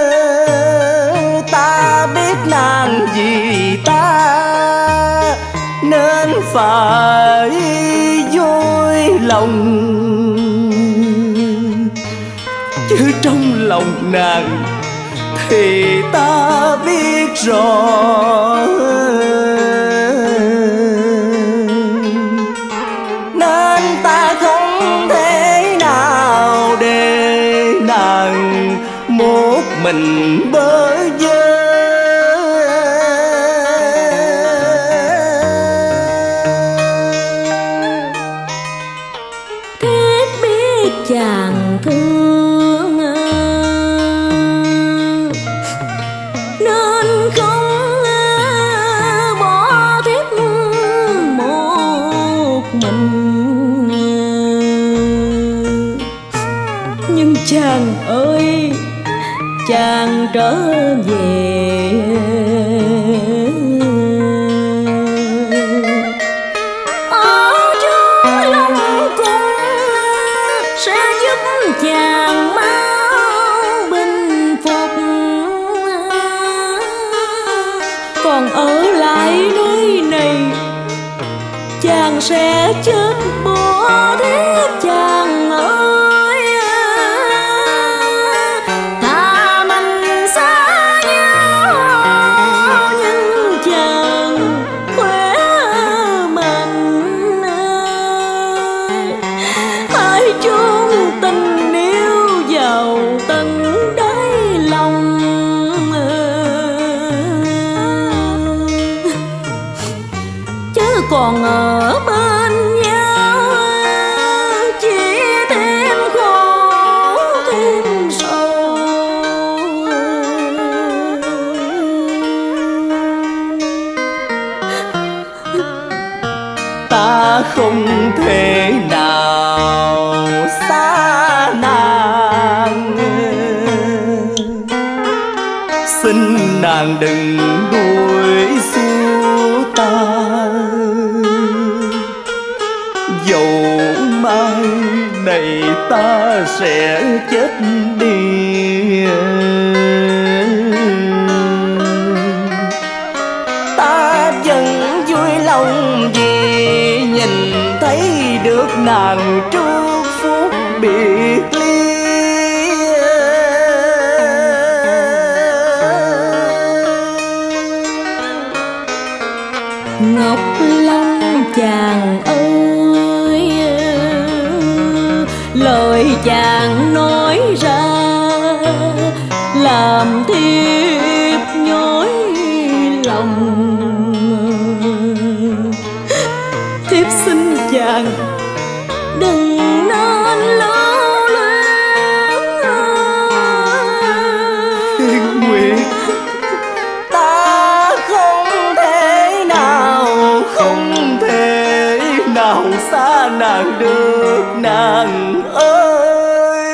ta biết nàng vì ta nên phải vui lòng, chứ trong lòng nàng thì ta biết rõ. Nên ta không thể nào để nàng một mình bơ vơ. Thiếp biết chàng thương nên không bỏ Thiếp một mình, nhưng chàng ơi, chàng trở về ở chỗ Long Cung sẽ giúp chàng mau bình phục, còn ở lại nơi này chàng sẽ chết bỏ Thiếp chàng ơi. Ta mình xa nhau nhưng chàng khỏe mạnh ơi. còn ở bên nhau, chỉ thêm khổ thêm sầu. Ta không thể nào xa nàng, xin nàng đừng đuổi xua ta. Dẫu mai này ta sẽ chết đi, ta vẫn vui lòng vì nhìn thấy được nàng trước phút biệt ly. Ngọc Long chàng ơi, lời chàng nói ra làm thiếp nhói lòng. Thiếp xin chàng đừng nên lưu luyến. Thiên Nguyệt, ta không thể nào, không thể nào xa nàng được nàng ơi.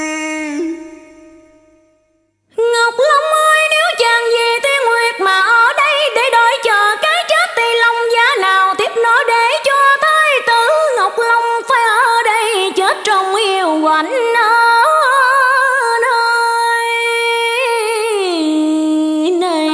Ngọc Long ơi, nếu chàng vì Thiên Nguyệt mà ở đây để đợi chờ cái chết thì lòng giá nào tiếp nối để cho thái tử Ngọc Long phải ở đây chết trong yêu quạnh ở nơi này.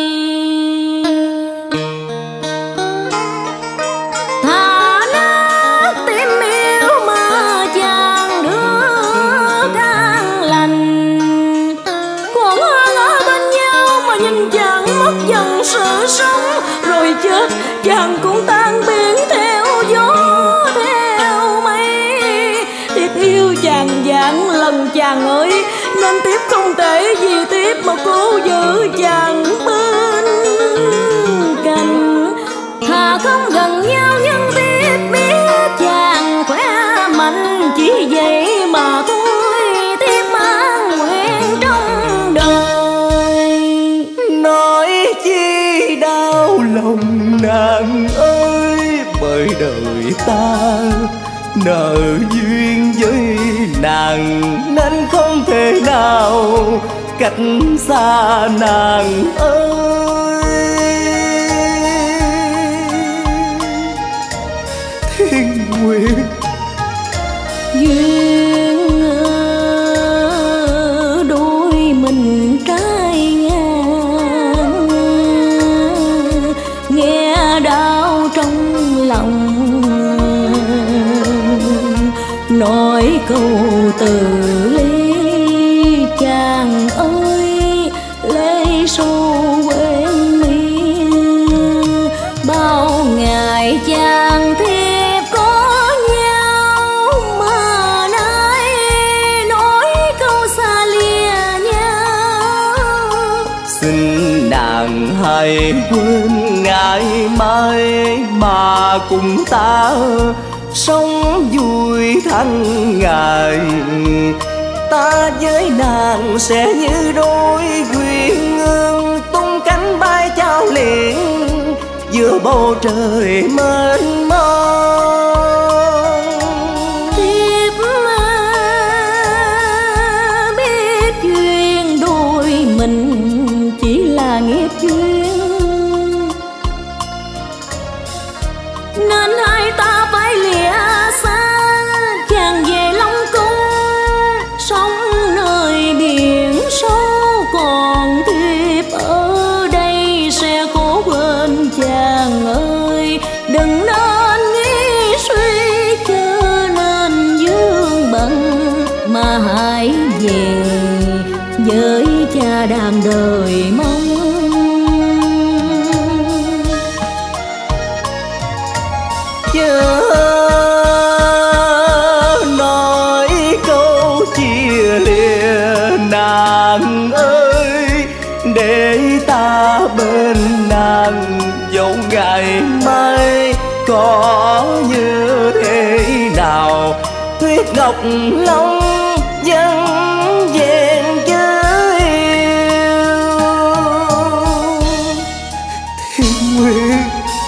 Thà nát tim yêu mà chàng được an lành, còn hơn ở bên nhau mà nhìn chàng mất dần sự sống, rồi chết chàng cũng tan biến theo gió theo mây. Thiếp yêu chàng vạn lần chàng ơi, nên thiếp không thể vì thiếp mà cố giữ chàng bên cạnh. Thà không gần nhau nhưng thiếp biết chàng khỏe mạnh, chỉ vậy mà thôi thiếp mang nguyện trong đời. Nói chi đau lòng nàng ơi, bởi đời ta nợ duyên với nàng nên không thể nào cách xa nàng ơi. Thiên Nguyệt, Duyên đôi mình trái ngang, nghe đau trong lòng, nói câu từ ly chàng ơi, lấy sâu quên mi. Bao ngày chàng thiếp có nhau mà nay nói câu xa lìa nhau. xin nàng hãy quên ngày mai mà cùng ta sống vui tháng ngày. Ta với nàng sẽ như đôi quyên ương tung cánh bay trao liền giữa bầu trời mênh mông. Thiếp biết duyên đôi mình chỉ là nghiệp duyên, nên hai ta phải lìa xa. Chàng về Long Cung sống nơi biển sâu, còn thiếp ở đây sẽ cố quên chàng ơi. Đừng nên nghĩ suy chớ nên dương bận, mà hãy về với cha đàn đời mong. Chớ nói câu chia lìa nàng ơi, để ta bên nàng dẫu ngày mai có Ngọc Long dân vẹn với yêu. Thiên Nguyệt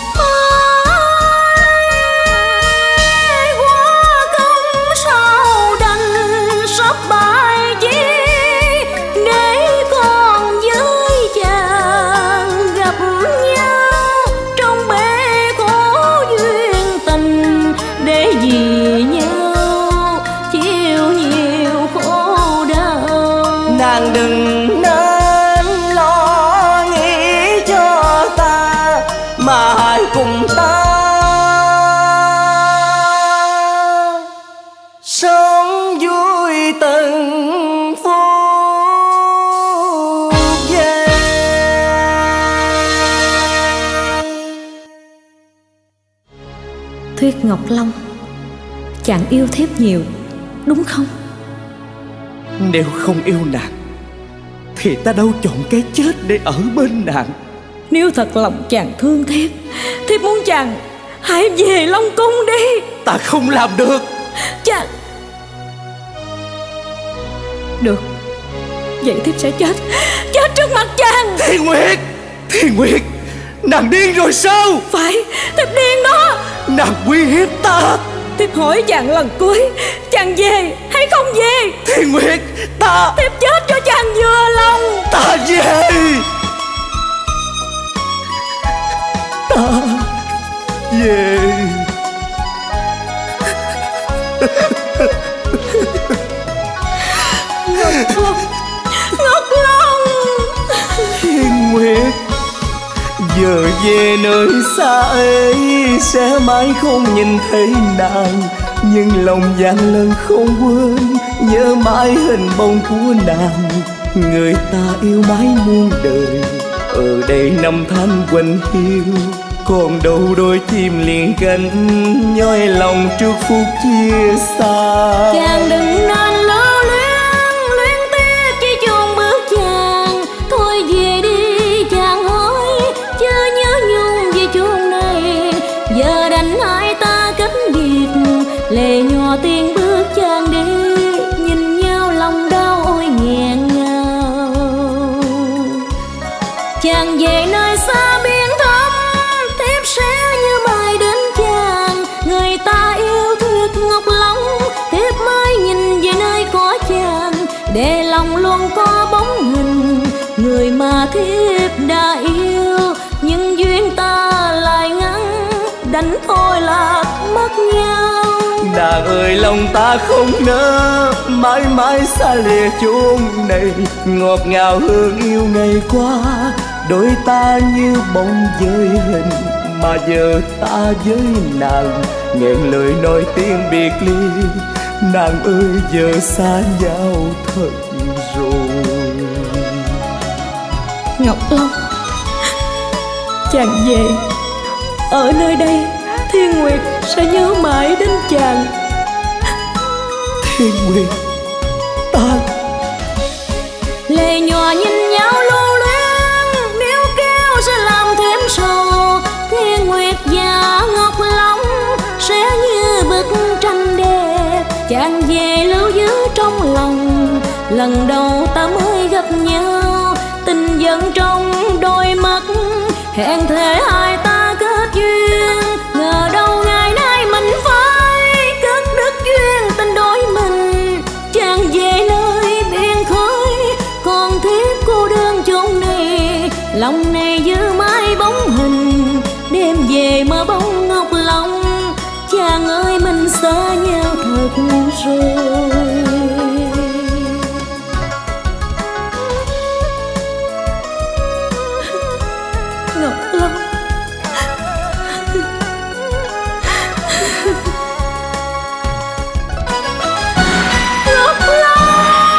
Thuyết Ngọc Long, chàng yêu thiếp nhiều, đúng không? Nếu không yêu nàng thì ta đâu chọn cái chết để ở bên nàng. Nếu thật lòng chàng thương thiếp, thiếp muốn chàng hãy về Long Cung đi. Ta không làm được. Chàng... Được, vậy thiếp sẽ chết, chết trước mặt chàng. Thiên Nguyệt, Thiên Nguyệt, nàng điên rồi sao? Phải, thiếp điên đó. Nàng uy hiếp ta. Thiếp hỏi chàng lần cuối, chàng về hay không về? Thiên Nguyệt, ta... Thiếp chết cho chàng vừa lòng. Ta về. Ta về. Ngọc Long, Ngọc Long. Thiên Nguyệt, giờ về nơi xa ấy sẽ mãi không nhìn thấy nàng, nhưng lòng vạn lần không quên nhớ mãi hình bóng của nàng. Người ta yêu mãi muôn đời, ở đây năm tháng quanh hiu, còn đâu đôi chim liền cánh nhói lòng trước phút chia xa. Chàng đừng nên lưu luyến, luyến tiếc chỉ chôn bước chàng. Thôi về đi chàng hỡi, chớ nhớ nhung về chốn này. Giờ đành hai ta cách biệt, lệ nhòa tiếng bước chàng đi. Nhìn nhau lòng đau ôi nghẹn ngào. Chàng về nơi xa biển thẳm, thiếp sẽ như mai đến chàng. Người ta yêu Thuyết Ngọc Long, thiếp mới nhìn về nơi có chàng. Để lòng luôn có bóng hình người mà thiếp đã yêu. Nhưng duyên ta lại ngắn, đành thôi lạc mất nhau. Nàng ơi lòng ta không nỡ mãi mãi xa lìa chốn này. Ngọt ngào hương yêu ngày qua, đôi ta như bóng với hình. Mà giờ ta với nàng nghẹn lời nói tiếng biệt ly. Nàng ơi giờ xa nhau thật rồi. Ngọc Long, chàng về, ở nơi đây Thiên Nguyệt sẽ nhớ mãi đến chàng. Thiên Nguyệt, ta... Lệ nhòa nhìn nhau lưu luyến, nếu kéo sẽ làm thêm sầu. Thiên Nguyệt và Ngọc Long sẽ như bức tranh đẹp. Chàng về lưu giữ trong lòng, lần đầu ta mới gặp nhau. Tình dần trong đôi mắt, hẹn thề hai ta kết duyên. Ngờ đâu ngày nay mình phải cất đứt duyên tình đôi mình. Chàng về nơi biển khơi, còn thiếp cô đơn chốn này. Lòng này giữ mãi bóng hình, đêm về mơ bóng Ngọc Long. Chàng ơi mình xa nhau thật rồi. Ngọc Long, Ngọc Long.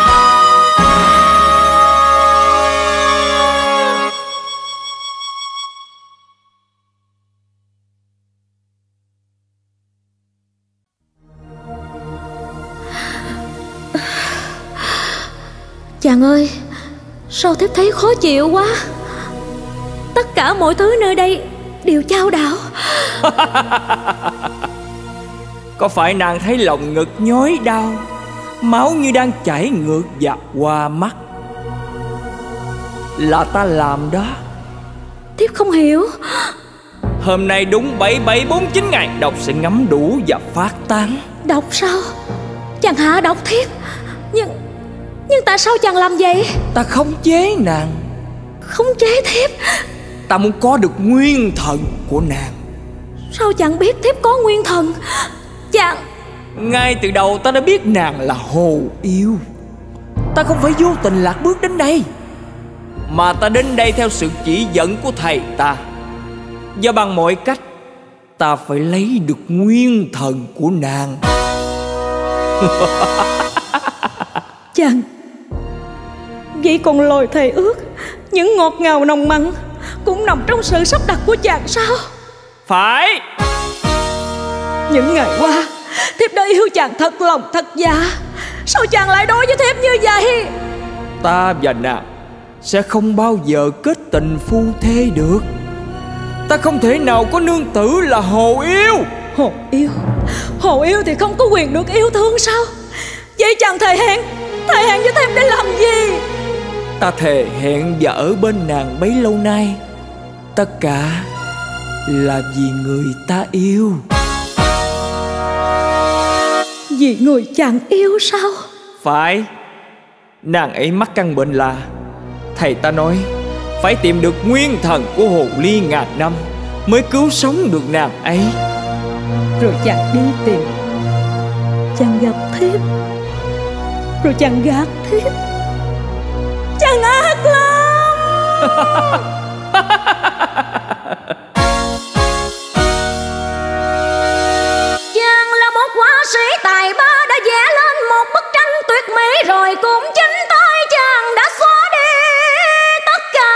Chàng ơi, sao thiếp thấy khó chịu quá. Tất cả mọi thứ nơi đây đều chao đảo. Có phải nàng thấy lòng ngực nhói đau, máu như đang chảy ngược dạt qua mắt? Là ta làm đó. Thiếp không hiểu. Hôm nay đúng bảy bảy bốn chín ngày, độc sẽ ngấm đủ và phát tán. Độc sao? Chàng hạ độc thiếp. Nhưng Nhưng tại sao chàng làm vậy? Ta khống chế nàng. Khống chế thiếp? Ta muốn có được nguyên thần của nàng. Sao chàng biết thiếp có nguyên thần? Chàng... Ngay từ đầu ta đã biết nàng là hồ yêu. Ta không phải vô tình lạc bước đến đây, mà ta đến đây theo sự chỉ dẫn của thầy ta. Và bằng mọi cách, ta phải lấy được nguyên thần của nàng. Chàng... Vậy còn lời thề ước, những ngọt ngào nồng mặn cũng nằm trong sự sắp đặt của chàng sao? Phải. Những ngày qua thiếp đã yêu chàng thật lòng thật dạ. Sao chàng lại đối với thiếp như vậy? Ta và nàng sẽ không bao giờ kết tình phu thê được. Ta không thể nào có nương tử là hồ yêu. Hồ yêu? Hồ yêu thì không có quyền được yêu thương sao? Vậy chàng thề hẹn Thề hẹn với thiếp để làm gì? Ta thề hẹn và ở bên nàng bấy lâu nay, tất cả là vì người ta yêu. Vì người chàng yêu sao? Phải. Nàng ấy mắc căn bệnh là, thầy ta nói phải tìm được nguyên thần của hồ ly ngàn năm mới cứu sống được nàng ấy. Rồi chàng đi tìm, chàng gặp thiếp, rồi chàng gạt thiếp. Chàng ác lắm. Chàng là một họa sĩ tài ba, đã vẽ lên một bức tranh tuyệt mỹ, rồi cũng chính tay chàng đã xóa đi tất cả.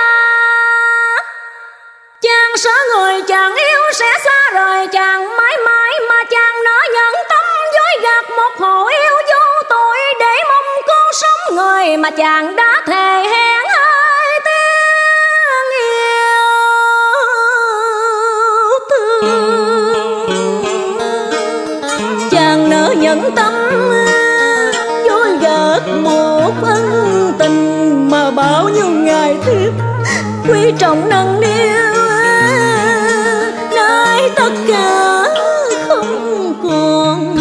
Chàng sợ người chàng yêu sẽ xa rời chàng mãi mãi, mà chàng nỡ nhận tâm dối gạt một hồ yêu vô tội để mong cứu sống người mà chàng đã thề hẹn hai tiếng yêu thương. Chàng nỡ nhận tâm dối gạt một ân tình mà bao nhiêu ngày thiếp quý trọng nâng niu, nay tất cả không còn.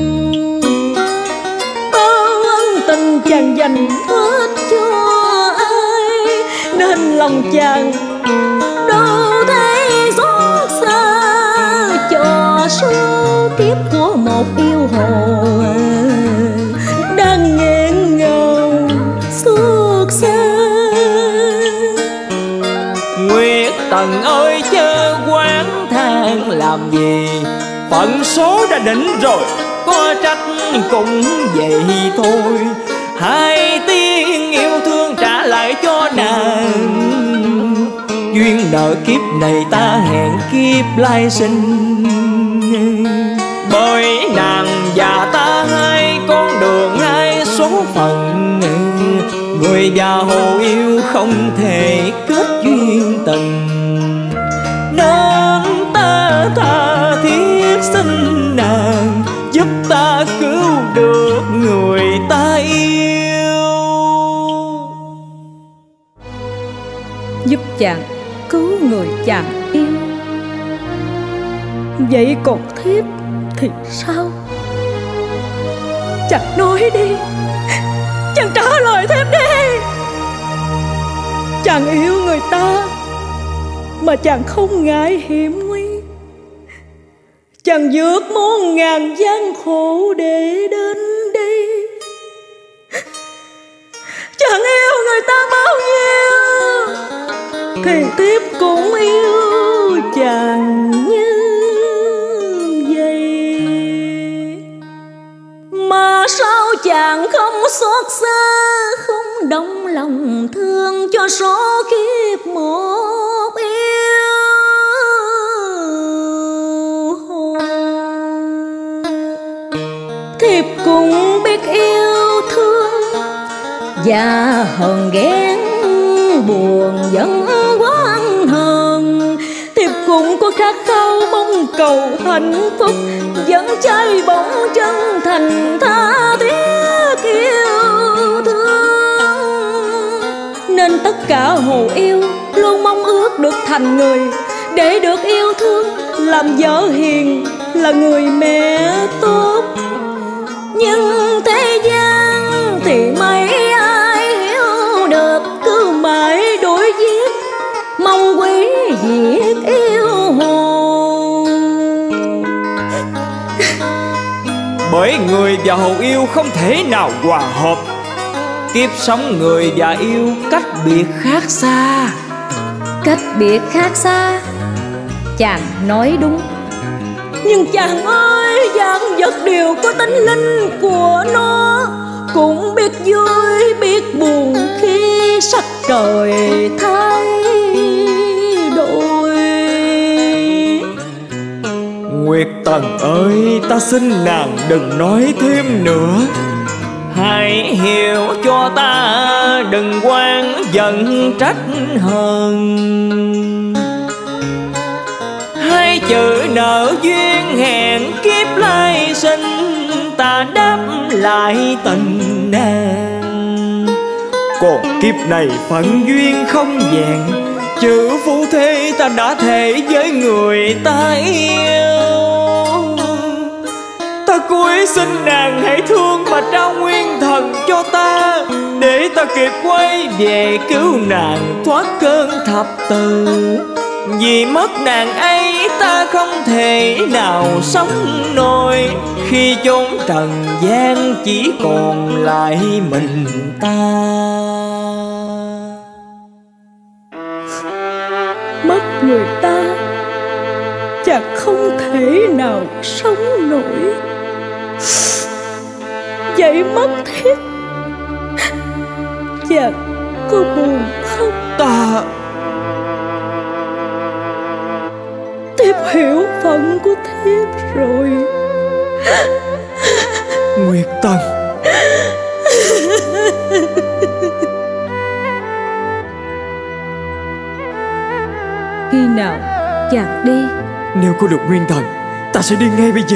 Bao ân tình chàng dành hết cho ai, nên lòng chàng đâu thấy xót xa cho số kiếp của một yêu hồ đang nghẹn ngào suốt xa. Nguyệt Tần ơi chớ quán than làm gì, phận số đã định rồi, có trách cũng vậy thôi. Hai tiếng yêu thương trả lại cho nàng, duyên nợ kiếp này ta hẹn kiếp lai sinh. Bởi nàng và ta hai con đường hai số phận, người và hồ yêu không thể kết duyên tình, nên ta tha thiết xin nàng giúp ta cứu được người ta yêu. Giúp chàng cứu người chàng yêu. Vậy còn thiếp thì sao? Chàng nói đi, chàng trả lời thiếp đi. Chàng yêu người ta mà chàng không ngại hiểm nguy, chàng vượt muôn ngàn gian khổ để đến đây. Chàng yêu người ta bao nhiêu thì thiếp cũng yêu chàng như vậy. Mà sao chàng không xót xa, không động lòng thương cho số kiếp một yêu hồn? Thiếp cũng biết yêu thương và hờn ghen buồn vẫn quán hờn. Thiếp cũng có khát khao mong cầu hạnh phúc, vẫn cháy bỏng chân thành tha thiết yêu thương. Nên tất cả hồ yêu luôn mong ước được thành người, để được yêu thương, làm vợ hiền, là người mẹ tốt. Nhưng thế gian thì mấy ai hiểu được, cứ mãi đối giết, mong quý diệt yêu hồn. Bởi người và hồ yêu không thể nào hòa hợp, kiếp sống người và yêu cách biệt khác xa. Cách biệt khác xa, chàng nói đúng. Nhưng chàng ơi, vạn vật đều có tính linh của nó, cũng biết vui biết buồn khi sắc trời thay đổi. Nguyệt Tần ơi, ta xin nàng đừng nói thêm nữa. Hãy hiểu cho ta, đừng oán giận trách hờn. Hai chữ nợ duyên hẹn kiếp lai sinh, ta đáp lại tình nàng. Còn kiếp này phận duyên không vẹn, chữ phu thê ta đã thề với người ta yêu. Ta cúi xin nàng hãy thương mà trao nguyên thần cho ta, để ta kịp quay về cứu nàng thoát cơn thập tử. Vì mất nàng ấy ta không thể nào sống nổi, khi chốn trần gian chỉ còn lại mình ta. Mất người ta, chàng không thể nào sống nổi. Vậy mất Thiếp, chàng có buồn không? Ta Thiếp hiểu phận của Thiếp rồi. Nguyệt Tần. Khi nào chàng đi? Nếu có được nguyên thần, ta sẽ đi ngay bây giờ.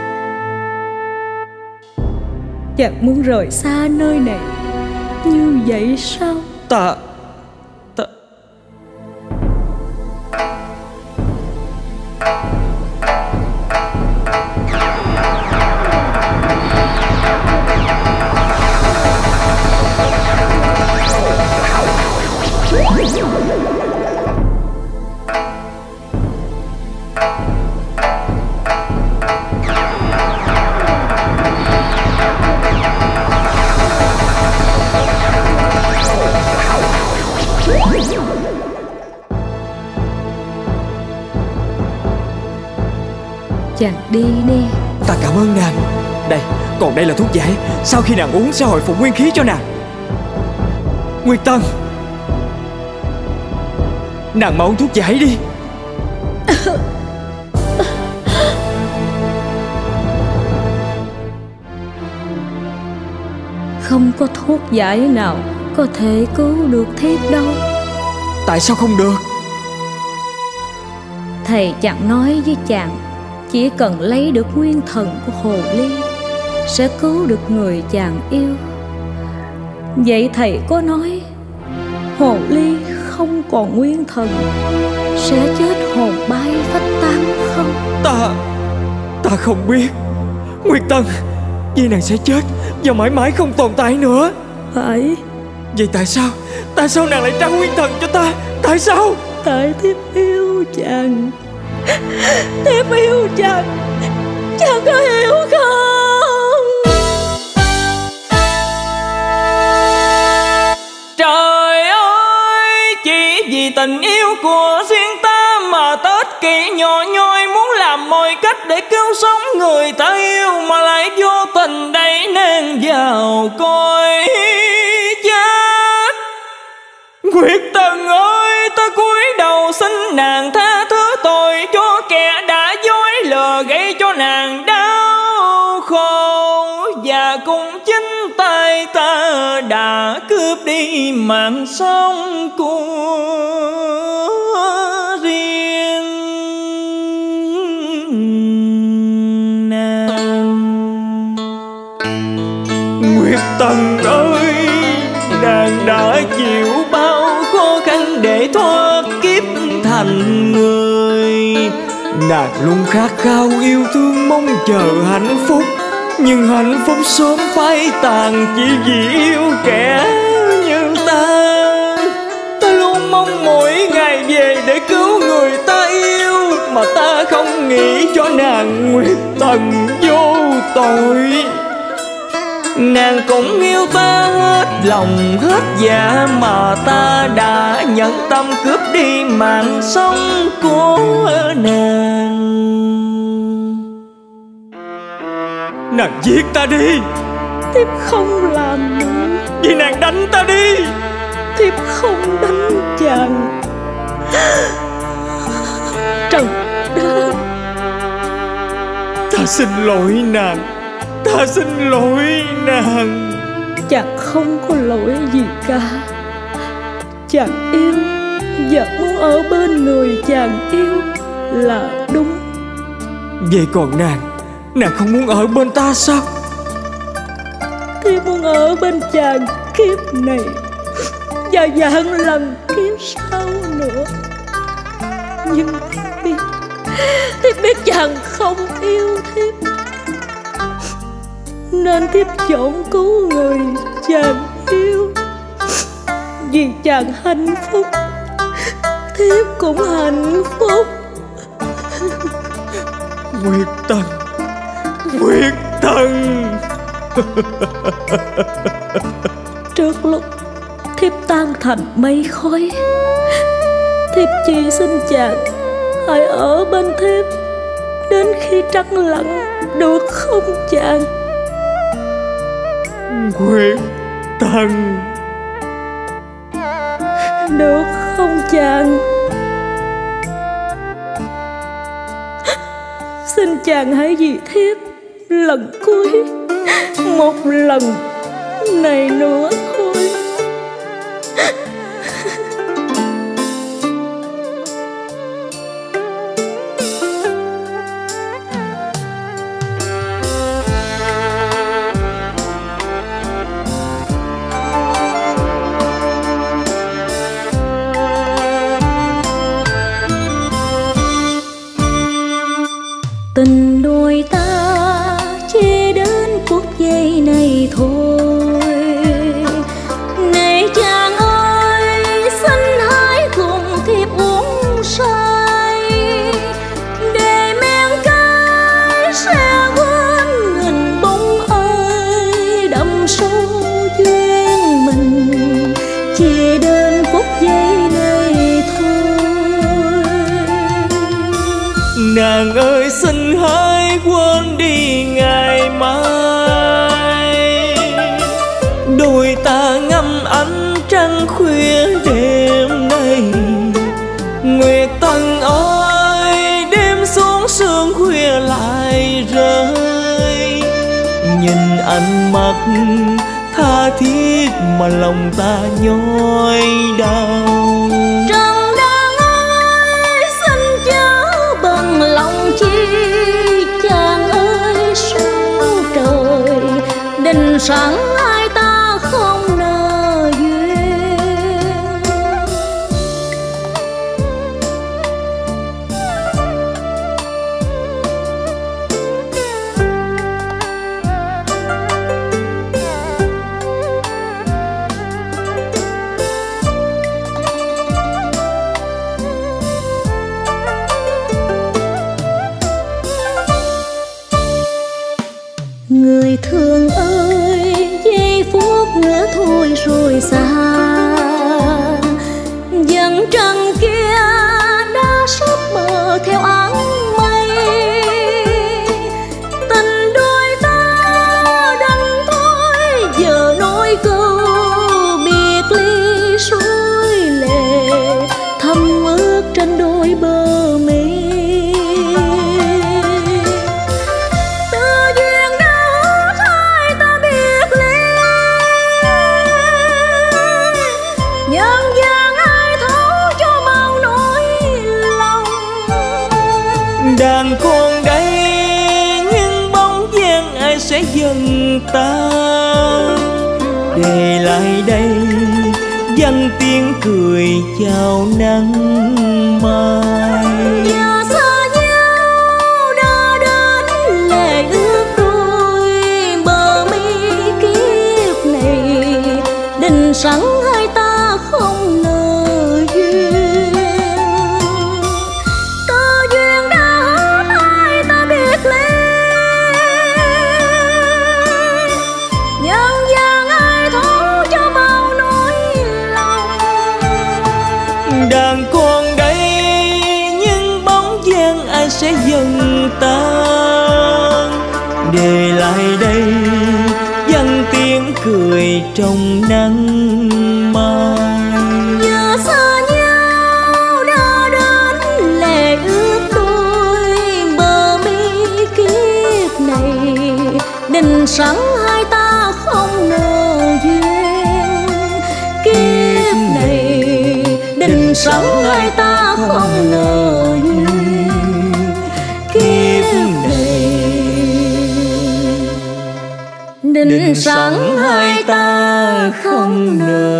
Chàng muốn rời xa nơi này như vậy sao? Ta Ta Chàng đi đi. Ta cảm ơn nàng. Đây, còn đây là thuốc giải, sau khi nàng uống sẽ hồi phục nguyên khí cho nàng. Nguyệt Tần, nàng mau uống thuốc giải đi. Không có thuốc giải nào có thể cứu được Thiếp đâu. Tại sao không được? Thầy chẳng nói với chàng, chỉ cần lấy được nguyên thần của hồ ly sẽ cứu được người chàng yêu. Vậy thầy có nói hồ ly không còn nguyên thần sẽ chết hồn bay phách tán không? Ta Ta không biết. Nguyệt Tần, vì nàng sẽ chết và mãi mãi không tồn tại nữa. Phải. Vậy tại sao Tại sao nàng lại trao nguyên thần cho ta? Tại sao? Tại Thiếp yêu chàng. Thiếp yêu chàng. Chàng có hiểu không? Trời ơi, chỉ vì tình yêu của riêng ta mà Tết kỷ nhỏ nhoi muốn làm mọi cách để cứu sống người ta yêu, mà lại vô tình đẩy nàng vào cõi chết. Nguyệt Tần ơi, ta cúi đầu xin nàng tha thứ tội cho kẻ đã dối lừa gây cho nàng đau khổ, và cùng chính tay ta đã cướp đi mạng sống của riêng. đã chịu bao khó khăn để thoát kiếp thành người. Nàng luôn khát khao yêu thương mong chờ hạnh phúc, nhưng hạnh phúc sớm phai tàn chỉ vì yêu kẻ như ta. Ta luôn mong mỗi ngày về để cứu người ta yêu, mà ta không nghĩ cho nàng Nguyệt Tần vô tội. Nàng cũng yêu ta hết lòng hết dạ, mà ta đã nhẫn tâm cướp đi mạng sống của nàng. Nàng giết ta đi. Thiếp không làm nữa. Vì nàng đánh ta đi. Thiếp không đánh chàng. Trần Đan, ta xin lỗi nàng. Ta xin lỗi nàng. Chàng không có lỗi gì cả. Chàng yêu và muốn ở bên người chàng yêu là đúng. Vậy còn nàng, nàng không muốn ở bên ta sao? Thiếp muốn ở bên chàng kiếp này và vạn lần kiếp sau nữa. Nhưng thiếp biết, thiếp biết chàng không yêu thiếp, nên thiếp chọn cứu người chàng yêu. Vì chàng hạnh phúc, thiếp cũng hạnh phúc. Nguyệt Tần, Nguyệt Tần. Trước lúc thiếp tan thành mây khói, thiếp chỉ xin chàng hãy ở bên thiếp đến khi trăng lặn, được không chàng? Nguyệt Tần, được không chàng? Xin chàng hãy vì thiếp lần cuối, một lần này nữa thôi. Tình đôi ta chỉ đến phút giây này thôi. Này chàng ơi, xin hãy cùng thiếp uống say, để men cay sẽ quên nghìn bóng ơi đậm sâu duyên mình, chỉ đến phút giây này thôi. Nàng ơi xin hãy quên đi ngày mai, đôi ta ngắm ánh trăng khuya đêm nay. Nguyệt Tần ơi, đêm xuống sương khuya lại rơi, nhìn ánh mắt tha thiết mà lòng ta nhói đau. Trần Đan ơi, xin chớ bằng lòng chi, chàng ơi sao trời định sẵn hai ta không nợ duyên. Người thương ơi, giây phút nữa thôi rồi xa, dần trăng kia đã sắp mờ theo áng mây. Tình đôi ta đành thôi giờ nỗi câu biệt ly suối lệ, thầm ước trên đôi bờ mi. Đàn con đây nhưng bóng dáng ai sẽ dần tan, để lại đây dâng tiếng cười chào nắng mai. Giờ xa nhau đã đến lệ ước đôi, bờ mi kiếp này định sẵn hai ta không ngờ duyên. Cơ duyên đã hết hai ta biệt ly, nhân gian ai thấu cho bao nỗi lòng. Đàn con đây nhưng bóng dáng ai sẽ dần tan, để lại đây dâng tiếng cười trong nắng mai. Giờ xa nhau đã đến lệ ước đôi, bờ mi kiếp này định sẵn hai ta không ngờ duyên. Kiếp này định sẵn hai ta không ngờ duyên. Kiếp này định sẵn hai ta không ngờ